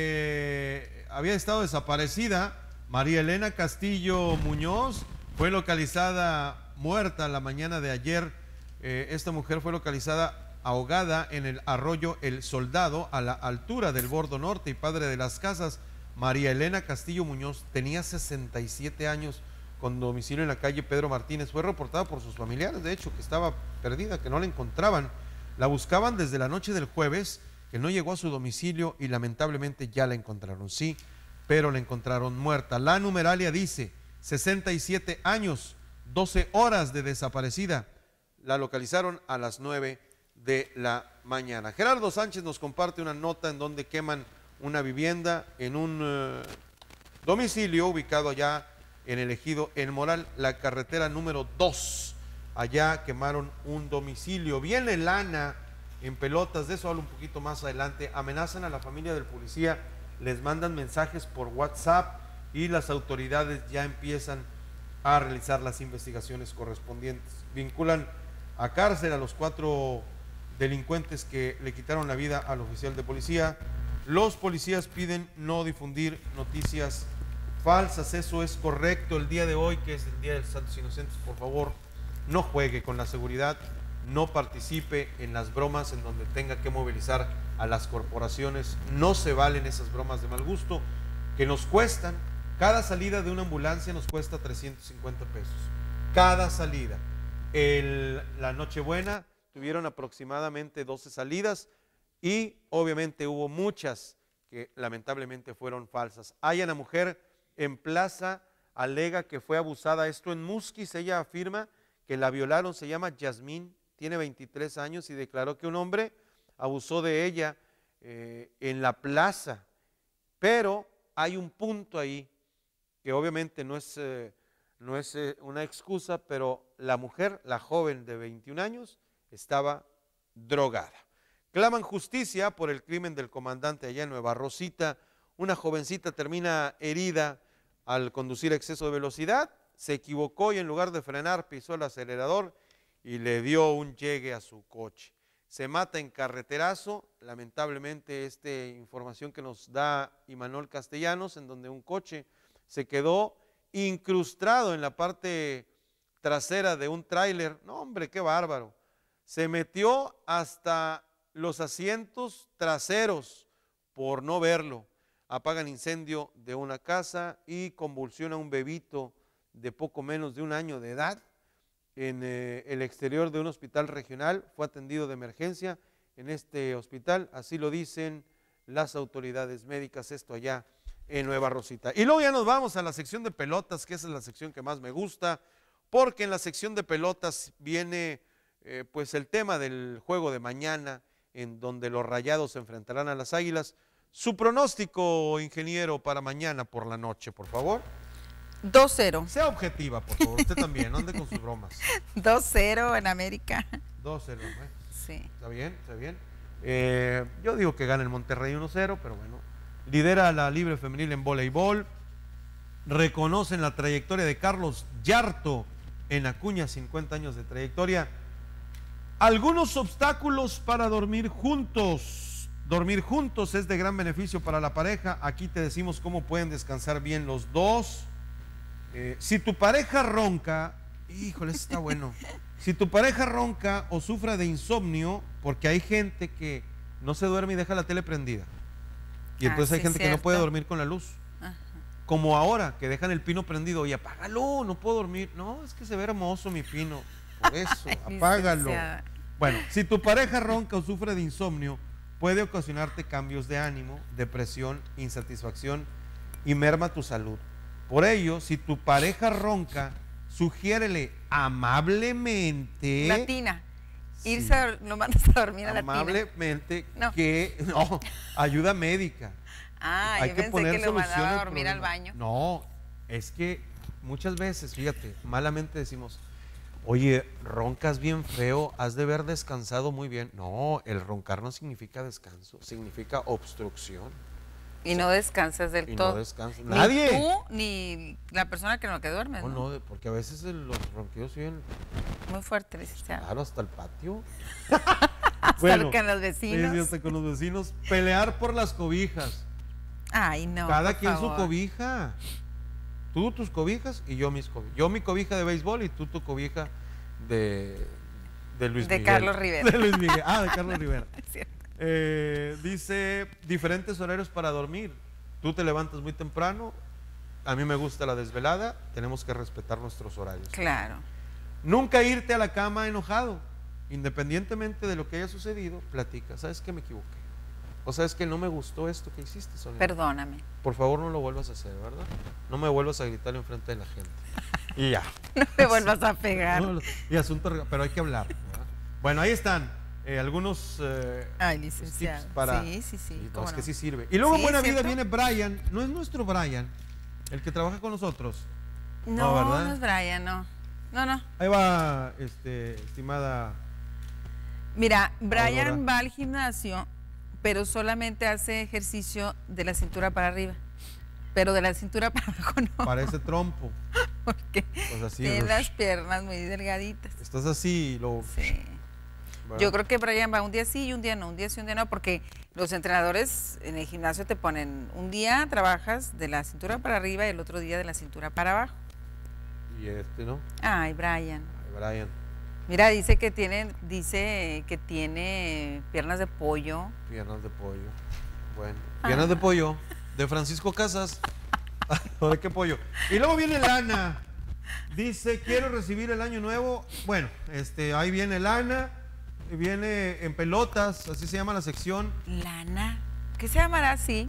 A: Se había estado desaparecida. María Elena Castillo Muñoz fue localizada muerta la mañana de ayer. Eh, esta mujer fue localizada ahogada en el arroyo El Soldado, a la altura del Bordo Norte, y Padre de las Casas. María Elena Castillo Muñoz tenía sesenta y siete años, con domicilio en la calle Pedro Martínez. Fue reportada por sus familiares, de hecho, que estaba perdida, que no la encontraban. La buscaban desde la noche del jueves, que no llegó a su domicilio, y lamentablemente ya la encontraron, sí, pero la encontraron muerta. La numeralia dice sesenta y siete años, doce horas de desaparecida. La localizaron a las nueve de la mañana. Gerardo Sánchez nos comparte una nota en donde queman una vivienda en un uh, domicilio ubicado allá en el ejido El Moral, la carretera número dos. Allá quemaron un domicilio. Viene lana en pelotas, de eso hablo un poquito más adelante. Amenazan a la familia del policía, les mandan mensajes por WhatsApp y las autoridades ya empiezan a realizar las investigaciones correspondientes. Vinculan a cárcel a los cuatro delincuentes que le quitaron la vida al oficial de policía. Los policías piden no difundir noticias falsas, eso es correcto. El día de hoy, que es el Día de los Santos Inocentes, por favor, no juegue con la seguridad, no participe en las bromas en donde tenga que movilizar a las corporaciones. No se valen esas bromas de mal gusto que nos cuestan. Cada salida de una ambulancia nos cuesta trescientos cincuenta pesos. Cada salida. El, la Nochebuena tuvieron aproximadamente doce salidas y obviamente hubo muchas que lamentablemente fueron falsas. Hay una mujer en Plaza, alega que fue abusada, esto en Musquis. Ella afirma que la violaron, se llama Yasmín, tiene veintitrés años, y declaró que un hombre abusó de ella eh, en la plaza. Pero hay un punto ahí que obviamente no es, eh, no es eh, una excusa, pero la mujer, la joven de veintiún años, estaba drogada. Claman justicia por el crimen del comandante allá en Nueva Rosita. Una jovencita termina herida al conducir a exceso de velocidad, se equivocó y en lugar de frenar pisó el acelerador y le dio un llegue a su coche. Se mata en carreterazo, lamentablemente esta información que nos da Imanol Castellanos, en donde un coche se quedó incrustado en la parte trasera de un tráiler. No, hombre, qué bárbaro. Se metió hasta los asientos traseros por no verlo. Apagan incendio de una casa y convulsiona un bebito de poco menos de un año de edad en eh, el exterior de un hospital regional. Fue atendido de emergencia en este hospital, así lo dicen las autoridades médicas, esto allá en Nueva Rosita. Y luego ya nos vamos a la sección de pelotas, que esa es la sección que más me gusta, porque en la sección de pelotas viene eh, pues el tema del juego de mañana, en donde los Rayados se enfrentarán a las Águilas. Su pronóstico, ingeniero, para mañana por la noche, por favor.
B: dos cero.
A: Sea objetiva, por favor. Usted también, no ande con sus bromas.
B: dos cero en América.
A: dos cero, ¿eh?
B: Sí.
A: Está bien, está bien. Eh, yo digo que gana el Monterrey uno cero, pero bueno. Lidera la libre femenil en voleibol. Reconocen la trayectoria de Carlos Yarto en Acuña, cincuenta años de trayectoria. Algunos obstáculos para dormir juntos. Dormir juntos es de gran beneficio para la pareja. Aquí te decimos cómo pueden descansar bien los dos. Eh, si tu pareja ronca, híjole, eso está bueno. Si tu pareja ronca o sufre de insomnio, porque hay gente que no se duerme y deja la tele prendida. Y entonces
B: ah,
A: hay
B: sí,
A: gente
B: cierto.
A: que no puede dormir con la luz.
B: Ajá.
A: Como ahora, que dejan el pino prendido y apágalo, no puedo dormir. No, es que se ve hermoso mi pino. Por eso, apágalo. Bueno, si tu pareja ronca o sufre de insomnio, puede ocasionarte cambios de ánimo, depresión, insatisfacción y merma tu salud. Por ello, si tu pareja ronca, sugiérele amablemente.
B: Latina. Irse a, lo mandas a dormir a la tina.
A: Amablemente
B: no.
A: que no, ayuda médica.
B: Ah,
A: hay
B: yo
A: que
B: pensé
A: poner
B: que lo
A: solución
B: mandaba a
A: al
B: dormir al
A: problema.
B: baño.
A: No, es que muchas veces, fíjate, malamente decimos, oye, roncas bien feo, has de haber descansado muy bien. No, el roncar no significa descanso, significa obstrucción.
B: Y no descansas del
A: Y
B: todo.
A: no descansas.
B: Ni
A: Nadie.
B: tú, ni la persona que no que duerme,
A: No,
B: ¿no?
A: no, porque a veces el- los ronquidos siguen
B: Muy fuerte, licenciado.
A: claro hasta el patio.
B: Hasta con los vecinos.
A: Sí, sí, hasta con los vecinos. Pelear por las cobijas.
B: Ay, no.
A: Cada
B: por
A: quien
B: favor.
A: su cobija. Tú tus cobijas y yo mis cobijas. Yo mi cobija de béisbol y tú tu cobija de, de Luis
B: De
A: Miguel.
B: Carlos Rivera.
A: De Luis Miguel. Ah, de Carlos Rivera.
B: Es cierto.
A: Eh, dice, diferentes horarios para dormir. Tú te levantas muy temprano, a mí me gusta la desvelada, tenemos que respetar nuestros horarios.
B: Claro.
A: Nunca irte a la cama enojado, independientemente de lo que haya sucedido, platica. ¿Sabes que me equivoqué? O sabes que no me gustó esto que hiciste, Sonia.
B: Perdóname.
A: Por favor, no lo vuelvas a hacer, ¿verdad? No me vuelvas a gritar enfrente de la gente. Y ya.
B: No me vuelvas a pegar.
A: No, y asunto, pero hay que hablar, ¿verdad? Bueno, ahí están eh, algunos eh,
B: Ay, licenciado.
A: tips para...
B: Sí, sí, sí.
A: Y, no,
B: cómo
A: es que
B: no.
A: sí sirve. Y luego en
B: Sí,
A: Buena
B: ¿cierto?
A: Vida viene Brian. No es nuestro Brian, el que trabaja con nosotros.
B: No,
A: ¿verdad?
B: no es Brian, no. No, no.
A: Ahí va, este, estimada.
B: Mira, Brian
A: Aurora.
B: va al gimnasio, pero solamente hace ejercicio de la cintura para arriba. Pero de la cintura para abajo no.
A: Parece trompo.
B: Porque
A: Pues así,
B: tiene
A: rush.
B: las piernas muy delgaditas.
A: Estás así y lo.
B: Sí.
A: ¿verdad?
B: Yo creo que Brian va un día sí y un día no, un día sí, un día no, porque los entrenadores en el gimnasio te ponen un día trabajas de la cintura para arriba y el otro día de la cintura para abajo.
A: Y este, ¿no?
B: Ay, Brian.
A: Ay, Brian.
B: Mira, dice que tiene, dice que tiene piernas de pollo.
A: Piernas de pollo. Bueno. Piernas de pollo. De Francisco Casas. ¿O de qué pollo? Y luego viene Lana. Dice, quiero recibir el año nuevo. Bueno, este, ahí viene Lana. Viene en pelotas, así se llama la sección.
B: Lana. ¿Qué se llamará así?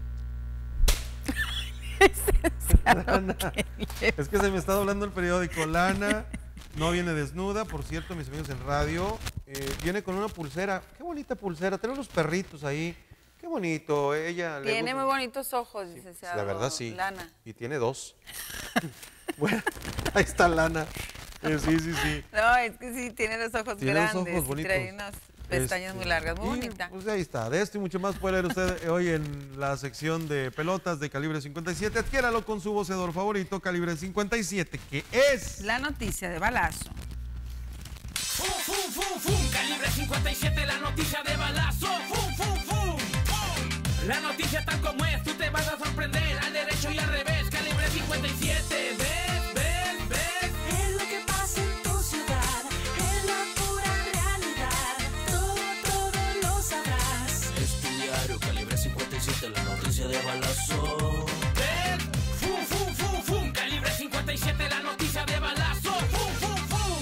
A: Lana. Es que se me está doblando el periódico. Lana no viene desnuda, por cierto, mis amigos en radio. Eh, viene con una pulsera. Qué bonita pulsera. Tenemos los perritos ahí. Qué bonito. Ella le
B: Tiene
A: gusta-
B: muy bonitos ojos, licenciado.
A: La verdad sí.
B: Lana.
A: Y tiene dos. Bueno, ahí está Lana. Eh, sí, sí, sí.
B: No, es que sí, tiene los ojos
A: Tiene los
B: grandes.
A: ojos
B: y
A: bonitos.
B: trae unas pestañas
A: Este,
B: muy largas, muy
A: y,
B: bonita.
A: Pues ahí está. De esto y mucho más puede leer usted hoy en la sección de pelotas de calibre cincuenta y siete. Adquiéralo con su vocedor favorito, calibre cincuenta y siete, que es...
B: La noticia de balazo.
J: Fum, fum, fum, fum, calibre cincuenta y siete, la noticia de balazo. Fum, fum, fum, fum. La noticia tal como es, tú te vas a sorprender al derecho y al revés. Calibre cincuenta y siete, ves, ves, ves.
K: Es lo que pasa en tu ciudad, es la pura realidad. Todo, todo lo sabrás.
M: Es tu diario, calibre cincuenta y siete, la noticia de balazo.
J: ¿Ves? Fum, fum, fum, fum, calibre cincuenta y siete, la noticia de balazo. Fum, fum, fum.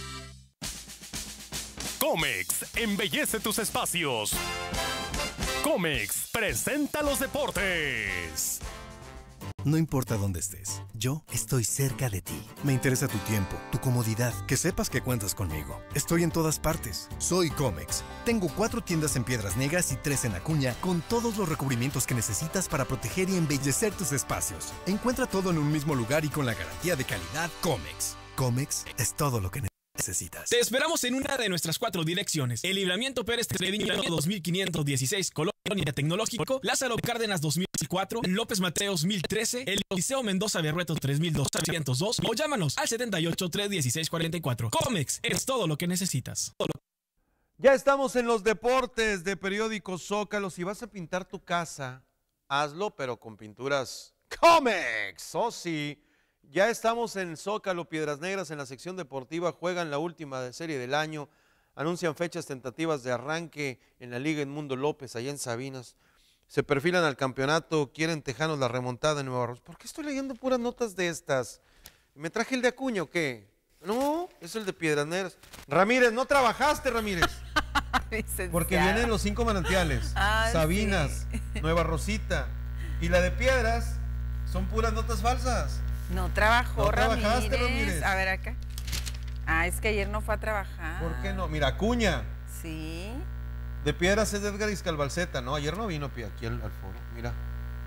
H: Comex, embellece tus espacios. Comex, presenta los deportes.
N: No importa dónde estés, yo estoy cerca de ti. Me interesa tu tiempo, tu comodidad, que sepas que cuentas conmigo. Estoy en todas partes. Soy Comex. Tengo cuatro tiendas en Piedras Negras y tres en Acuña, con todos los recubrimientos que necesitas para proteger y embellecer tus espacios. Encuentra todo en un mismo lugar y con la garantía de calidad Comex. Comex es todo lo que necesitas.
O: Te esperamos en una de nuestras cuatro direcciones. El Libramiento Pérez Treviño dos mil quinientos dieciséis, Colonia Tecnológico, Lázaro Cárdenas dos mil cuatro, López Mateos mil trece, el Liceo Mendoza Berrueto tres mil doscientos dos o llámanos al setenta y ocho, tres dieciséis, cuarenta y cuatro. Comex es todo lo que necesitas.
A: Ya estamos en los deportes de Periódico Zócalo. Si vas a pintar tu casa, hazlo, pero con pinturas Comex. Oh, sí. Ya estamos en Zócalo, Piedras Negras, en la sección deportiva. Juegan la última serie del año. Anuncian fechas tentativas de arranque en la Liga Edmundo López, allá en Sabinas. Se perfilan al campeonato. Quieren Tejanos la remontada en Nueva Rosa. ¿Por qué estoy leyendo puras notas de estas? ¿Me traje el de Acuña o qué? No, es el de Piedras Negras. Ramírez, no trabajaste, Ramírez. Porque vienen los cinco manantiales.
B: Ah,
A: Sabinas,
B: sí.
A: Nueva Rosita. Y la de Piedras son puras notas falsas.
B: No trabajó,
A: No trabajaste,
B: Ramírez.
A: Ramírez.
B: A ver acá. Ah, es que ayer no fue a trabajar.
A: ¿Por qué no? Mira, Acuña.
B: Sí.
A: De Piedras es de Edgar Iscalbalceta, ¿no? Ayer no vino aquí al, al foro. Mira.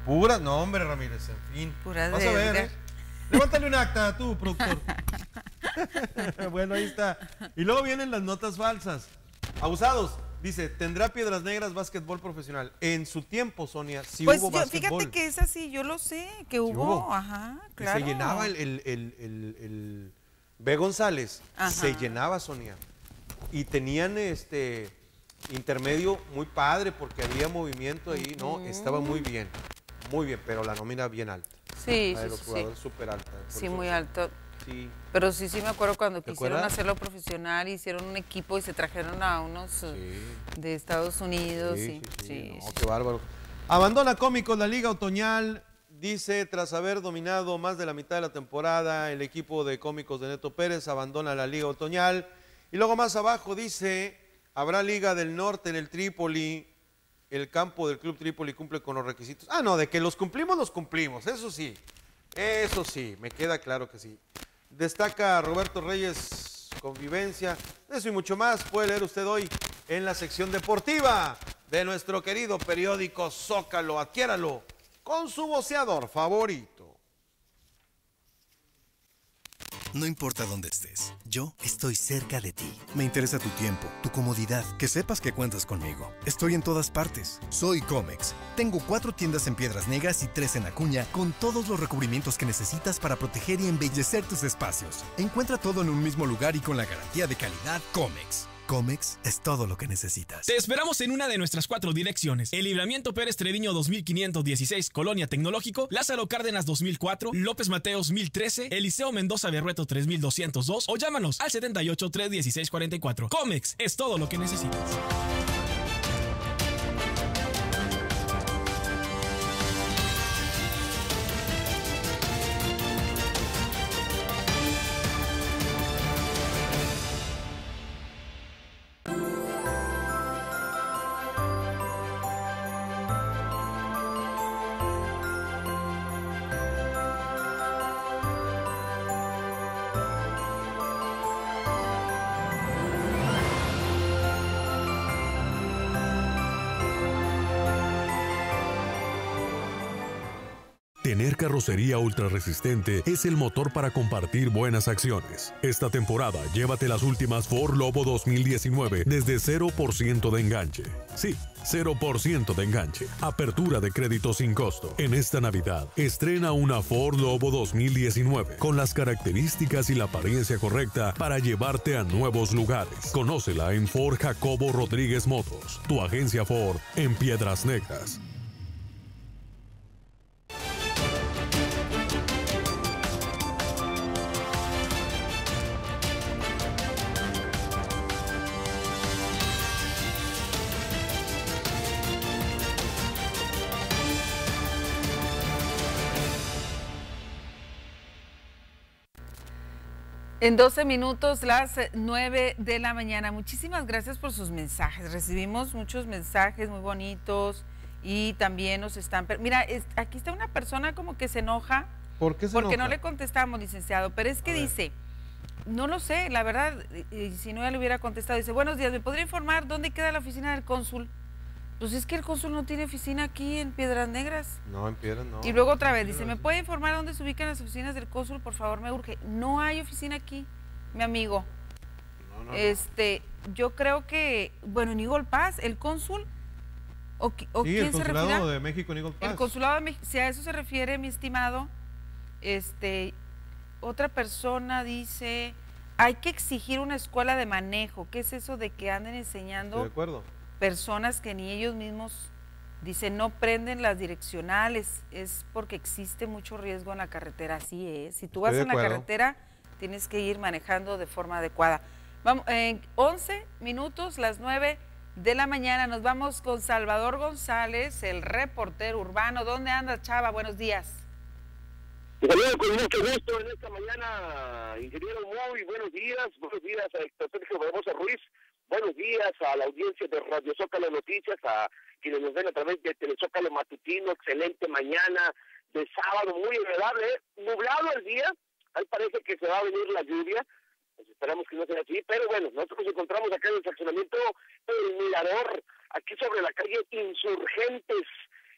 A: Puras, no hombre, Ramírez, en fin.
B: Puras
A: Vas a ver,
B: deudas.
A: ¿eh? Levántale un acta a tu productor. Bueno, ahí está. Y luego vienen las notas falsas. Abusados. Dice, ¿tendrá Piedras Negras básquetbol profesional? En su tiempo, Sonia, sí
B: pues
A: hubo
B: yo,
A: básquetbol.
B: fíjate que es así, yo lo sé, que hubo,
A: hubo.
B: ajá,
A: Y
B: claro.
A: se llenaba el, el, el, el, el B. González,
B: Ajá.
A: se llenaba, Sonia. Y tenían este intermedio muy padre porque había movimiento ahí, ¿no?
B: Ujú.
A: Estaba muy bien, muy bien, pero la nómina bien alta.
B: Sí,
A: La de
B: sí,
A: los
B: sí,
A: jugadores
B: sí.
A: súper alta. por
B: Sí,
A: eso
B: muy
A: sí.
B: alto.
A: Sí.
B: Pero sí, sí me acuerdo cuando
A: ¿Te
B: quisieron
A: acuerdas?
B: hacerlo profesional, hicieron un equipo y se trajeron a unos eh, de Estados Unidos. Sí, sí, sí,
A: No, qué bárbaro. Abandona Cómicos la Liga Otoñal, dice, tras haber dominado más de la mitad de la temporada, el equipo de Cómicos de Neto Pérez abandona la Liga Otoñal. Y luego más abajo dice, habrá Liga del Norte en el Trípoli, el campo del Club Trípoli cumple con los requisitos. Ah, no, de que los cumplimos, los cumplimos, eso sí, eso sí, me queda claro que sí. Destaca Roberto Reyes, convivencia, eso y mucho más puede leer usted hoy en la sección deportiva de nuestro querido periódico Zócalo. Adquiéralo con su voceador favorito.
N: No importa dónde estés, yo estoy cerca de ti. Me interesa tu tiempo, tu comodidad, que sepas que cuentas conmigo. Estoy en todas partes. Soy Comex. Tengo cuatro tiendas en Piedras Negras y tres en Acuña, con todos los recubrimientos que necesitas para proteger y embellecer tus espacios. Encuentra todo en un mismo lugar y con la garantía de calidad Comex. Comex es todo lo que necesitas.
O: Te esperamos en una de nuestras cuatro direcciones. El Libramiento Pérez Treviño dos mil quinientos dieciséis, Colonia Tecnológico, Lázaro Cárdenas dos mil cuatro, López Mateos mil trece, Eliseo Mendoza Berrueto tres mil doscientos dos o llámanos al setenta y ocho, tres dieciséis, cuarenta y cuatro. Comex es todo lo que necesitas.
E: Tener carrocería ultra resistente es el motor para compartir buenas acciones. Esta temporada llévate las últimas Ford Lobo dos mil diecinueve desde cero por ciento de enganche. Sí, cero por ciento de enganche. Apertura de crédito sin costo. En esta Navidad, estrena una Ford Lobo dos mil diecinueve con las características y la apariencia correcta para llevarte a nuevos lugares. Conócela en Ford Jacobo Rodríguez Motos, tu agencia Ford en Piedras Negras.
B: En doce minutos, las nueve de la mañana. Muchísimas gracias por sus mensajes. Recibimos muchos mensajes muy bonitos y también nos están... Mira, es, aquí está una persona como que se enoja.
A: ¿Por qué se
B: Porque
A: enoja?
B: no le contestamos, licenciado. Pero es que
A: A ver.
B: dice, no lo sé, la verdad, y, y si no ya le hubiera contestado. Dice, buenos días, ¿me podría informar dónde queda la oficina del cónsul? Pues es que el cónsul no tiene oficina aquí en Piedras Negras.
A: No, en Piedras no.
B: Y luego otra vez, dice, ¿me puede informar dónde se ubican las oficinas del cónsul? Por favor, me urge. No hay oficina aquí, mi amigo.
A: No, no, no.
B: Este, yo creo que, bueno, en Eagle Pass, el cónsul, ¿o, qui- o
A: Sí,
B: quién
A: el
B: se
A: consulado
B: refiere?
A: de México en Eagle Pass.
B: El consulado de México, si a eso se refiere, mi estimado, este, otra persona dice, hay que exigir una escuela de manejo. ¿Qué es eso de que anden enseñando
A: Estoy de acuerdo.
B: personas que ni ellos mismos, dicen, no prenden las direccionales? Es porque existe mucho riesgo en la carretera, así es. Si tú vas
A: Estoy de
B: en la
A: acuerdo.
B: carretera, tienes que ir manejando de forma adecuada. Vamos, en once minutos, las nueve de la mañana, nos vamos con Salvador González, el reportero urbano. ¿Dónde anda, Chava? Buenos días.
P: Te saludo con mucho gusto en esta mañana, ingeniero. Muy buenos días, buenos días a Héctor Sergio Barbosa Ruiz, buenos días a la audiencia de Radio Zócalo Noticias, a quienes nos ven a través de Telezócalo Matutino. Excelente mañana de sábado, muy agradable, ¿eh? Nublado el día, ahí parece que se va a venir la lluvia, pues esperamos que no sea así, pero bueno, nosotros nos encontramos acá en el fraccionamiento El Mirador, aquí sobre la calle Insurgentes,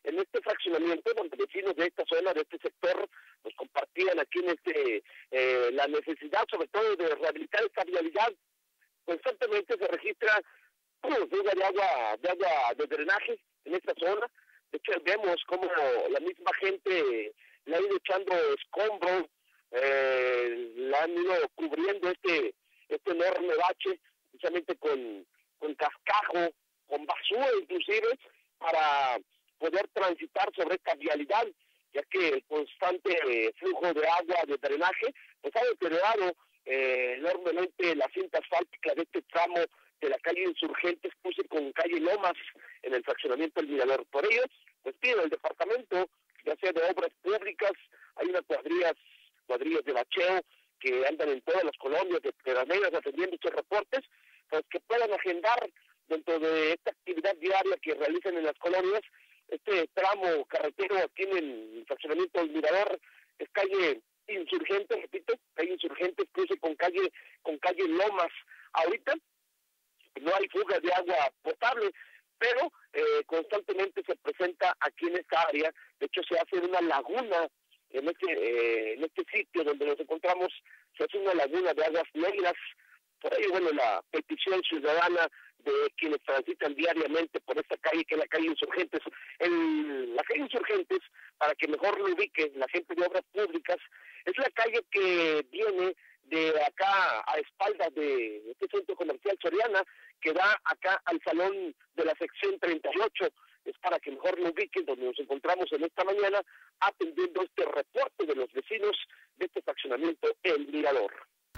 P: en este fraccionamiento, donde vecinos de esta zona, de este sector, nos compartían aquí en este eh, la necesidad, sobre todo, de rehabilitar esta vialidad. Constantemente se registra uh, fuga de agua, de agua de drenaje en esta zona. De hecho, vemos cómo la misma gente le ha ido echando escombros, eh, la han ido cubriendo este, este enorme bache, precisamente con, con cascajo, con basura inclusive, para poder transitar sobre esta vialidad, ya que el constante eh, flujo de agua de drenaje pues ha deteriorado eh, enormemente la cinta asfáltica de este tramo de la calle Insurgentes, puse con calle Lomas, en el fraccionamiento del Mirador. Por ello, pues pido al departamento, ya sea de obras públicas, hay unas cuadrillas, cuadrillas de bacheo que andan en todas las colonias de Piedras Negras atendiendo estos reportes, pues que puedan agendar dentro de esta actividad diaria que realizan en las colonias, este tramo carretero aquí en el fraccionamiento del Mirador, es calle Insurgentes, repito, calle Insurgentes, cruce con calle, con calle Lomas. Ahorita no hay fugas de agua potable, pero eh, constantemente se presenta aquí en esta área. De hecho, se hace una laguna en este, eh, en este sitio donde nos encontramos, se hace una laguna de aguas negras. Por ello, bueno, la petición ciudadana de quienes transitan diariamente por esta calle, que es la calle Insurgentes. El, la calle Insurgentes, para que mejor lo ubique la gente de obras públicas, es la calle que viene de acá a espaldas de este centro comercial Soriana, que da acá al salón de la sección treinta y ocho. Es para que mejor lo ubiquen, donde nos encontramos en esta mañana atendiendo este reporte de los vecinos de este fraccionamiento El Mirador.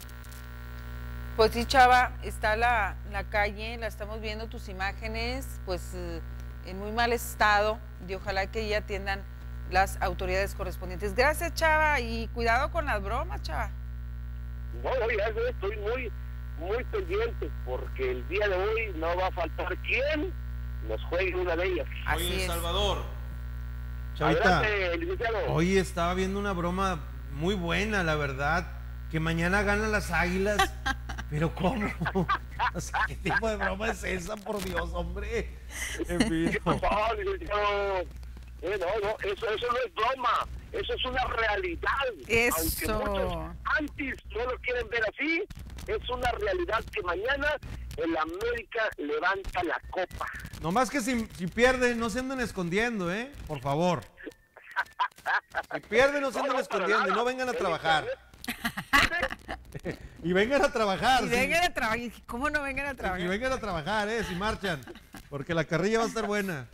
B: Pues sí, Chava, está la, la calle, la estamos viendo, tus imágenes, pues eh, en muy mal estado, y ojalá que ya atiendan las autoridades correspondientes. Gracias, Chava, y cuidado con las bromas, Chava.
P: No, ya estoy muy, muy pendiente, porque el día de hoy no va a faltar quien nos juegue una de ellas.
A: Oye,
B: Así es.
A: Salvador. Chavita,
P: Adelante, licenciado.
A: hoy estaba viendo una broma muy buena, la verdad, que mañana ganan las Águilas. Pero ¿cómo? O sea, ¿qué tipo de broma es esa, por Dios, hombre? En fin.
P: ¿Qué pasó, licenciado? Eh, no, no, eso, eso no es broma, eso es una realidad.
B: Eso.
P: Aunque muchos antes no lo quieren ver así, es una realidad que mañana el América levanta la copa.
A: Nomás que si, si pierden, no se anden escondiendo, ¿eh? Por favor. Si pierden, no se anden
P: No, no,
A: escondiendo
P: para
A: y no
P: nada.
A: vengan a trabajar. Y vengan a trabajar.
B: Y
A: sí.
B: vengan a trabajar, ¿cómo no vengan a trabajar?
A: Y vengan a trabajar, ¿eh? Si marchan. Porque la carrilla va a estar buena.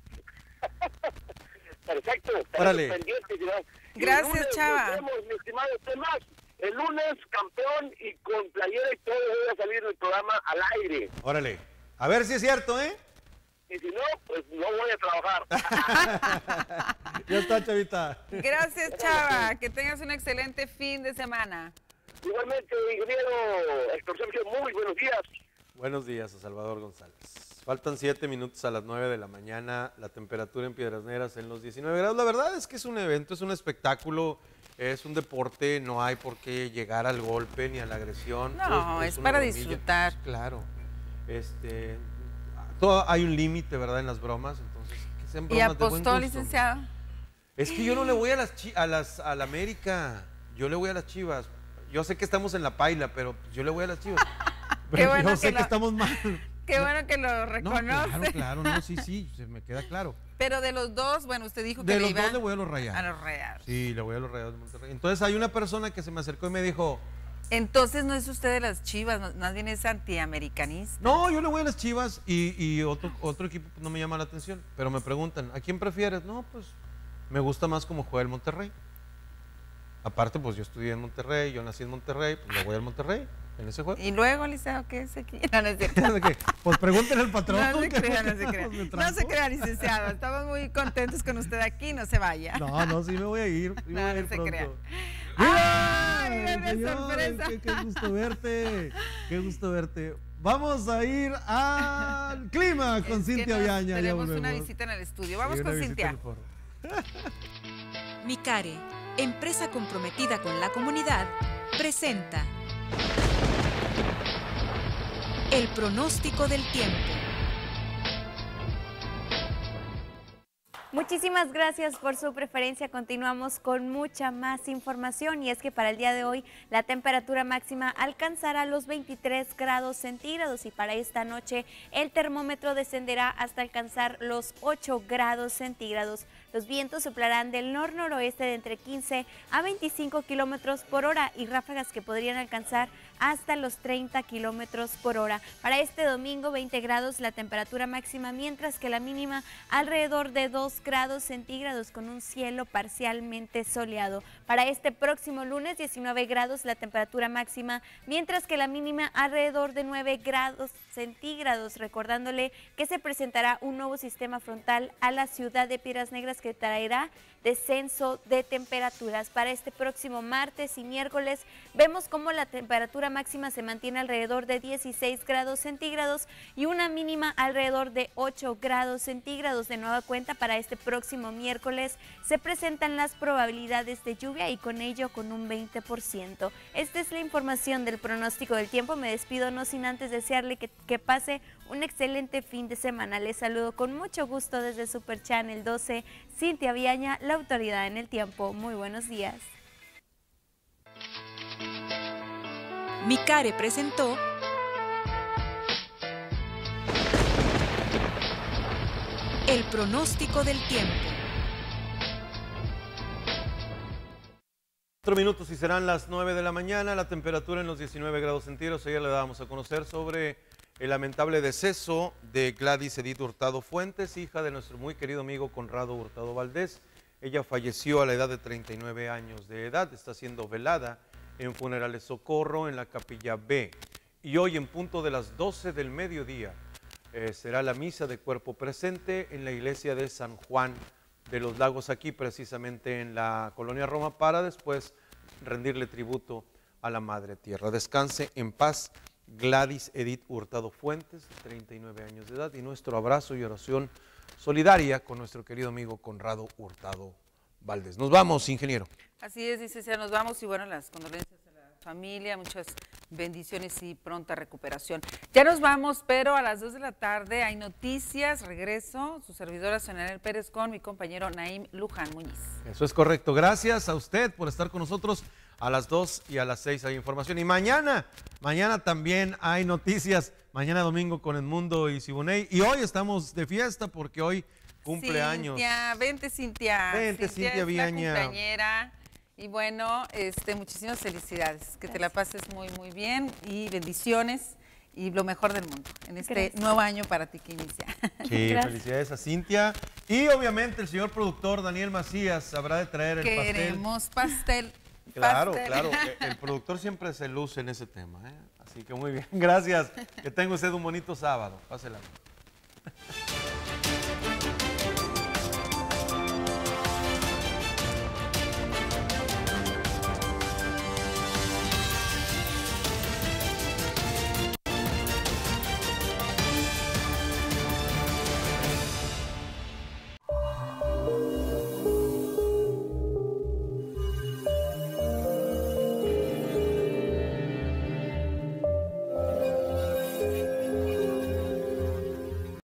P: Perfecto.
A: Órale.
P: Pendientes, ¿no? Y
B: Gracias,
P: el lunes
B: Chava.
P: Nos vemos, mi estimado Tomás. El lunes, campeón y con playera y todo, voy a salir del programa al aire.
A: Órale. A ver si es cierto, ¿eh?
P: Y si no, pues no voy a trabajar.
A: Ya está, Chavita.
B: Gracias, Chava. Que tengas un excelente fin de semana.
P: Igualmente, ingeniero Héctor Sergio, muy buenos días.
A: Buenos días a Salvador González. Faltan siete minutos a las nueve de la mañana. La temperatura en Piedras Negras en los diecinueve grados. La verdad es que es un evento, es un espectáculo, es un deporte. No hay por qué llegar al golpe ni a la agresión.
B: No, es para disfrutar.
A: Claro. Este, todo, hay un límite, ¿verdad? En las bromas. Entonces, que sean
B: ¿Y
A: bromas de buen
B: apostó,
A: gusto.
B: licenciado?
A: Es que yo no le voy a las chi- a las a la América. Yo le voy a las Chivas. Yo sé que estamos en la paila, pero yo le voy a las Chivas. Pero
B: bueno
A: yo sé
B: que
A: que,
B: lo-
A: estamos mal.
B: Qué bueno que lo
A: No,
B: reconoce.
A: claro, claro, no, sí, sí, se me queda claro.
B: Pero de los dos, bueno, usted dijo que
A: De
B: le
A: los
B: iba
A: dos le voy a los Rayados.
B: a los Rayados.
A: Sí, le voy a los Rayados de Monterrey. Entonces hay una persona que se me acercó y me dijo,
B: Entonces no es usted de las Chivas, no- más bien es antiamericanista.
A: no, yo le voy a las Chivas y, y otro, otro equipo no me llama la atención. Pero me preguntan, ¿a quién prefieres? No, pues me gusta más como juega el Monterrey. Aparte, pues yo estudié en Monterrey, yo nací en Monterrey, pues le voy al Monterrey en ese juego.
B: Y luego, licenciado, ¿qué es aquí? No, no es cierto.
A: ¿Qué? Pues pregúntenle al patrón.
B: No se
A: ¿qué?
B: crea, no se crea.
A: Me
B: No
A: tranco.
B: se crea, licenciado. Estamos muy contentos con usted aquí, no se vaya.
A: No, no, sí me voy a ir. Sí me
B: No,
A: voy a
B: no
A: ir
B: se
A: pronto.
B: crea.
A: ¡Mira!
B: ¡Ay, qué
A: señor!
B: sorpresa!
A: Qué, qué gusto verte. Qué gusto verte. Vamos a ir al clima con
B: Es que
A: Cintia
B: nos-
A: Viaña. Ya
B: Tenemos una
A: volvemos.
B: visita en el estudio.
A: Sí,
B: Vamos
A: una
B: con
A: visita
B: Cintia.
A: en el foro.
R: Micare, empresa comprometida con la comunidad, presenta el pronóstico del tiempo.
D: Muchísimas gracias por su preferencia. Continuamos con mucha más información y es que para el día de hoy la temperatura máxima alcanzará los veintitrés grados centígrados y para esta noche el termómetro descenderá hasta alcanzar los ocho grados centígrados. Los vientos soplarán del nor-noroeste de entre quince a veinticinco kilómetros por hora y ráfagas que podrían alcanzar hasta los treinta kilómetros por hora. Para este domingo veinte grados la temperatura máxima, mientras que la mínima alrededor de dos grados centígrados con un cielo parcialmente soleado. Para este próximo lunes diecinueve grados la temperatura máxima, mientras que la mínima alrededor de nueve grados centígrados, recordándole que se presentará un nuevo sistema frontal a la ciudad de Piedras Negras que traerá descenso de temperaturas. Para este próximo martes y miércoles vemos cómo la temperatura máxima se mantiene alrededor de dieciséis grados centígrados y una mínima alrededor de ocho grados centígrados. De nueva cuenta, para este próximo miércoles se presentan las probabilidades de lluvia y con ello con un veinte por ciento. Esta es la información del pronóstico del tiempo. Me despido no sin antes desearle que, que pase un excelente fin de semana. Les saludo con mucho gusto desde Super Channel doce, Cintia Viaña, la autoridad en el tiempo. Muy buenos días.
R: Micare presentó el pronóstico del tiempo.
A: Cuatro minutos y serán las nueve de la mañana, la temperatura en los diecinueve grados centígrados. Ayer le dábamos a conocer sobre el lamentable deceso de Gladys Edith Hurtado Fuentes, hija de nuestro muy querido amigo Conrado Hurtado Valdés. Ella falleció a la edad de treinta y nueve años de edad, está siendo velada en Funerales Socorro en la Capilla B. Y hoy en punto de las doce del mediodía eh, será la misa de cuerpo presente en la iglesia de San Juan de los Lagos, aquí precisamente en la Colonia Roma, para después rendirle tributo a la Madre Tierra. Descanse en paz Gladys Edith Hurtado Fuentes, treinta y nueve años de edad, y nuestro abrazo y oración solidaria con nuestro querido amigo Conrado Hurtado Valdés. Nos vamos, ingeniero.
B: Así es, dice, ya nos vamos y bueno, las condolencias a la familia, muchas bendiciones y pronta recuperación. Ya nos vamos, pero a las dos de la tarde hay noticias, regreso, su servidora Sonia Pérez con mi compañero Naim Luján Muñiz.
A: Eso es correcto, gracias a usted por estar con nosotros. A las dos y a las seis hay información. Y mañana, mañana también hay noticias. Mañana domingo con Edmundo y Siboney. Y hoy estamos de fiesta porque hoy cumpleaños.
B: Cintia, vente Cintia.
A: Vente Cintia, Cintia Viaña.
B: Cumpleañera. Y bueno, este, muchísimas felicidades. Que Gracias. Te la pases muy, muy bien y bendiciones y lo mejor del mundo en este Gracias. Nuevo año para ti que inicia.
A: Sí, Gracias. Felicidades a Cintia. Y obviamente el señor productor Daniel Macías habrá de traer el
B: Queremos
A: pastel.
B: Queremos pastel.
A: Claro, claro, el productor siempre se luce en ese tema, ¿eh? Así que muy bien, gracias. Que tenga usted un bonito sábado. Pásela.